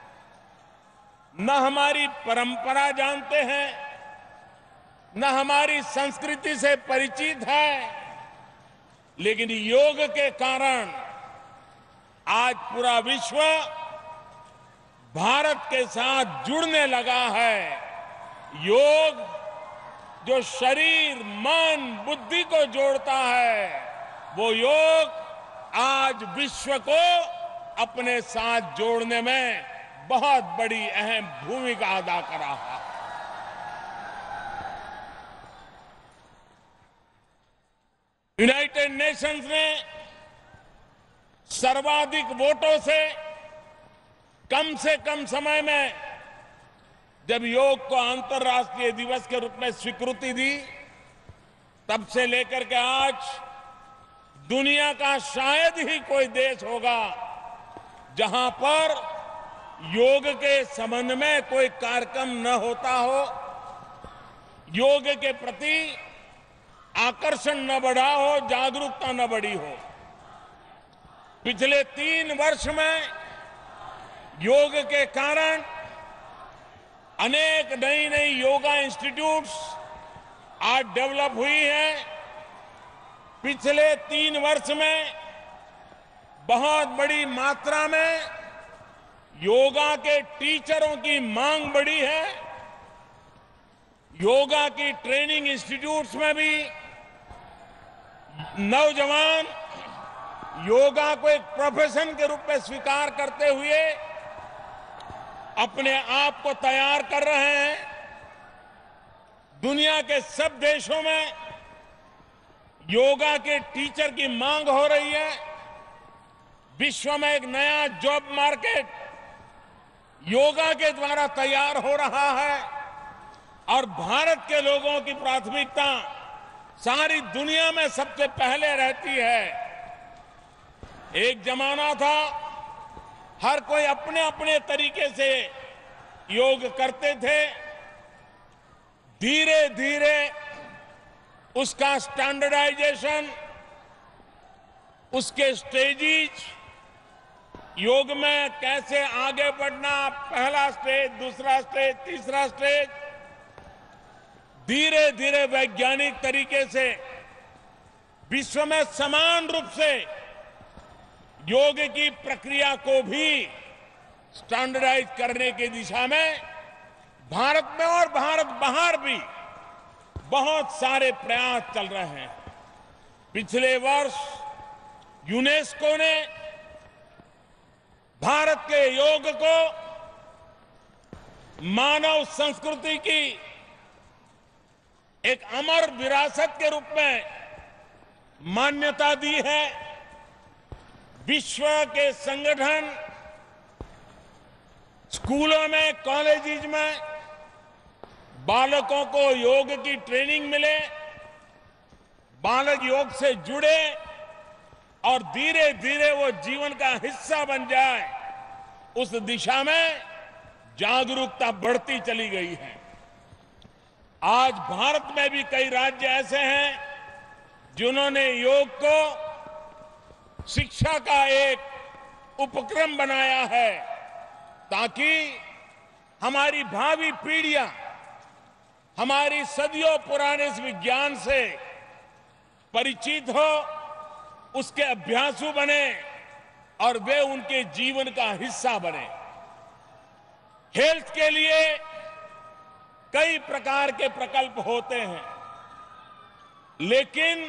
Speaker 13: न हमारी परंपरा जानते हैं, न हमारी संस्कृति से परिचित है, लेकिन योग के कारण आज पूरा विश्व भारत के साथ जुड़ने लगा है। योग जो शरीर, मन, बुद्धि को जोड़ता है, वो योग आज विश्व को अपने साथ जोड़ने में बहुत बड़ी अहम भूमिका अदा कर रहा है। यूनाइटेड नेशंस ने सर्वाधिक वोटों से कम समय में जब योग को अंतर्राष्ट्रीय दिवस के रूप में स्वीकृति दी, तब से लेकर के आज दुनिया का शायद ही कोई देश होगा जहां पर योग के संबंध में कोई कार्यक्रम न होता हो, योग के प्रति आकर्षण न बढ़ा हो, जागरूकता न बढ़ी हो। पिछले 3 वर्ष में योग के कारण अनेक नई नई योगा इंस्टीट्यूट्स आज डेवलप हुई हैं। पिछले 3 वर्ष में बहुत बड़ी मात्रा में योगा के टीचरों की मांग बढ़ी है। योगा की ट्रेनिंग इंस्टीट्यूट्स में भी नौजवान योगा को एक प्रोफेशन के रूप में स्वीकार करते हुए अपने आप को तैयार कर रहे हैं। दुनिया के सब देशों में योगा के टीचर की मांग हो रही है। विश्व में एक नया जॉब मार्केट योगा के द्वारा तैयार हो रहा है और भारत के लोगों की प्राथमिकता सारी दुनिया में सबसे पहले रहती है। एक जमाना था हर कोई अपने अपने तरीके से योग करते थे। धीरे धीरे उसका स्टैंडर्डाइजेशन, उसके स्टेजेस, योग में कैसे आगे बढ़ना, पहला स्टेज, दूसरा स्टेज, तीसरा स्टेज, धीरे धीरे वैज्ञानिक तरीके से विश्व में समान रूप से योग की प्रक्रिया को भी स्टैंडर्डाइज करने की दिशा में भारत में और भारत बाहर भी बहुत सारे प्रयास चल रहे हैं। पिछले वर्ष यूनेस्को ने भारत के योग को मानव संस्कृति की एक अमर विरासत के रूप में मान्यता दी है। विश्व के संगठन स्कूलों में, कॉलेजेस में बालकों को योग की ट्रेनिंग मिले, बालक योग से जुड़े और धीरे धीरे वो जीवन का हिस्सा बन जाए, उस दिशा में जागरूकता बढ़ती चली गई है। आज भारत में भी कई राज्य ऐसे हैं जिन्होंने योग को शिक्षा का एक उपक्रम बनाया है ताकि हमारी भावी पीढ़ियां हमारी सदियों पुराने इस विज्ञान से परिचित हो, उसके अभ्यासु बने और वे उनके जीवन का हिस्सा बने। हेल्थ के लिए कई प्रकार के प्रकल्प होते हैं, लेकिन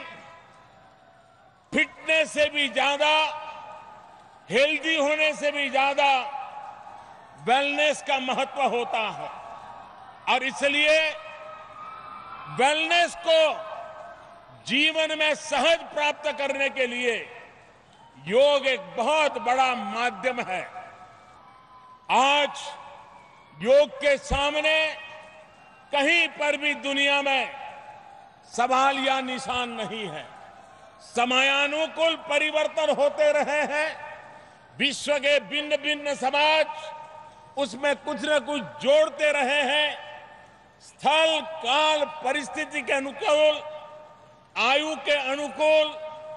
Speaker 13: फिटनेस से भी ज्यादा, हेल्दी होने से भी ज्यादा वेलनेस का महत्व होता है और इसलिए वेलनेस को जीवन में सहज प्राप्त करने के लिए योग एक बहुत बड़ा माध्यम है। आज योग के सामने कहीं पर भी दुनिया में सवाल या निशान नहीं है। समयानुकूल परिवर्तन होते रहे हैं। विश्व के भिन्न भिन्न समाज उसमें कुछ न कुछ जोड़ते रहे हैं। स्थल काल परिस्थिति के अनुकूल, आयु के अनुकूल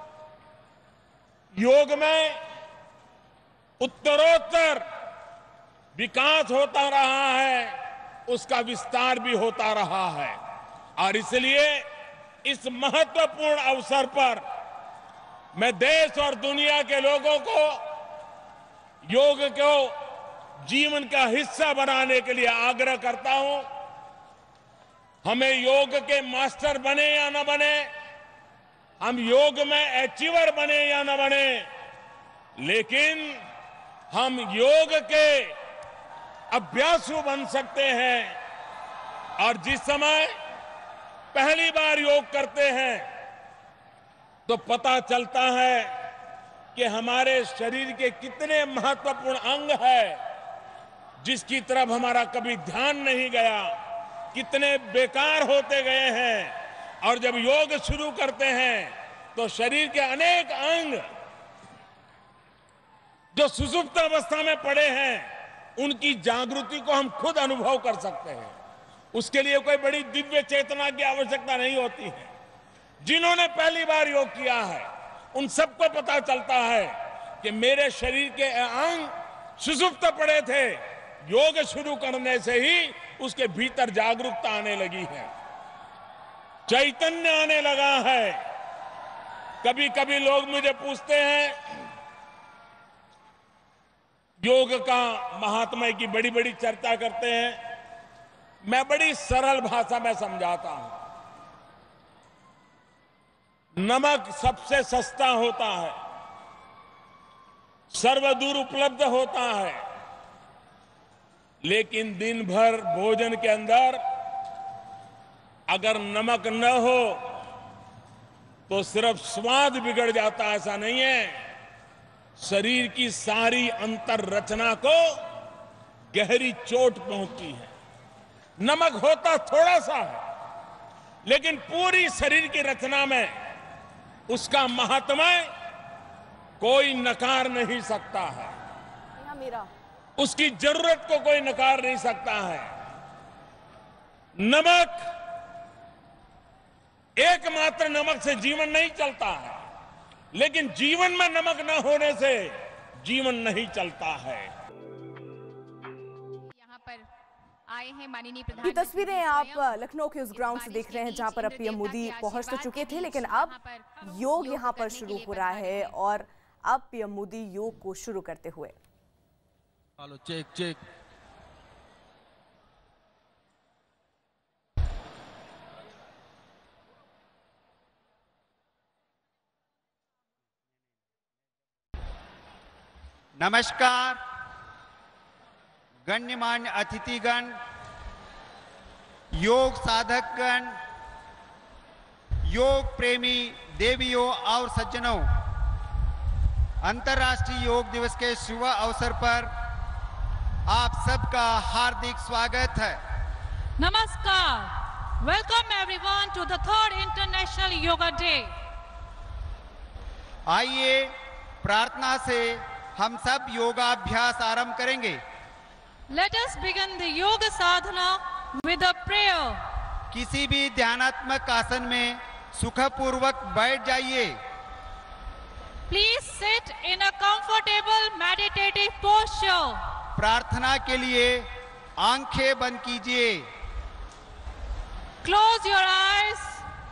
Speaker 13: योग में उत्तरोत्तर विकास होता रहा है, उसका विस्तार भी होता रहा है। और इसलिए इस महत्वपूर्ण अवसर पर मैं देश और दुनिया के लोगों को योग को जीवन का हिस्सा बनाने के लिए आग्रह करता हूं। हमें योग के मास्टर बने या न बने, हम योग में अचीवर बने या न बने, लेकिन हम योग के अभ्यासु बन सकते हैं। और जिस समय पहली बार योग करते हैं तो पता चलता है कि हमारे शरीर के कितने महत्वपूर्ण अंग है जिसकी तरफ हमारा कभी ध्यान नहीं गया, कितने बेकार होते गए हैं। और जब योग शुरू करते हैं तो शरीर के अनेक अंग जो सुषुप्त अवस्था में पड़े हैं उनकी जागृति को हम खुद अनुभव कर सकते हैं। उसके लिए कोई बड़ी दिव्य चेतना की आवश्यकता नहीं होती है। जिन्होंने पहली बार योग किया है उन सबको पता चलता है कि मेरे शरीर के अंग सुषुप्त पड़े थे, योग शुरू करने से ही उसके भीतर जागरूकता आने लगी है, चैतन्य आने लगा है। कभी कभी लोग मुझे पूछते हैं योग का महात्म्य की बड़ी बड़ी चर्चा करते हैं। मैं बड़ी सरल भाषा में समझाता हूं। नमक सबसे सस्ता होता है, सर्वदूर उपलब्ध होता है, लेकिन दिन भर भोजन के अंदर अगर नमक न हो तो सिर्फ स्वाद बिगड़ जाता है, ऐसा नहीं है। शरीर की सारी अंतर रचना को गहरी चोट पहुंचती है। नमक होता थोड़ा सा है, लेकिन पूरी शरीर की रचना में उसका महात्म्य कोई नकार नहीं सकता है। उसकी जरूरत को कोई नकार नहीं सकता है। नमक, एकमात्र नमक से जीवन नहीं चलता है, लेकिन जीवन में नमक न होने से जीवन नहीं चलता है।
Speaker 12: यहाँ पर आए हैं माननीय प्रधान।
Speaker 1: ये तस्वीरें आप लखनऊ के उस ग्राउंड से देख रहे हैं जहां पर अब पीएम मोदी पहुंच तो चुके थे, लेकिन अब योग यहां पर शुरू हो रहा है और अब पीएम मोदी योग को शुरू करते हुए
Speaker 14: हेलो चेक चेक।
Speaker 15: नमस्कार गण्यमान्य अतिथिगण, योग साधकगण, योग प्रेमी देवियों और सज्जनों, अंतर्राष्ट्रीय योग दिवस के शुभ अवसर पर आप सबका हार्दिक स्वागत है।
Speaker 16: नमस्कार, welcome everyone to the 3rd international yoga day.
Speaker 15: आइए प्रार्थना से हम सब योगाभ्यास आरंभ करेंगे।
Speaker 16: Let us begin the yoga sadhana with a prayer.
Speaker 15: किसी भी ध्यानात्मक आसन में सुखपूर्वक बैठ जाइए।
Speaker 16: Please sit in a comfortable meditative posture.
Speaker 15: प्रार्थना के लिए आंखें बंद कीजिए।
Speaker 16: Close your eyes.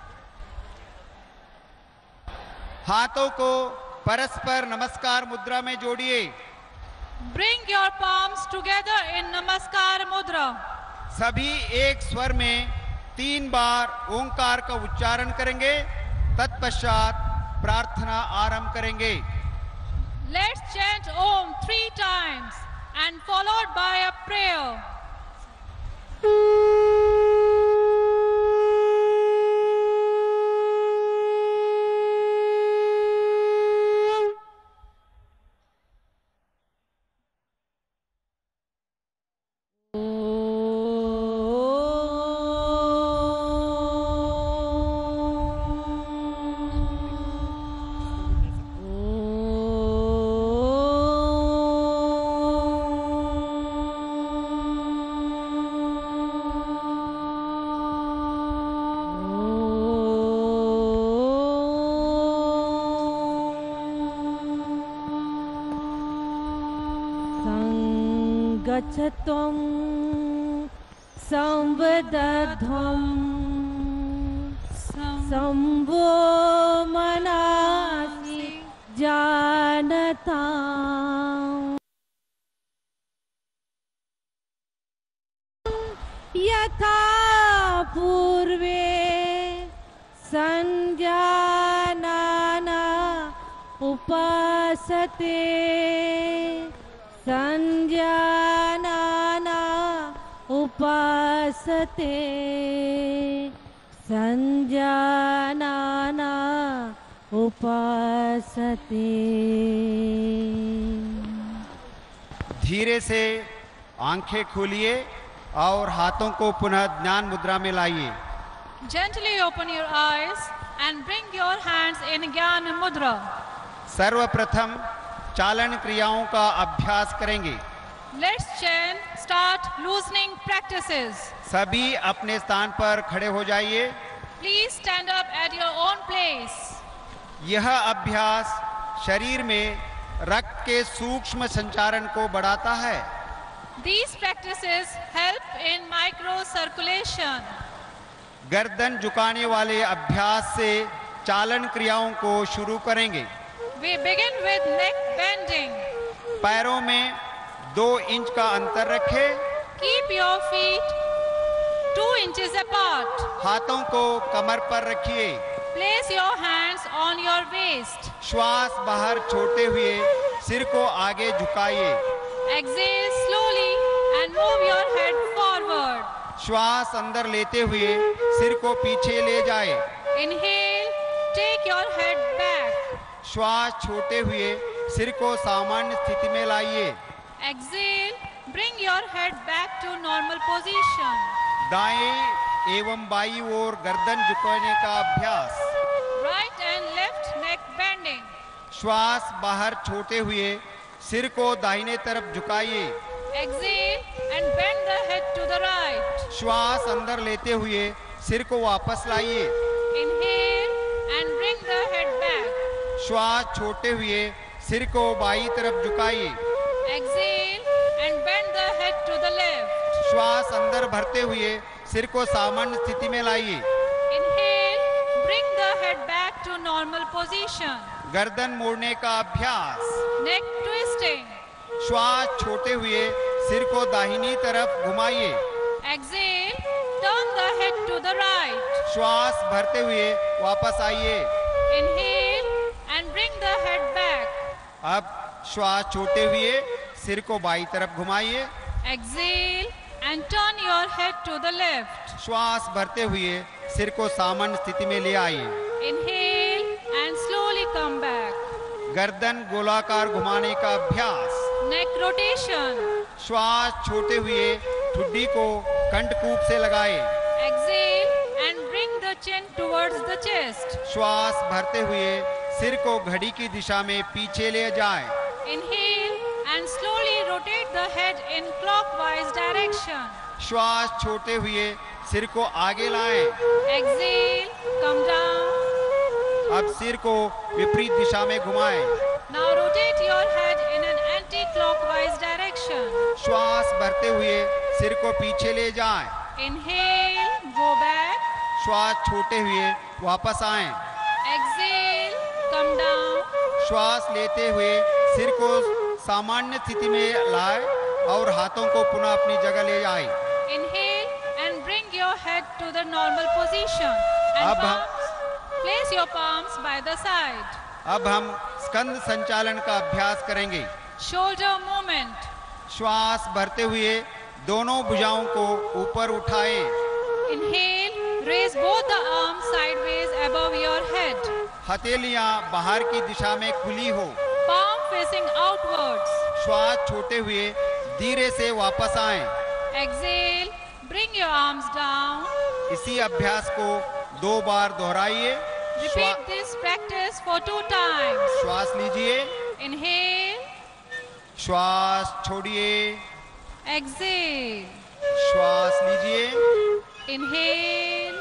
Speaker 15: हाथों को परस्पर नमस्कार मुद्रा में जोड़िए।
Speaker 16: Bring your palms together in Namaskar Mudra.
Speaker 15: सभी एक स्वर में 3 बार ओंकार का उच्चारण करेंगे, तत्पश्चात प्रार्थना आरंभ करेंगे।
Speaker 16: Let's chant Om 3 times and followed by a prayer.
Speaker 17: गच्छत्वं संवदध्वं संवो मनासि जानताम् यथा पूर्वे संजानाना उपासते संजानाना उपासते संजानाना उपासते।
Speaker 15: धीरे से आंखें खोलिए और हाथों को पुनः ज्ञान मुद्रा में लाइए।
Speaker 16: Gently open your eyes and bring your hands in Gyan Mudra.
Speaker 15: सर्वप्रथम चालन क्रियाओं का अभ्यास करेंगे।
Speaker 16: Let's chant, start loosening practices.
Speaker 15: सभी अपने स्थान पर खड़े हो जाइए।
Speaker 16: Please stand up at your own place.
Speaker 15: यह अभ्यास शरीर में रक्त के सूक्ष्म संचारण को बढ़ाता है।
Speaker 16: These practices help in microcirculation.
Speaker 15: गर्दन झुकाने वाले अभ्यास से चालन क्रियाओं को शुरू करेंगे।
Speaker 16: We begin with neck bending.
Speaker 15: पैरों में 2 इंच का अंतर रखें।
Speaker 16: Keep your feet 2 inches apart.
Speaker 15: हाथों को कमर पर रखिए।
Speaker 16: Place your hands on your waist.
Speaker 15: श्वास बाहर छोड़ते हुए सिर को आगे झुकाइए।
Speaker 16: Exhale slowly and move your head forward.
Speaker 15: श्वास अंदर लेते हुए सिर को पीछे ले जाए।
Speaker 16: Inhale, take your head back.
Speaker 15: श्वास छोड़ते हुए सिर को सामान्य स्थिति में लाइए।
Speaker 16: Exhale, bring your head back to normal position.
Speaker 15: दाएं एवं बाईं ओर गर्दन झुकाने का अभ्यास।
Speaker 16: Right and left neck bending.
Speaker 15: श्वास बाहर छोड़ते हुए सिर को दाहिने तरफ झुकाइए।
Speaker 16: Exhale and bend the head to the right.
Speaker 15: श्वास अंदर लेते हुए सिर को वापस लाइए।
Speaker 16: Inhale and bring the head back.
Speaker 15: श्वास छोड़ते हुए सिर को बाईं तरफ झुकाइए।
Speaker 16: Exhale and bend the head to the left.
Speaker 15: श्वास अंदर भरते हुए सिर को सामान्य स्थिति में लाइए।
Speaker 16: Inhale, bring the head back to normal position.
Speaker 15: गर्दन मोड़ने का अभ्यास।
Speaker 16: Neck twisting.
Speaker 15: श्वास छोड़ते हुए सिर को दाहिनी तरफ घुमाइए।
Speaker 16: Exhale, turn the head to the right.
Speaker 15: श्वास भरते हुए वापस आइए।
Speaker 16: Inhale and bring the head back.
Speaker 15: अब श्वास छोड़ते हुए सिर को बाईं तरफ घुमाइए।
Speaker 16: Exhale and turn your head to the left.
Speaker 15: श्वास भरते हुए सिर को सामान्य स्थिति में ले आइए।
Speaker 16: Inhale and slowly come back.
Speaker 15: गर्दन गोलाकार घुमाने का अभ्यास।
Speaker 16: Neck rotation.
Speaker 15: श्वास छोड़ते हुए ठुड्डी को कंठकूप से लगाए।
Speaker 16: Exhale and bring the chin towards the chest.
Speaker 15: श्वास भरते हुए सिर को घड़ी की दिशा में पीछे ले जाएं।
Speaker 16: Inhale and slowly rotate the head in clockwise direction.
Speaker 15: श्वास छोड़ते हुए सिर को आगे लाएं।
Speaker 16: Exhale, come down.
Speaker 15: अब सिर को विपरीत दिशा में घुमाएं।
Speaker 16: Now rotate your head in an anti-clockwise direction.
Speaker 15: श्वास भरते हुए सिर को पीछे ले जाएं।
Speaker 16: Inhale, go back.
Speaker 15: श्वास छोड़ते हुए वापस आएं।
Speaker 16: Exhale, come down.
Speaker 15: श्वास लेते हुए सिर को सामान्य स्थिति में लाएं और हाथों को पुनः अपनी जगह ले जाएं।
Speaker 16: Inhale and bring your head to the normal position. And place your palms by the side.
Speaker 15: अब हम स्कंद संचालन का अभ्यास करेंगे।
Speaker 16: Shoulder movement.
Speaker 15: श्वास भरते हुए दोनों भुजाओं को ऊपर उठाएं।
Speaker 16: Inhale, raise both the arms sideways above your head.
Speaker 15: हथेलियां बाहर की दिशा में खुली हो।
Speaker 16: Palm facing outwards.
Speaker 15: श्वास छोड़ते हुए धीरे से वापस आएं।
Speaker 16: Exhale, bring your arms down.
Speaker 15: इसी अभ्यास को 2 बार दोहराइए।
Speaker 16: Repeat this practice for 2 times.
Speaker 15: श्वास लीजिए।
Speaker 16: Inhale.
Speaker 15: श्वास छोड़िए।
Speaker 16: Exhale.
Speaker 15: श्वास लीजिए।
Speaker 16: Inhale.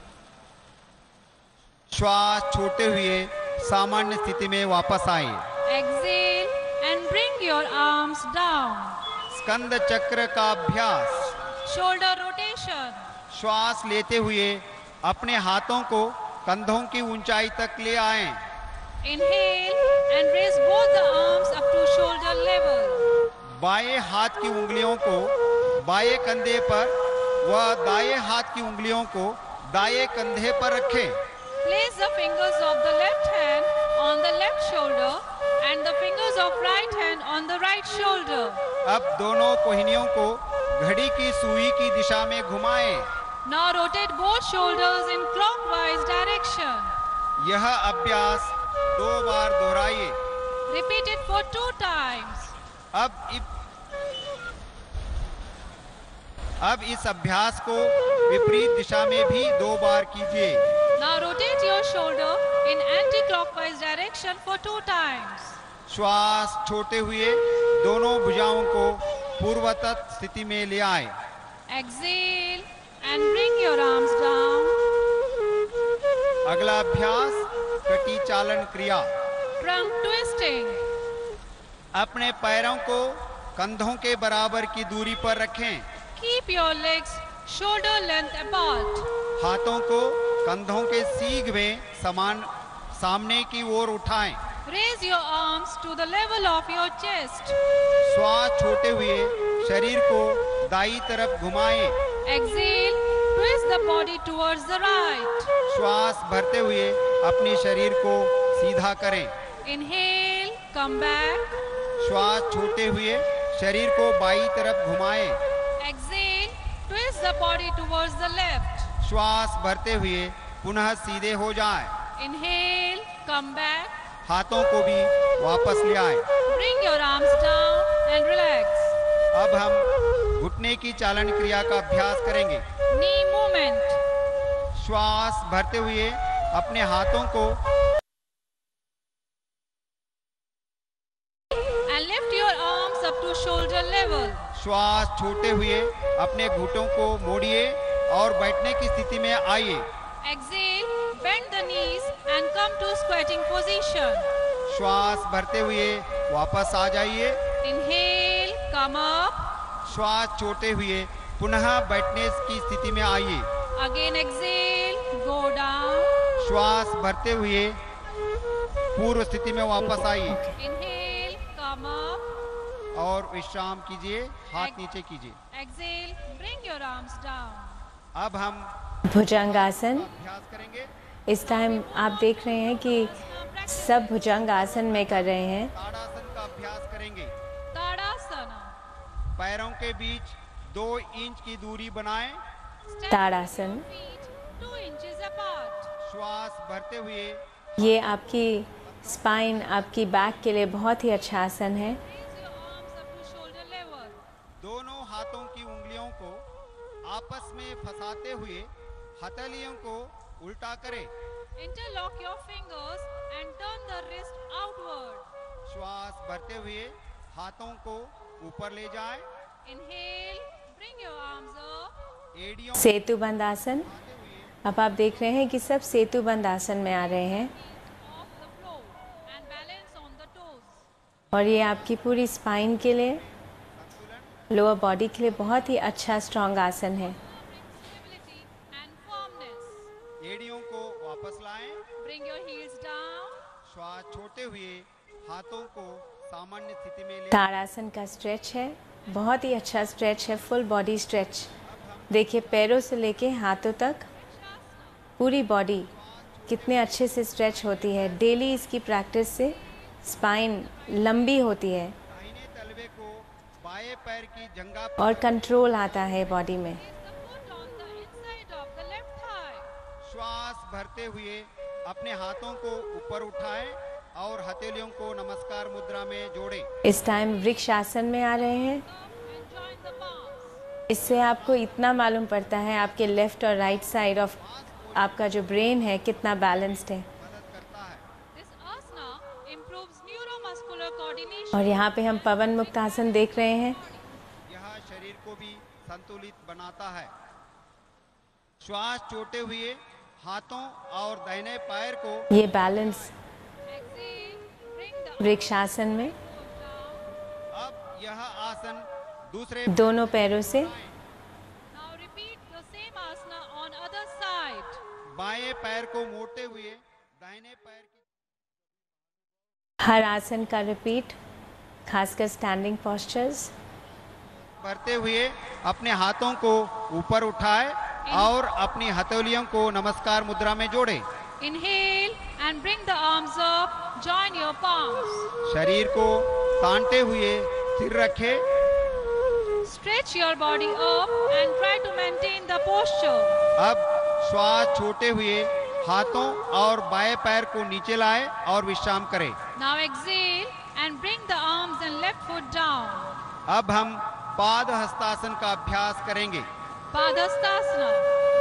Speaker 15: श्वास छोड़ते हुए सामान्य स्थिति में वापस आए।
Speaker 16: Exhale and bring your arms down.
Speaker 15: स्कंद चक्र का अभ्यास।
Speaker 16: Shoulder rotation.
Speaker 15: श्वास लेते हुए अपने हाथों को कंधों की ऊंचाई तक ले आएं।
Speaker 16: Inhale and raise both the arms up to shoulder level.
Speaker 15: बाएं हाथ की उंगलियों को बाएं कंधे पर व दाएं हाथ की उंगलियों को दाएं कंधे पर रखें।
Speaker 16: Place the fingers of the left hand on the left shoulder and the fingers of right hand on the right shoulder.
Speaker 15: अब दोनों कोहनियों को घड़ी की सुई की दिशा में घुमाएं।
Speaker 16: Now rotate both shoulders in clockwise direction.
Speaker 15: यह अभ्यास 2 बार दोहराइए।
Speaker 16: Repeat it for 2 times.
Speaker 15: अब इस अभ्यास को विपरीत दिशा में भी 2 बार कीजिए।
Speaker 16: Now rotate your shoulder in anti-clockwise direction for 2 times.
Speaker 15: श्वास छोड़ते हुए दोनों भुजाओं को पूर्ववत स्थिति में ले आए।
Speaker 16: Exhale and bring your arms down.
Speaker 15: अगला अभ्यास कटी चालन क्रिया।
Speaker 16: Trunk twisting.
Speaker 15: अपने पैरों को कंधों के बराबर की दूरी पर रखें।
Speaker 16: Keep your legs shoulder length apart.
Speaker 15: हाथों को कंधों के सीग में समान सामने की ओर उठाएं।
Speaker 16: Raise your arms to the level of your chest.
Speaker 15: श्वास छोड़ते हुए शरीर को दाईं तरफ घुमाएं।
Speaker 16: Exhale, twist the body towards the right.
Speaker 15: श्वास भरते हुए अपने शरीर को सीधा करें।
Speaker 16: Inhale, come back.
Speaker 15: श्वास छोड़ते हुए शरीर को बाईं तरफ घुमाएं।
Speaker 16: Exhale, twist the body towards the left.
Speaker 15: श्वास भरते हुए पुनः सीधे हो जाएं।
Speaker 16: Inhale, come back.
Speaker 15: हाथों को भी वापस ले आए।
Speaker 16: Bring your arms down and relax.
Speaker 15: अब हम घुटने की चालन क्रिया का अभ्यास करेंगे।
Speaker 16: Knee movement.
Speaker 15: श्वास भरते हुए अपने हाथों को
Speaker 16: and lift your arms up to shoulder level.
Speaker 15: श्वास छोड़ते हुए अपने घुटनों को मोड़िए और बैठने की स्थिति में आइए।
Speaker 16: Exhale, bend the knees and come to squatting position.
Speaker 15: श्वास भरते हुए वापस आ जाइए।
Speaker 16: Inhale, come up.
Speaker 15: श्वास छोड़ते हुए पुनः बैठने की स्थिति में आइए।
Speaker 16: Again exhale, go down.
Speaker 15: श्वास भरते हुए पूर्व स्थिति में वापस आइए।
Speaker 16: Inhale, come up.
Speaker 15: और विश्राम कीजिए, हाथ नीचे कीजिए।
Speaker 16: Exhale, bring your arms down.
Speaker 15: अब हम
Speaker 11: भुजंगासन।
Speaker 15: अभ्यास करेंगे।
Speaker 11: इस टाइम आप देख रहे हैं कि सब भुजंगासन में कर रहे हैं।
Speaker 15: ताड़ासन का अभ्यास करेंगे।
Speaker 16: ताड़ासना।
Speaker 15: पैरों के बीच 2 इंच की दूरी बनाएं।
Speaker 11: ताड़ासन।
Speaker 16: 2 inches apart.
Speaker 15: श्वास भरते हुए
Speaker 11: ये आपकी स्पाइन, आपकी बैक के लिए बहुत ही अच्छा आसन है।
Speaker 15: दोनों हाथों की उंगलियों को आपस में फंसाते हुए हथेलियों को उल्टा करें।
Speaker 16: Interlock your fingers and turn the wrist outward.
Speaker 15: श्वास भरते हुए हाथों को ऊपर ले जाएं।
Speaker 16: Inhale, bring your arms up.
Speaker 15: एड़ियों
Speaker 11: सेतु बंद आसन। अब आप देख रहे हैं कि सब सेतु बंद आसन में आ रहे हैं और ये आपकी पूरी स्पाइन के लिए, लोअर बॉडी के लिए बहुत ही अच्छा स्ट्रॉन्ग आसन है।
Speaker 15: एड़ियों को वापस लाएं।
Speaker 16: Bring your heels down.
Speaker 15: श्वास छोड़ते हुए हाथों को सामान्य स्थिति में ले।
Speaker 11: ताड़ासन का स्ट्रेच है, बहुत ही अच्छा स्ट्रेच है, फुल बॉडी स्ट्रेच। देखिए पैरों से लेके हाथों तक पूरी बॉडी कितने अच्छे से स्ट्रेच होती है। डेली इसकी प्रैक्टिस से स्पाइन लंबी होती है
Speaker 15: दाहिने तलवे को बाएं पैर की जंघा
Speaker 11: और कंट्रोल आता है बॉडी में।
Speaker 15: श्वास भरते हुए अपने हाथों को ऊपर उठाएं और हथेलियों को नमस्कार मुद्रा में जोड़ें।
Speaker 11: इस टाइम वृक्ष आसन में आ रहे हैं। इससे आपको इतना मालूम पड़ता है आपके लेफ्ट और राइट साइड ऑफ आपका जो ब्रेन है कितना बैलेंस्ड है। और यहाँ पे हम पवन मुक्त आसन देख रहे हैं।
Speaker 15: यह शरीर को भी संतुलित बनाता है। श्वास छोड़ते हुए हाथों और दाहिने पैर को
Speaker 11: ये बैलेंस वृक्षासन में।
Speaker 15: अब यह आसन दूसरे
Speaker 18: दोनों पैरों से
Speaker 16: Now repeat the same asana on other side.
Speaker 15: बाएं पैर को मोड़ते हुए दाहिने पैर की
Speaker 18: हर आसन का रिपीट, खासकर स्टैंडिंग पोस्चर्स।
Speaker 15: करते हुए अपने हाथों को ऊपर उठाए और अपनी हथेलियों को नमस्कार मुद्रा में जोड़े।
Speaker 16: Inhale and bring the arms up. Join your palms.
Speaker 15: शरीर को तानते हुए स्थिर रखे।
Speaker 16: Stretch your body up and try to maintain the posture.
Speaker 15: अब श्वास छोड़ते हुए हाथों और बाएं पैर को नीचे लाए और विश्राम करें।
Speaker 16: Now exhale and bring the arms and left foot down.
Speaker 15: अब हम पाद हस्तासन का अभ्यास करेंगे।
Speaker 16: Padhastasana.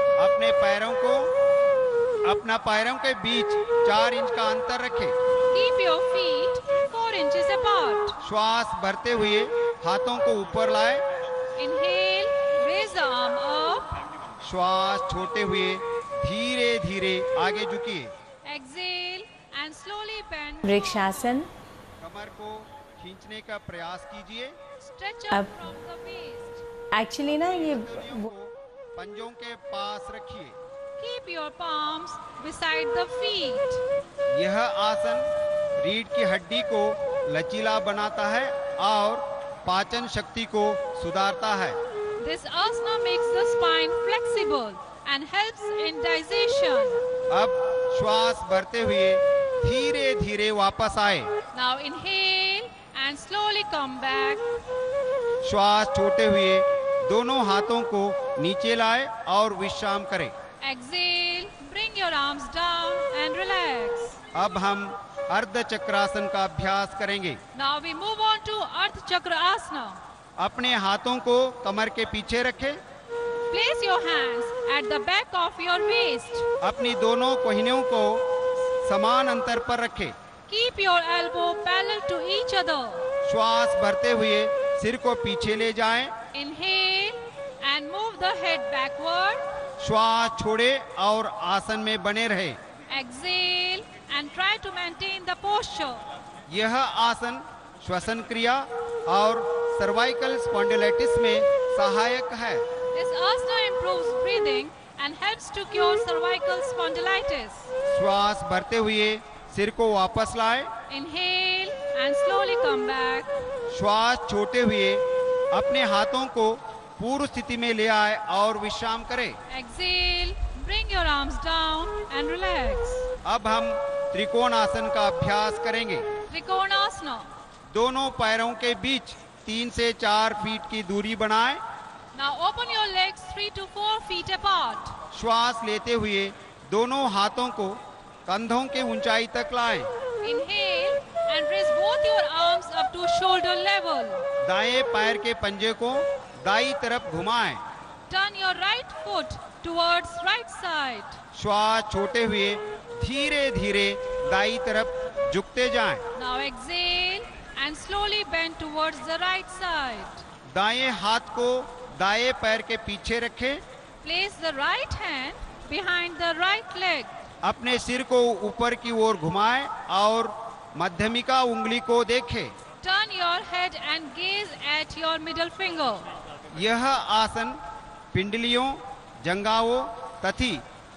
Speaker 15: अपना पैरों के बीच 4 इंच का अंतर रखें।
Speaker 16: Keep your feet 4 inches apart.
Speaker 15: श्वास भरते हुए हाथों को ऊपर लाए।
Speaker 16: Inhale, raise the arm up.
Speaker 15: श्वास छोड़ते हुए धीरे धीरे आगे झुकिए।
Speaker 16: Exhale and slowly bend.
Speaker 18: Vrikshasana.
Speaker 15: कमर को खींचने का प्रयास कीजिए।
Speaker 16: Stretch
Speaker 18: अब
Speaker 16: up from the waist.
Speaker 18: Actually ना ये
Speaker 15: पंजों के पास रखिए।
Speaker 16: Keep your palms beside the feet.
Speaker 15: यह आसन रीढ़ की हड्डी को लचीला बनाता है और पाचन शक्ति को सुधारता है।
Speaker 16: This asana makes the spine flexible and helps in digestion.
Speaker 15: अब श्वास भरते हुए धीरे धीरे वापस आए।
Speaker 16: Now inhale and slowly come back.
Speaker 15: श्वास छोड़ते हुए दोनों हाथों को नीचे लाए और विश्राम करें।
Speaker 16: Exhale, bring your arms down and relax.
Speaker 15: अब हम अर्ध चक्रासन का अभ्यास करेंगे।
Speaker 16: Now we move on to Ardha Chakra Asana.
Speaker 15: अपने हाथों को कमर के पीछे रखें।
Speaker 16: Place your hands at the back of your waist.
Speaker 15: अपनी दोनों कोहनियों को समान अंतर पर रखें।
Speaker 16: Keep your elbow parallel to each other.
Speaker 15: श्वास भरते हुए सिर को पीछे ले जाएं।
Speaker 16: Inhale and move the head backward.
Speaker 15: श्वास छोड़े और आसन में बने रहे।
Speaker 16: Exhale and try to maintain the posture.
Speaker 15: यह आसन श्वसन क्रिया और सर्वाइकल स्पॉन्डिलाइटिस में सहायक है।
Speaker 16: This asana improves breathing and helps to cure cervical spondylitis.
Speaker 15: श्वास भरते हुए सिर को वापस लाए।
Speaker 16: Inhale and slowly come back.
Speaker 15: श्वास छोड़ते हुए अपने हाथों को पूर्व स्थिति में ले आए और विश्राम करें।
Speaker 16: Exhale, bring your arms down and relax.
Speaker 15: अब हम त्रिकोण आसन का अभ्यास करेंगे।
Speaker 16: Trikonasana.
Speaker 15: दोनों पैरों के बीच 3 से 4 फीट की दूरी बनाएं।
Speaker 16: Now open your legs 3 to 4 feet apart.
Speaker 15: श्वास लेते हुए दोनों हाथों को कंधों के ऊंचाई तक लाएं।
Speaker 16: Inhale and raise both your arms up to shoulder level.
Speaker 15: दाएं पैर के पंजे को दाईं तरफ घुमाएं।
Speaker 16: Turn your right foot towards right side.
Speaker 15: श्वास छोड़ते हुए धीरे धीरे दाईं तरफ झुकते जाएं।
Speaker 16: Now exhale and slowly bend towards the right side.
Speaker 15: दाएं हाथ को दाएं पैर के पीछे रखें।
Speaker 16: Place the right hand behind the right leg.
Speaker 15: अपने सिर को ऊपर की ओर घुमाएं और मध्यमिका उंगली को देखें।
Speaker 16: Turn your head and gaze at your middle finger.
Speaker 15: यह आसन पिंडलियों, जंघाओं तथा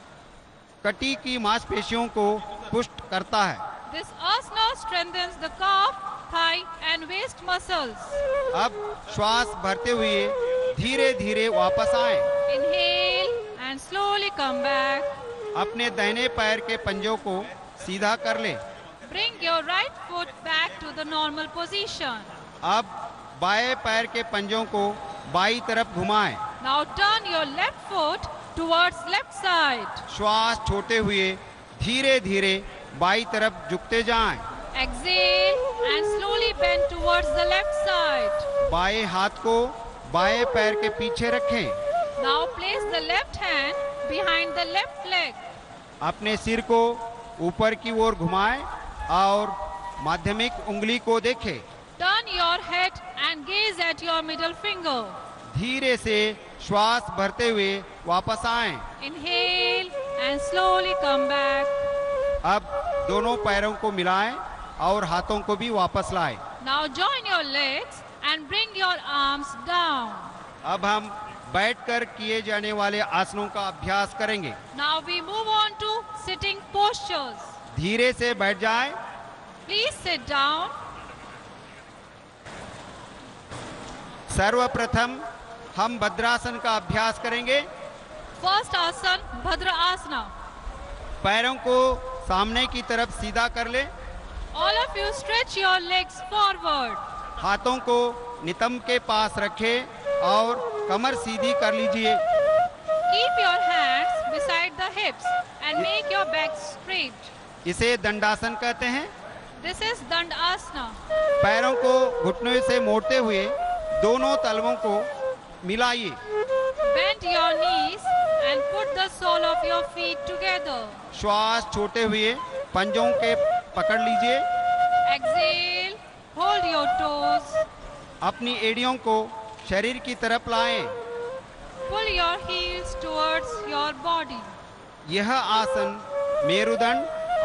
Speaker 15: कटी की मांसपेशियों को पुष्ट करता है।
Speaker 16: This asana strengthens the calf, thigh and waist muscles.
Speaker 15: अब श्वास भरते हुए धीरे धीरे वापस आएं।
Speaker 16: Inhale and slowly come back.
Speaker 15: अपने दाहिने पैर के पंजों को सीधा कर ले।
Speaker 16: Bring your right foot back to the normal position.
Speaker 15: अब बाएं पैर के पंजों को बाईं तरफ घुमाएं।
Speaker 16: Now turn your left foot towards left side.
Speaker 15: श्वास छोड़ते हुए धीरे धीरे बाईं तरफ झुकते जाएं।
Speaker 16: Exhale and slowly bend towards the left side.
Speaker 15: बाएं हाथ को बाएं पैर के पीछे रखें।
Speaker 16: Now place the left hand behind the left leg.
Speaker 15: अपने सिर को ऊपर की ओर घुमाएं और माध्यमिक उंगली को देखें।
Speaker 16: Turn your head and gaze at your middle finger.
Speaker 15: धीरे से श्वास भरते हुए वापस आएं।
Speaker 16: Inhale and slowly come back.
Speaker 15: अब दोनों पैरों को मिलाएं और हाथों को भी वापस लाएं।
Speaker 16: Now join your legs and bring your arms down.
Speaker 15: अब हम बैठकर किए जाने वाले आसनों का अभ्यास करेंगे।
Speaker 16: Now we move on to sitting postures.
Speaker 15: धीरे से बैठ जाएं।
Speaker 16: Please sit down.
Speaker 15: सर्वप्रथम हम भद्रासन का अभ्यास करेंगे।
Speaker 16: First आसन भद्र आसना।
Speaker 15: पैरों को सामने की तरफ सीधा कर ले।
Speaker 16: All of you stretch your legs forward.
Speaker 15: हाथों को नितंब के पास रखें और कमर सीधी कर लीजिए।
Speaker 16: Keep your hands beside the hips and make your back straight.
Speaker 15: इसे दंडासन कहते हैं।
Speaker 16: This is Dandasana.
Speaker 15: पैरों को घुटनों से मोड़ते हुए दोनों तलवों को मिलाइए।
Speaker 16: Bend your knees and put the sole of your feet together.
Speaker 15: श्वास छोड़ते हुए पंजों के पकड़ लीजिए।
Speaker 16: Exhale, hold your toes.
Speaker 15: अपनी एड़ियों को शरीर की तरफ लाएं।
Speaker 16: Pull your heels towards your body.
Speaker 15: यह आसन मेरुदंड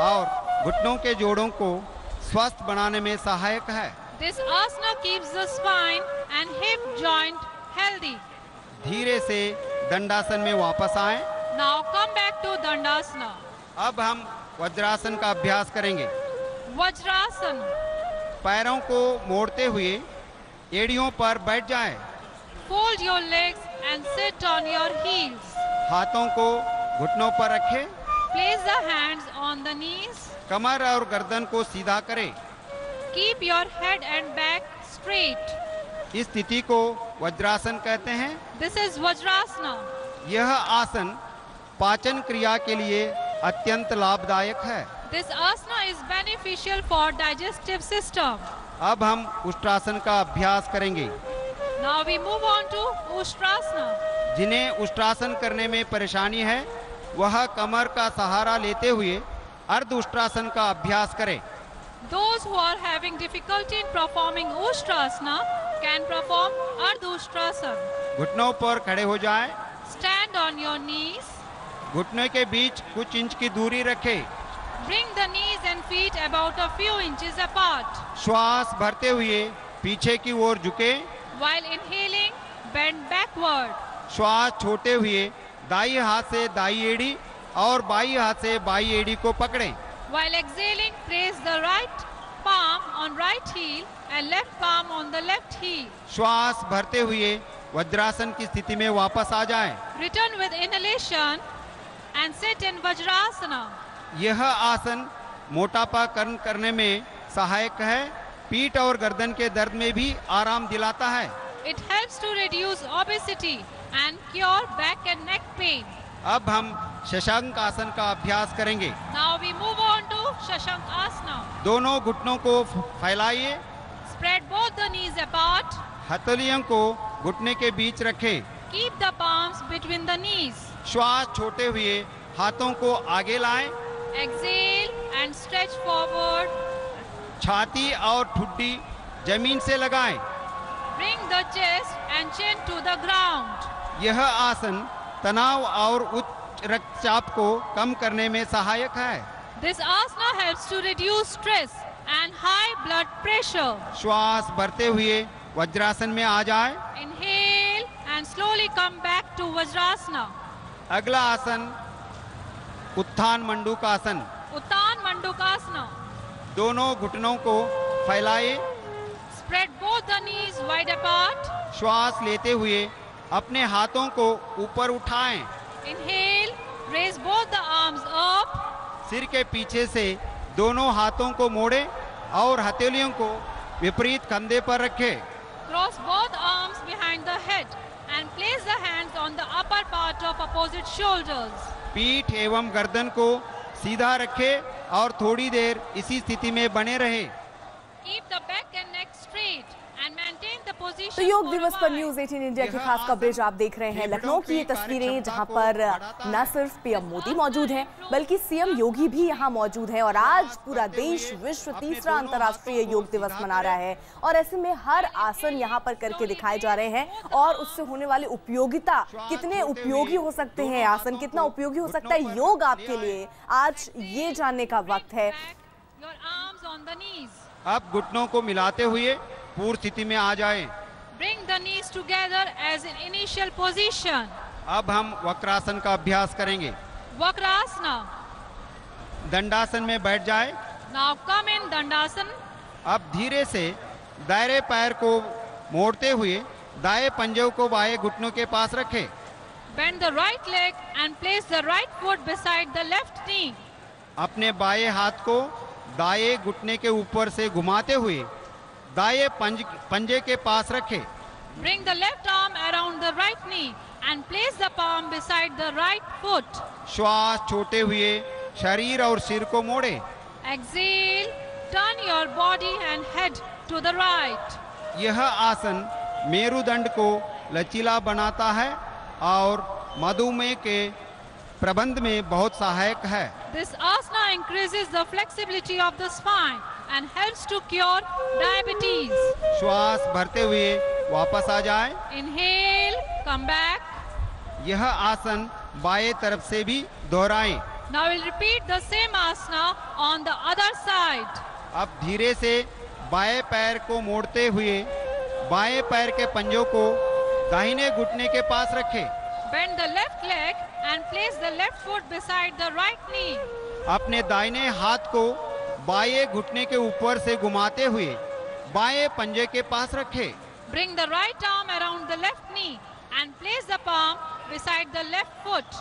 Speaker 15: और घुटनों के जोड़ों को स्वस्थ बनाने में सहायक है।
Speaker 16: This asana keeps the spine and hip joint healthy.
Speaker 15: धीरे से दंडासन में वापस आएं।
Speaker 16: Now come back to Dandasana.
Speaker 15: अब हम वज्रासन का अभ्यास करेंगे।
Speaker 16: Vajrasana.
Speaker 15: पैरों को मोड़ते हुए एड़ियों पर बैठ जाएं।
Speaker 16: Fold your legs and sit on your heels.
Speaker 15: हाथों को घुटनों पर रखें।
Speaker 16: Place the hands on the knees.
Speaker 15: कमर और गर्दन को सीधा करें।
Speaker 16: Keep your head and back straight.
Speaker 15: इस स्थिति को वज्रासन कहते हैं।
Speaker 16: This is Vajrasana.
Speaker 15: यह आसन पाचन क्रिया के लिए अत्यंत लाभदायक है।
Speaker 16: This asana is beneficial for digestive system.
Speaker 15: अब हम उष्ट्रासन का अभ्यास करेंगे।
Speaker 16: Now we move on to Ustrasana.
Speaker 15: जिन्हें उष्ट्रासन करने में परेशानी है वह कमर का सहारा लेते हुए अर्ध उष्ट्रासन का अभ्यास करें।
Speaker 16: Those who are having difficulty in performing Ustrasana can perform Ardha Ustrasana.
Speaker 15: घुटनों पर खड़े हो जाएं।
Speaker 16: Stand on your knees.
Speaker 15: घुटने के बीच कुछ इंच की दूरी रखें।
Speaker 16: Bring the knees and feet about a few inches apart.
Speaker 15: श्वास भरते हुए पीछे की ओर झुके।
Speaker 16: While inhaling, bend backward.
Speaker 15: श्वास छोड़ते हुए दाई हाथ से दाई एड़ी और बाई हाथ से बाई एड़ी को पकड़ें।
Speaker 16: While exhaling, place the right palm on right heel and left palm on the left heel.
Speaker 15: श्वास भरते हुए वज्रासन की स्थिति में वापस आ जाएं।
Speaker 16: Return with inhalation and sit in Vajrasana.
Speaker 15: यह आसन मोटापा कम करने में सहायक है। पीठ और गर्दन के दर्द में भी आराम दिलाता है।
Speaker 16: It helps to reduce obesity and cure back and neck pain.
Speaker 15: अब हम शशांक आसन का अभ्यास करेंगे।
Speaker 16: Now we move on to Shashank Asana.
Speaker 15: दोनों घुटनों को फैलाइए।
Speaker 16: Spread both the knees apart.
Speaker 15: हथेलियों को घुटने के बीच रखें।
Speaker 16: Keep the palms between the knees.
Speaker 15: श्वास छोड़ते हुए हाथों को आगे लाएं।
Speaker 16: Exhale and stretch forward.
Speaker 15: छाती और ठुड्डी जमीन से लगाएं।
Speaker 16: Bring the chest and chin to the ground.
Speaker 15: यह आसन तनाव और उच्च रक्तचाप को कम करने में सहायक है।
Speaker 16: This asana helps to reduce stress and high blood pressure.
Speaker 15: श्वास भरते हुए वज्रासन में आ जाएं।
Speaker 16: Inhale and slowly come back to Vajrasana.
Speaker 15: अगला आसन उत्थान मंडूकासन।
Speaker 16: Uttan Mandukasana.
Speaker 15: दोनों घुटनों को फैलाए।
Speaker 16: Spread both the knees wide apart.
Speaker 15: श्वास लेते हुए अपने हाथों को ऊपर उठाएं।
Speaker 16: Inhale, raise both the arms up.
Speaker 15: सिर के पीछे से दोनों हाथों को मोड़ें और हथेलियों को विपरीत कंधे पर रखें।
Speaker 16: Cross both arms behind the head and place the hands on the upper part of opposite shoulders.
Speaker 15: पीठ एवं गर्दन को सीधा रखें और थोड़ी देर इसी स्थिति में बने रहें।
Speaker 16: Keep the back and neck straight and maintain the position.
Speaker 1: तो योग
Speaker 16: for a
Speaker 1: दिवस पर
Speaker 16: while.
Speaker 1: न्यूज 18 इंडिया की खास कवरेज आप देख रहे हैं। लखनऊ की ये तस्वीरें जहां पर न सिर्फ पीएम मोदी मौजूद हैं बल्कि सीएम योगी भी यहां मौजूद हैं और आज पूरा देश विश्व तीसरा अंतर्राष्ट्रीय योग दिवस मना रहा है और ऐसे में हर आसन यहां पर करके दिखाए जा रहे हैं और उससे होने वाली उपयोगिता, कितने उपयोगी हो सकते हैं आसन, कितना उपयोगी हो सकता है योग आपके लिए, आज ये जानने का वक्त है।
Speaker 16: Your arms on the knees.
Speaker 15: अब घुटनों को मिलाते हुए पूर्व स्थिति में आ जाएं।
Speaker 16: Bring the knees together as in initial position.
Speaker 15: अब हम वक्रासन का अभ्यास करेंगे।
Speaker 16: Vakrasana.
Speaker 15: दंडासन में बैठ जाए।
Speaker 16: Now come in Dandasana.
Speaker 15: अब धीरे से दाहिने पैर को मोड़ते हुए दाएं पंजे को बाएं घुटनों के पास रखें।
Speaker 16: Bend the right leg and place the right foot beside the left knee.
Speaker 15: अपने बाएं हाथ को दाएं घुटने के ऊपर से घुमाते हुए दाएं पंजे के पास रखें।
Speaker 16: Bring the left arm around the right knee and place the palm beside the right foot.
Speaker 15: श्वास छोड़ते हुए शरीर और सिर को मोड़े।
Speaker 16: Exhale, turn your body and head to the right.
Speaker 15: यह आसन मेरुदंड को लचीला बनाता है और मधुमेह के प्रबंध में बहुत सहायक है।
Speaker 16: This asana increases the flexibility of the spine and helps to cure diabetes.
Speaker 15: श्वास भरते हुए वापस आ जाए।
Speaker 16: Inhale, come back.
Speaker 15: यह आसन बाएं तरफ से भी दोहराएं।
Speaker 16: Now we'll repeat the same asana on the other side.
Speaker 15: अब धीरे से बाएं पैर को मोड़ते हुए बाएं पैर के पंजों को दाहिने घुटने के पास रखें।
Speaker 16: Bend the left leg and place the left foot beside the right knee.
Speaker 15: अपने दाहिने हाथ को बाएं घुटने के ऊपर से घुमाते हुए बाएं पंजे के पास रखें।
Speaker 16: Bring the right arm around the left knee and place the palm beside the left foot.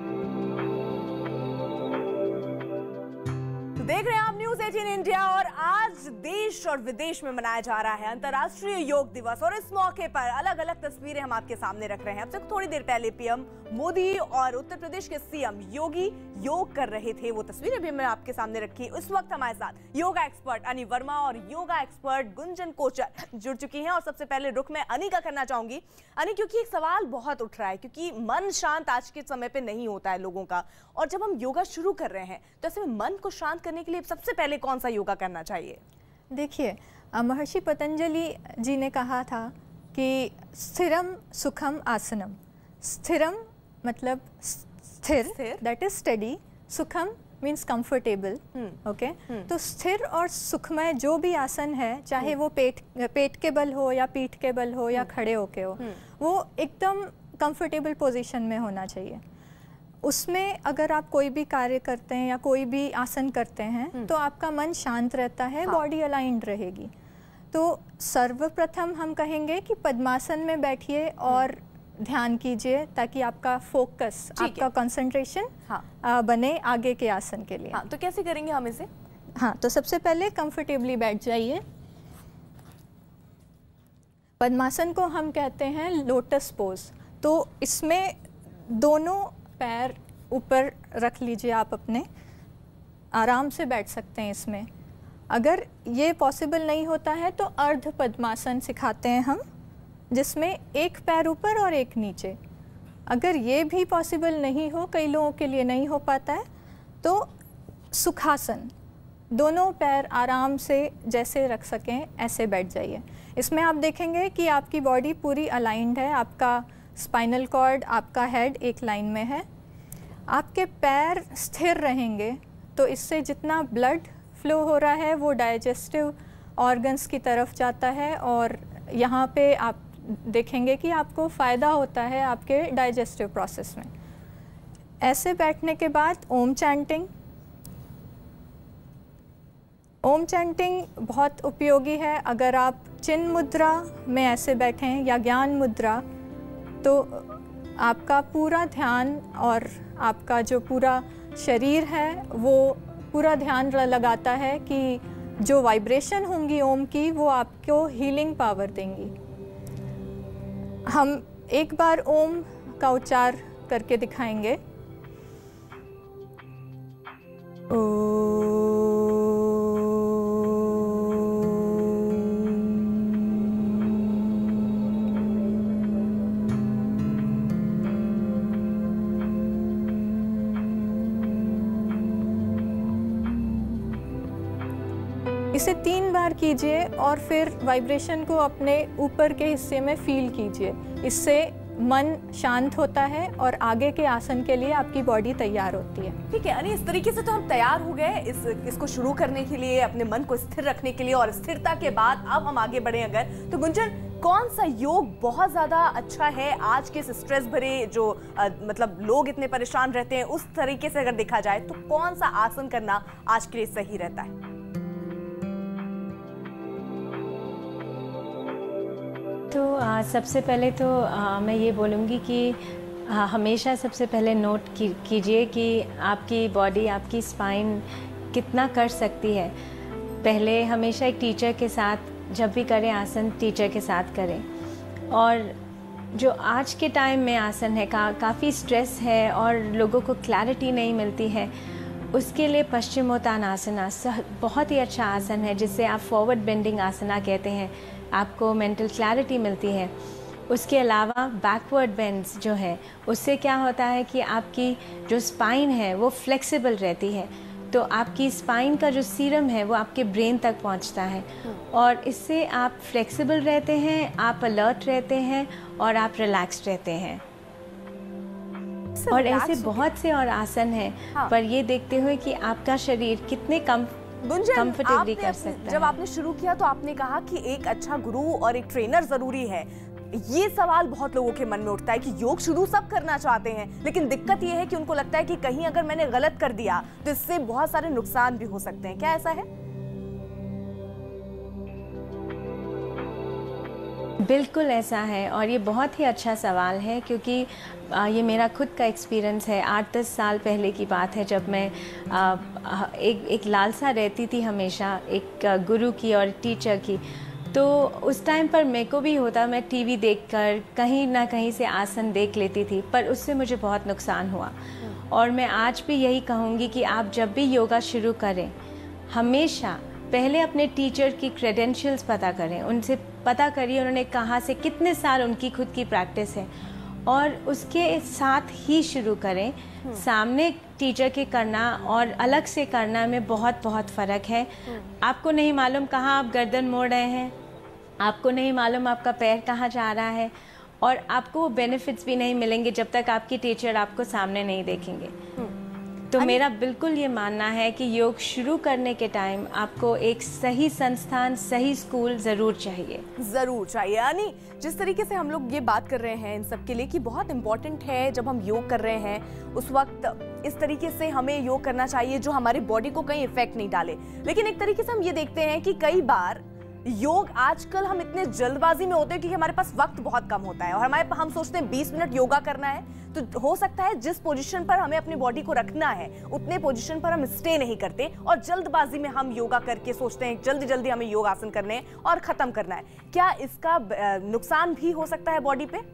Speaker 1: देख रहे हैं आप न्यूज़ 18 इंडिया और आज देश और विदेश में मनाया जा रहा है अंतर्राष्ट्रीय योग दिवस और इस मौके पर अलग अलग तस्वीरें हम आपके सामने रख रहे हैं। अब से थोड़ी देर पहले पीएम मोदी और उत्तर प्रदेश के सीएम योगी योग कर रहे थे, वो तस्वीरें भी मैं आपके सामने रखी। उस वक्त हमारे साथ योगा एक्सपर्ट अनी वर्मा और योगा एक्सपर्ट गुंजन कोचर जुड़ चुकी हैं और सबसे पहले रुख मैं अनी का करना चाहूंगी। अनी, क्योंकि एक सवाल बहुत उठ रहा है, क्योंकि मन शांत आज के समय पे नहीं होता है लोगों का, और जब हम योगा शुरू कर रहे हैं तो ऐसे में मन को शांत करने के लिए सबसे पहले कौन सा योगा करना चाहिए?
Speaker 11: देखिए, महर्षि पतंजलि जी ने कहा था कि स्थिरम सुखम आसनम। स्थिरम मतलब स्थिर, दैट इज स्टडी, सुखम मीन्स कंफर्टेबल। ओके, तो स्थिर और सुखमय जो भी आसन है, चाहे वो पेट के बल हो या पीठ के बल हो या खड़े होके हो, वो एकदम कंफर्टेबल पोजीशन में होना चाहिए। उसमें अगर आप कोई भी कार्य करते हैं या कोई भी आसन करते हैं तो आपका मन शांत रहता है, बॉडी अलाइंड रहेगी। तो सर्वप्रथम हम कहेंगे कि पद्मासन में बैठिए और ध्यान कीजिए ताकि आपका फोकस, आपका कंसंट्रेशन बने आगे के आसन के लिए।
Speaker 1: तो कैसे करेंगे हम इसे?
Speaker 11: तो सबसे पहले कंफर्टेबली बैठ जाइए। पद्मासन को हम कहते हैं लोटस पोज। तो इसमें दोनों पैर ऊपर रख लीजिए, आप अपने आराम से बैठ सकते हैं इसमें। अगर ये पॉसिबल नहीं होता है तो अर्ध पद्मासन सिखाते हैं हम, जिसमें एक पैर ऊपर और एक नीचे। अगर ये भी पॉसिबल नहीं हो, कई लोगों के लिए नहीं हो पाता है, तो सुखासन, दोनों पैर आराम से जैसे रख सकें ऐसे बैठ जाइए। इसमें आप देखेंगे कि आपकी बॉडी पूरी अलाइंड है, आपका स्पाइनल कॉर्ड, आपका हेड एक लाइन में है, आपके पैर स्थिर रहेंगे, तो इससे जितना ब्लड फ्लो हो रहा है वो डाइजेस्टिव ऑर्गन्स की तरफ जाता है और यहाँ पे आप देखेंगे कि आपको फ़ायदा होता है आपके डाइजेस्टिव प्रोसेस में। ऐसे बैठने के बाद ओम चैंटिंग। ओम चैंटिंग बहुत उपयोगी है। अगर आप चिन्ह मुद्रा में ऐसे बैठें या ज्ञान मुद्रा, तो आपका पूरा ध्यान और आपका जो पूरा शरीर है वो पूरा ध्यान लगाता है कि जो वाइब्रेशन होंगी ओम की वो आपको हीलिंग पावर देंगी। हम एक बार ओम का उच्चार करके दिखाएंगे। इसे 3 बार कीजिए और फिर वाइब्रेशन को अपने ऊपर के हिस्से में फील कीजिए। इससे मन शांत होता है और आगे के आसन के लिए आपकी बॉडी तैयार होती है।
Speaker 1: ठीक है यानी इस तरीके से तो हम तैयार हो गए इसको शुरू करने के लिए, अपने मन को स्थिर रखने के लिए, और स्थिरता के बाद अब हम आगे बढ़े अगर तो गुंजन कौन सा योग बहुत ज्यादा अच्छा है आज के स्ट्रेस भरे जो मतलब लोग इतने परेशान रहते हैं उस तरीके से अगर देखा जाए तो कौन सा आसन करना आज के लिए सही रहता है?
Speaker 18: तो सबसे पहले तो मैं ये बोलूँगी कि हमेशा सबसे पहले नोट कीजिए कि आपकी बॉडी, आपकी स्पाइन कितना कर सकती है। पहले हमेशा एक टीचर के साथ जब भी करें आसन टीचर के साथ करें। और जो आज के टाइम में आसन है काफ़ी स्ट्रेस है और लोगों को क्लैरिटी नहीं मिलती है, उसके लिए पश्चिमोत्तानासना बहुत ही अच्छा आसन है जिसे आप फॉरवर्ड बेंडिंग आसना कहते हैं। आपको मेंटल क्लैरिटी मिलती है। उसके अलावा बैकवर्ड बेंड्स जो है उससे क्या होता है कि आपकी जो स्पाइन है वो फ्लेक्सिबल रहती है, तो आपकी स्पाइन का जो सीरम है वो आपके ब्रेन तक पहुंचता है और इससे आप फ्लेक्सिबल रहते हैं, आप अलर्ट रहते हैं और आप रिलैक्स्ड रहते हैं। और ऐसे बहुत से और आसन हैं पर ये देखते हुए कि आपका शरीर कितने कंफर्टेबली कर सकता है।
Speaker 1: जब आपने शुरू किया तो आपने कहा कि एक अच्छा गुरु और एक ट्रेनर जरूरी है। ये सवाल बहुत लोगों के मन में उठता है कि योग शुरू सब करना चाहते हैं, लेकिन दिक्कत ये है कि उनको लगता है कि कहीं अगर मैंने गलत कर दिया तो इससे बहुत सारे नुकसान भी हो सकते हैं। क्या ऐसा है?
Speaker 18: बिल्कुल ऐसा है और ये बहुत ही अच्छा सवाल है क्योंकि ये मेरा खुद का एक्सपीरियंस है। 8-10 साल पहले की बात है जब मैं एक लालसा रहती थी हमेशा एक गुरु की और टीचर की। तो उस टाइम पर मेरे को भी होता, मैं टीवी देखकर कहीं ना कहीं से आसन देख लेती थी, पर उससे मुझे बहुत नुकसान हुआ। और मैं आज भी यही कहूँगी कि आप जब भी योगा शुरू करें हमेशा पहले अपने टीचर की क्रेडेंशियल्स पता करें, उनसे पता करिए उन्होंने कहाँ से कितने साल उनकी खुद की प्रैक्टिस है और उसके साथ ही शुरू करें। सामने टीचर के करना और अलग से करना में बहुत फ़र्क है। आपको नहीं मालूम कहाँ आप गर्दन मोड़ रहे हैं, आपको नहीं मालूम आपका पैर कहाँ जा रहा है और आपको वो बेनिफिट्स भी नहीं मिलेंगे जब तक आपकी टीचर आपको सामने नहीं देखेंगे। तो मेरा बिल्कुल ये मानना है कि योग शुरू करने के टाइम आपको एक सही संस्थान, सही स्कूल ज़रूर चाहिए।
Speaker 1: यानी जिस तरीके से हम लोग ये बात कर रहे हैं इन सब के लिए कि बहुत इम्पोर्टेंट है जब हम योग कर रहे हैं उस वक्त इस तरीके से हमें योग करना चाहिए जो हमारी बॉडी को कहीं इफेक्ट नहीं डाले। लेकिन एक तरीके से हम ये देखते हैं कि कई बार योग आजकल हम इतने जल्दबाजी में होते हैं क्योंकि हमारे पास वक्त बहुत कम होता है और हम सोचते हैं 20 मिनट योगा करना है, तो हो सकता है जिस पोजीशन पर हमें अपनी बॉडी को रखना है उतने पोजीशन पर हम स्टे नहीं करते और जल्दबाजी में हम योगा करके सोचते हैं जल्दी जल्दी हमें योग आसन करने हैं और खत्म करना है। क्या इसका नुकसान भी हो सकता है बॉडी पे?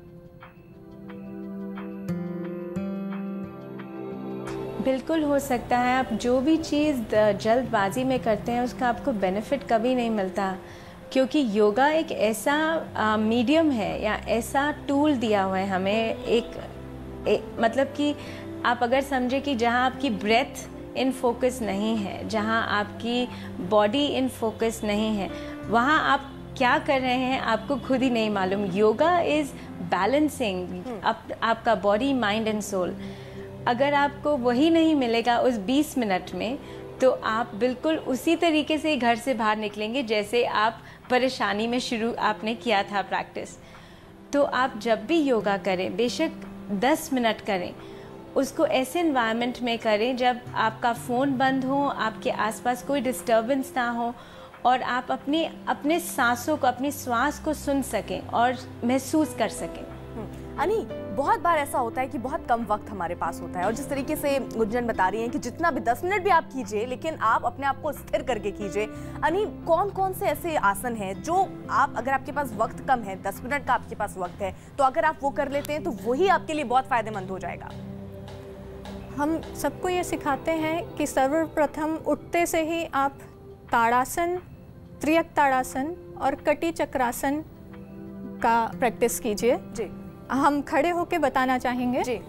Speaker 18: बिल्कुल हो सकता है। आप जो भी चीज़ जल्दबाजी में करते हैं उसका आपको बेनिफिट कभी नहीं मिलता, क्योंकि योगा एक ऐसा मीडियम है या ऐसा टूल दिया हुआ है हमें मतलब कि आप अगर समझे कि जहाँ आपकी ब्रेथ इन फोकस नहीं है, जहाँ आपकी बॉडी इन फोकस नहीं है, वहाँ आप क्या कर रहे हैं आपको खुद ही नहीं मालूम। योगा इज़ बैलेंसिंग आपका बॉडी, माइंड एंड सोल। अगर आपको वही नहीं मिलेगा उस 20 मिनट में तो आप बिल्कुल उसी तरीके से घर से बाहर निकलेंगे जैसे आप परेशानी में शुरू आपने किया था प्रैक्टिस। तो आप जब भी योगा करें बेशक 10 मिनट करें, उसको ऐसे एनवायरनमेंट में करें जब आपका फ़ोन बंद हो, आपके आसपास कोई डिस्टर्बेंस ना हो और आप अपने सांसों को, अपनी श्वास को सुन सकें और महसूस कर सकें।
Speaker 1: अनी, बहुत बार ऐसा होता है कि बहुत कम वक्त हमारे पास होता है और जिस तरीके से गुंजन बता रही हैं कि जितना भी 10 मिनट भी आप कीजिए लेकिन आप अपने आप को स्थिर करके कीजिए। अनी, कौन कौन से ऐसे आसन हैं जो आप, अगर आपके पास वक्त कम है, 10 मिनट का आपके पास वक्त है, तो अगर आप वो कर लेते हैं तो वही आपके लिए बहुत फायदेमंद हो जाएगा?
Speaker 11: हम सबको ये सिखाते हैं कि सर्वप्रथम उठते से ही आप ताड़ासन, त्रियक ताड़ासन और कटी चक्रासन का प्रैक्टिस कीजिए।
Speaker 1: जी,
Speaker 11: हम खड़े होके बताना चाहेंगे।
Speaker 1: जी।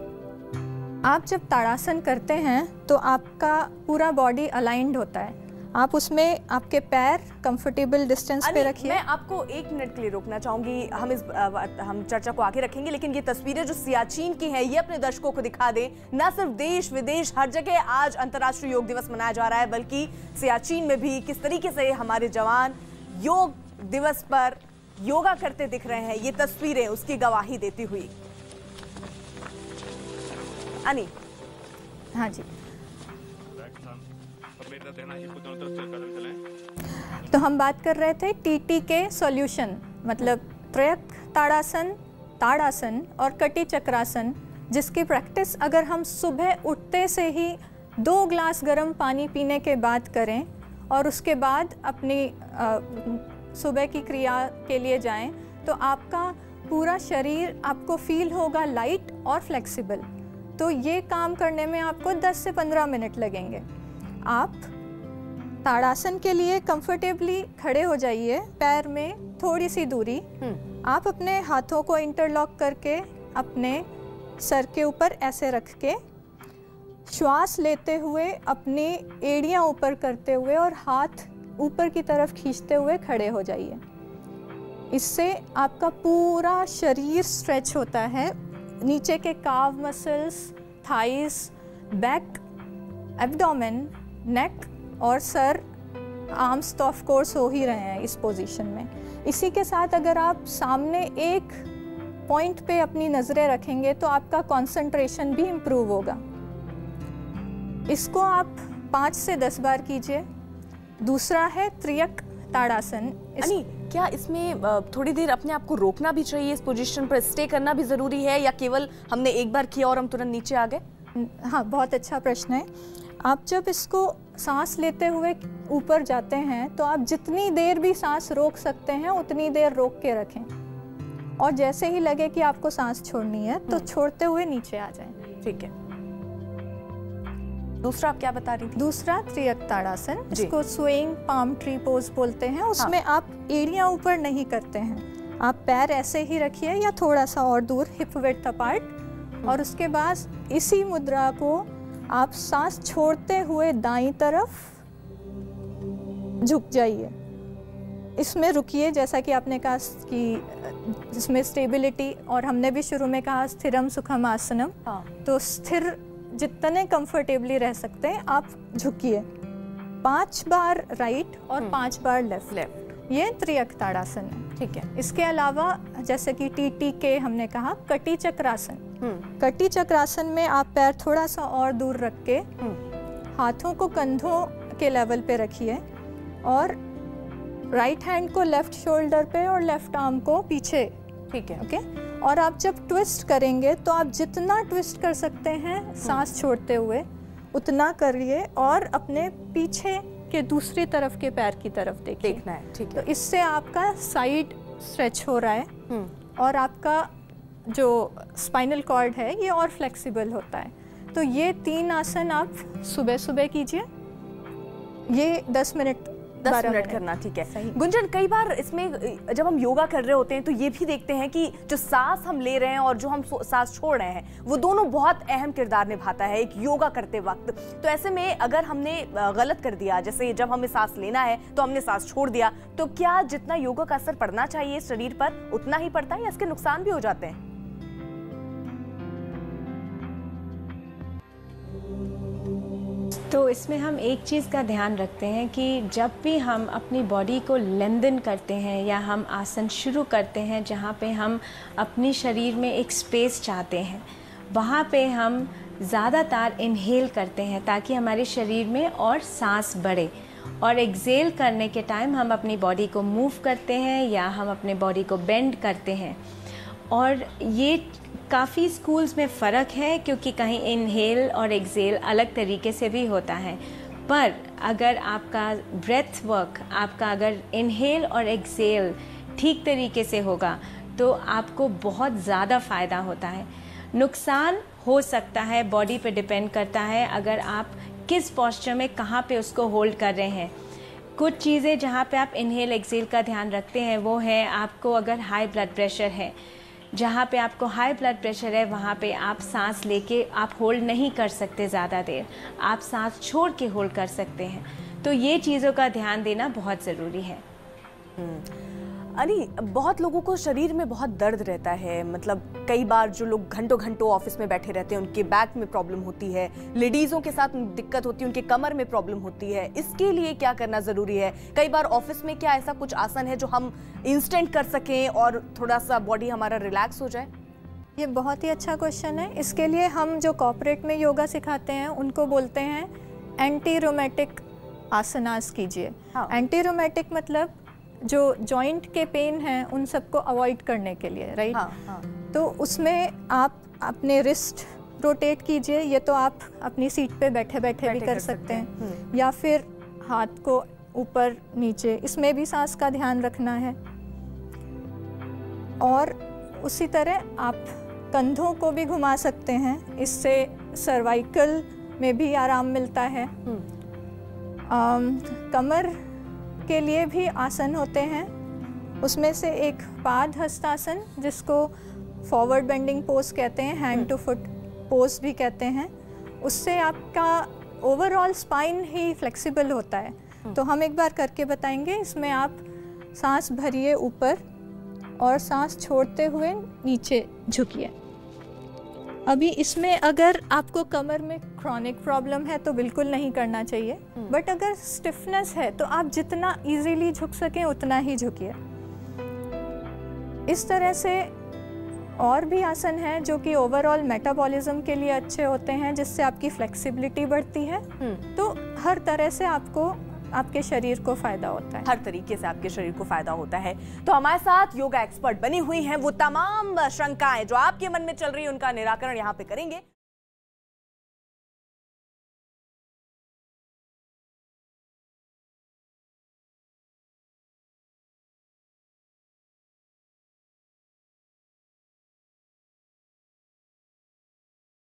Speaker 11: आप जब ताड़ासन करते हैं तो आपका पूरा बॉडी अलाइंड होता है, आप उसमें आपके पैर कंफर्टेबल डिस्टेंस पे रखिए।
Speaker 1: मैं आपको 1 मिनट के लिए रोकना चाहूंगी, हम चर्चा को आगे रखेंगे, लेकिन ये तस्वीरें जो सियाचिन की हैं ये अपने दर्शकों को दिखा दें। न सिर्फ देश विदेश हर जगह आज अंतर्राष्ट्रीय योग दिवस मनाया जा रहा है, बल्कि सियाचिन में भी किस तरीके से हमारे जवान योग दिवस पर योगा करते दिख रहे हैं, ये तस्वीरें उसकी गवाही देती हुई। अनी।
Speaker 11: हाँ जी, तो हम बात कर रहे थे टीटी के सॉल्यूशन, मतलब त्रयक ताड़ासन, ताड़ासन और कटी चक्रासन, जिसकी प्रैक्टिस अगर हम सुबह उठते से ही 2 ग्लास गर्म पानी पीने के बाद करें और उसके बाद अपनी सुबह की क्रिया के लिए जाएं, तो आपका पूरा शरीर आपको फील होगा लाइट और फ्लेक्सिबल। तो ये काम करने में आपको 10 से 15 मिनट लगेंगे। आप ताड़ासन के लिए कंफर्टेबली खड़े हो जाइए, पैर में थोड़ी सी दूरी। आप अपने हाथों को इंटरलॉक करके अपने सर के ऊपर ऐसे रख के श्वास लेते हुए अपनी एड़ियाँ ऊपर करते हुए और हाथ ऊपर की तरफ खींचते हुए खड़े हो जाइए। इससे आपका पूरा शरीर स्ट्रेच होता है, नीचे के calf muscles, thighs, back, abdomen, neck और सर, आर्म्स तो ऑफ कोर्स हो ही रहे हैं इस पोजीशन में। इसी के साथ अगर आप सामने एक पॉइंट पे अपनी नज़रें रखेंगे तो आपका कंसंट्रेशन भी इम्प्रूव होगा। इसको आप 5 से 10 बार कीजिए। दूसरा है त्रियक ताड़ासन।
Speaker 1: क्या इसमें थोड़ी देर अपने आप को रोकना भी चाहिए, इस पोजीशन पर स्टे करना भी ज़रूरी है, या केवल हमने एक बार किया और हम तुरंत नीचे आ गए?
Speaker 11: हाँ, बहुत अच्छा प्रश्न है। आप जब इसको सांस लेते हुए ऊपर जाते हैं तो आप जितनी देर भी सांस रोक सकते हैं उतनी देर रोक के रखें, और जैसे ही लगे कि आपको सांस छोड़नी है तो छोड़ते हुए नीचे आ जाएं।
Speaker 1: ठीक है। दूसरा आप क्या बता रही थी?
Speaker 11: दूसरा त्रियक ताड़ासन, जिसको स्विंग पाम ट्री पोज बोलते हैं। उसमें आप एड़ियाँ ऊपर नहीं करते हैं, आप पैर ऐसे ही रखिए या थोड़ा सा और दूर, हिप विड्थ अपार्ट, और उसके बाद इसी मुद्रा को आप सांस छोड़ते हुए दाईं तरफ झुक जाइए। इसमें रुकिए, जैसा कि आपने कहा कि इसमें स्टेबिलिटी, और हमने भी शुरू में कहा स्थिरम सुखम आसनम। तो स्थिर जितने कंफर्टेबली रह सकते हैं आप झुकिए। 5 बार राइट और 5 बार लेफ्ट। ये त्रियक ताड़ासन है।
Speaker 1: ठीक है।
Speaker 11: इसके अलावा जैसे कि टीटी के हमने कहा कटी चक्रासन। कटी चक्रासन में आप पैर थोड़ा सा और दूर रख के हाथों को कंधों के लेवल पे रखिए और राइट हैंड को लेफ्ट शोल्डर पे और लेफ्ट आर्म को पीछे।
Speaker 1: ठीक है।
Speaker 11: ओके। और आप जब ट्विस्ट करेंगे तो आप जितना ट्विस्ट कर सकते हैं सांस छोड़ते हुए उतना करिए और अपने पीछे के दूसरी तरफ के पैर की तरफ देखना
Speaker 1: है। ठीक
Speaker 11: है। तो इससे आपका साइड स्ट्रेच हो रहा है और आपका जो स्पाइनल कॉर्ड है ये और फ्लेक्सिबल होता है। तो ये 3 आसन आप सुबह सुबह कीजिए, ये 10 मिनट
Speaker 1: करना। ठीक है। गुंजन, कई बार इसमें जब हम योगा कर रहे होते हैं तो ये भी देखते हैं कि जो सांस हम ले रहे हैं और जो हम सांस छोड़ रहे हैं वो दोनों बहुत अहम किरदार निभाता है एक योगा करते वक्त। तो ऐसे में अगर हमने गलत कर दिया, जैसे जब हमें सांस लेना है तो हमने सांस छोड़ दिया, तो क्या जितना योगा का असर पड़ना चाहिए शरीर पर उतना ही पड़ता है या इसके नुकसान भी हो जाते हैं?
Speaker 18: तो इसमें हम एक चीज़ का ध्यान रखते हैं कि जब भी हम अपनी बॉडी को लेंदन करते हैं या हम आसन शुरू करते हैं जहाँ पे हम अपनी शरीर में एक स्पेस चाहते हैं, वहाँ पे हम ज़्यादातर इनहेल करते हैं ताकि हमारे शरीर में और सांस बढ़े, और एक्सेल करने के टाइम हम अपनी बॉडी को मूव करते हैं या हम अपने बॉडी को बेंड करते हैं। और ये काफ़ी स्कूल्स में फ़र्क है क्योंकि कहीं इनहेल और एक्सेल अलग तरीके से भी होता है, पर अगर आपका ब्रेथ वर्क, आपका अगर इनहेल और एक्सेल ठीक तरीके से होगा तो आपको बहुत ज़्यादा फ़ायदा होता है। नुकसान हो सकता है, बॉडी पे डिपेंड करता है अगर आप किस पोस्चर में कहाँ पे उसको होल्ड कर रहे हैं। कुछ चीज़ें जहाँ पे आप इनहेल एक्सेल का ध्यान रखते हैं वो है, आपको अगर हाई ब्लड प्रेशर है, जहाँ पे आपको हाई ब्लड प्रेशर है वहाँ पे आप सांस लेके आप होल्ड नहीं कर सकते ज़्यादा देर, आप सांस छोड़ के होल्ड कर सकते हैं। तो ये चीज़ों का ध्यान देना बहुत ज़रूरी है।
Speaker 1: अनी, बहुत लोगों को शरीर में बहुत दर्द रहता है, मतलब कई बार जो लोग घंटों घंटों ऑफिस में बैठे रहते हैं उनके बैक में प्रॉब्लम होती है, लेडीज़ों के साथ दिक्कत होती है, उनके कमर में प्रॉब्लम होती है। इसके लिए क्या करना ज़रूरी है? कई बार ऑफिस में क्या ऐसा कुछ आसन है जो हम इंस्टेंट कर सकें और थोड़ा सा बॉडी हमारा रिलैक्स हो जाए?
Speaker 11: ये बहुत ही अच्छा क्वेश्चन है। इसके लिए हम जो कॉर्पोरेट में योगा सिखाते हैं उनको बोलते हैं एंटी रोमेटिक आसनास कीजिए। एंटी रोमेटिक मतलब जो जॉइंट के पेन हैं उन सबको अवॉइड करने के लिए, राइट? तो उसमें आप अपने रिस्ट रोटेट कीजिए। ये तो आप अपनी सीट पे बैठे बैठे भी कर सकते हैं, या फिर हाथ को ऊपर नीचे, इसमें भी सांस का ध्यान रखना है। और उसी तरह आप कंधों को भी घुमा सकते हैं, इससे सर्वाइकल में भी आराम मिलता है। कमर के लिए भी आसन होते हैं, उसमें से एक पाद हस्तासन जिसको फॉरवर्ड बेंडिंग पोज कहते हैं, हैंड टू फुट पोज भी कहते हैं। उससे आपका ओवरऑल स्पाइन ही फ्लेक्सिबल होता है। तो हम एक बार करके बताएंगे। इसमें आप सांस भरिए ऊपर और सांस छोड़ते हुए नीचे झुकिए। अभी इसमें अगर आपको कमर में क्रॉनिक प्रॉब्लम है तो बिल्कुल नहीं करना चाहिए, बट अगर स्टिफनेस है तो आप जितना इजीली झुक सकें उतना ही झुकिए। इस तरह से और भी आसन हैं जो कि ओवरऑल मेटाबॉलिज्म के लिए अच्छे होते हैं, जिससे आपकी फ्लेक्सिबिलिटी बढ़ती है। तो हर तरह से आपको आपके शरीर को फायदा होता है।
Speaker 1: हर तरीके से आपके शरीर को फायदा होता है। तो हमारे साथ योगा एक्सपर्ट बनी हुई हैं, वो तमाम शंकाएं जो आपके मन में चल रही है उनका निराकरण यहाँ पे करेंगे।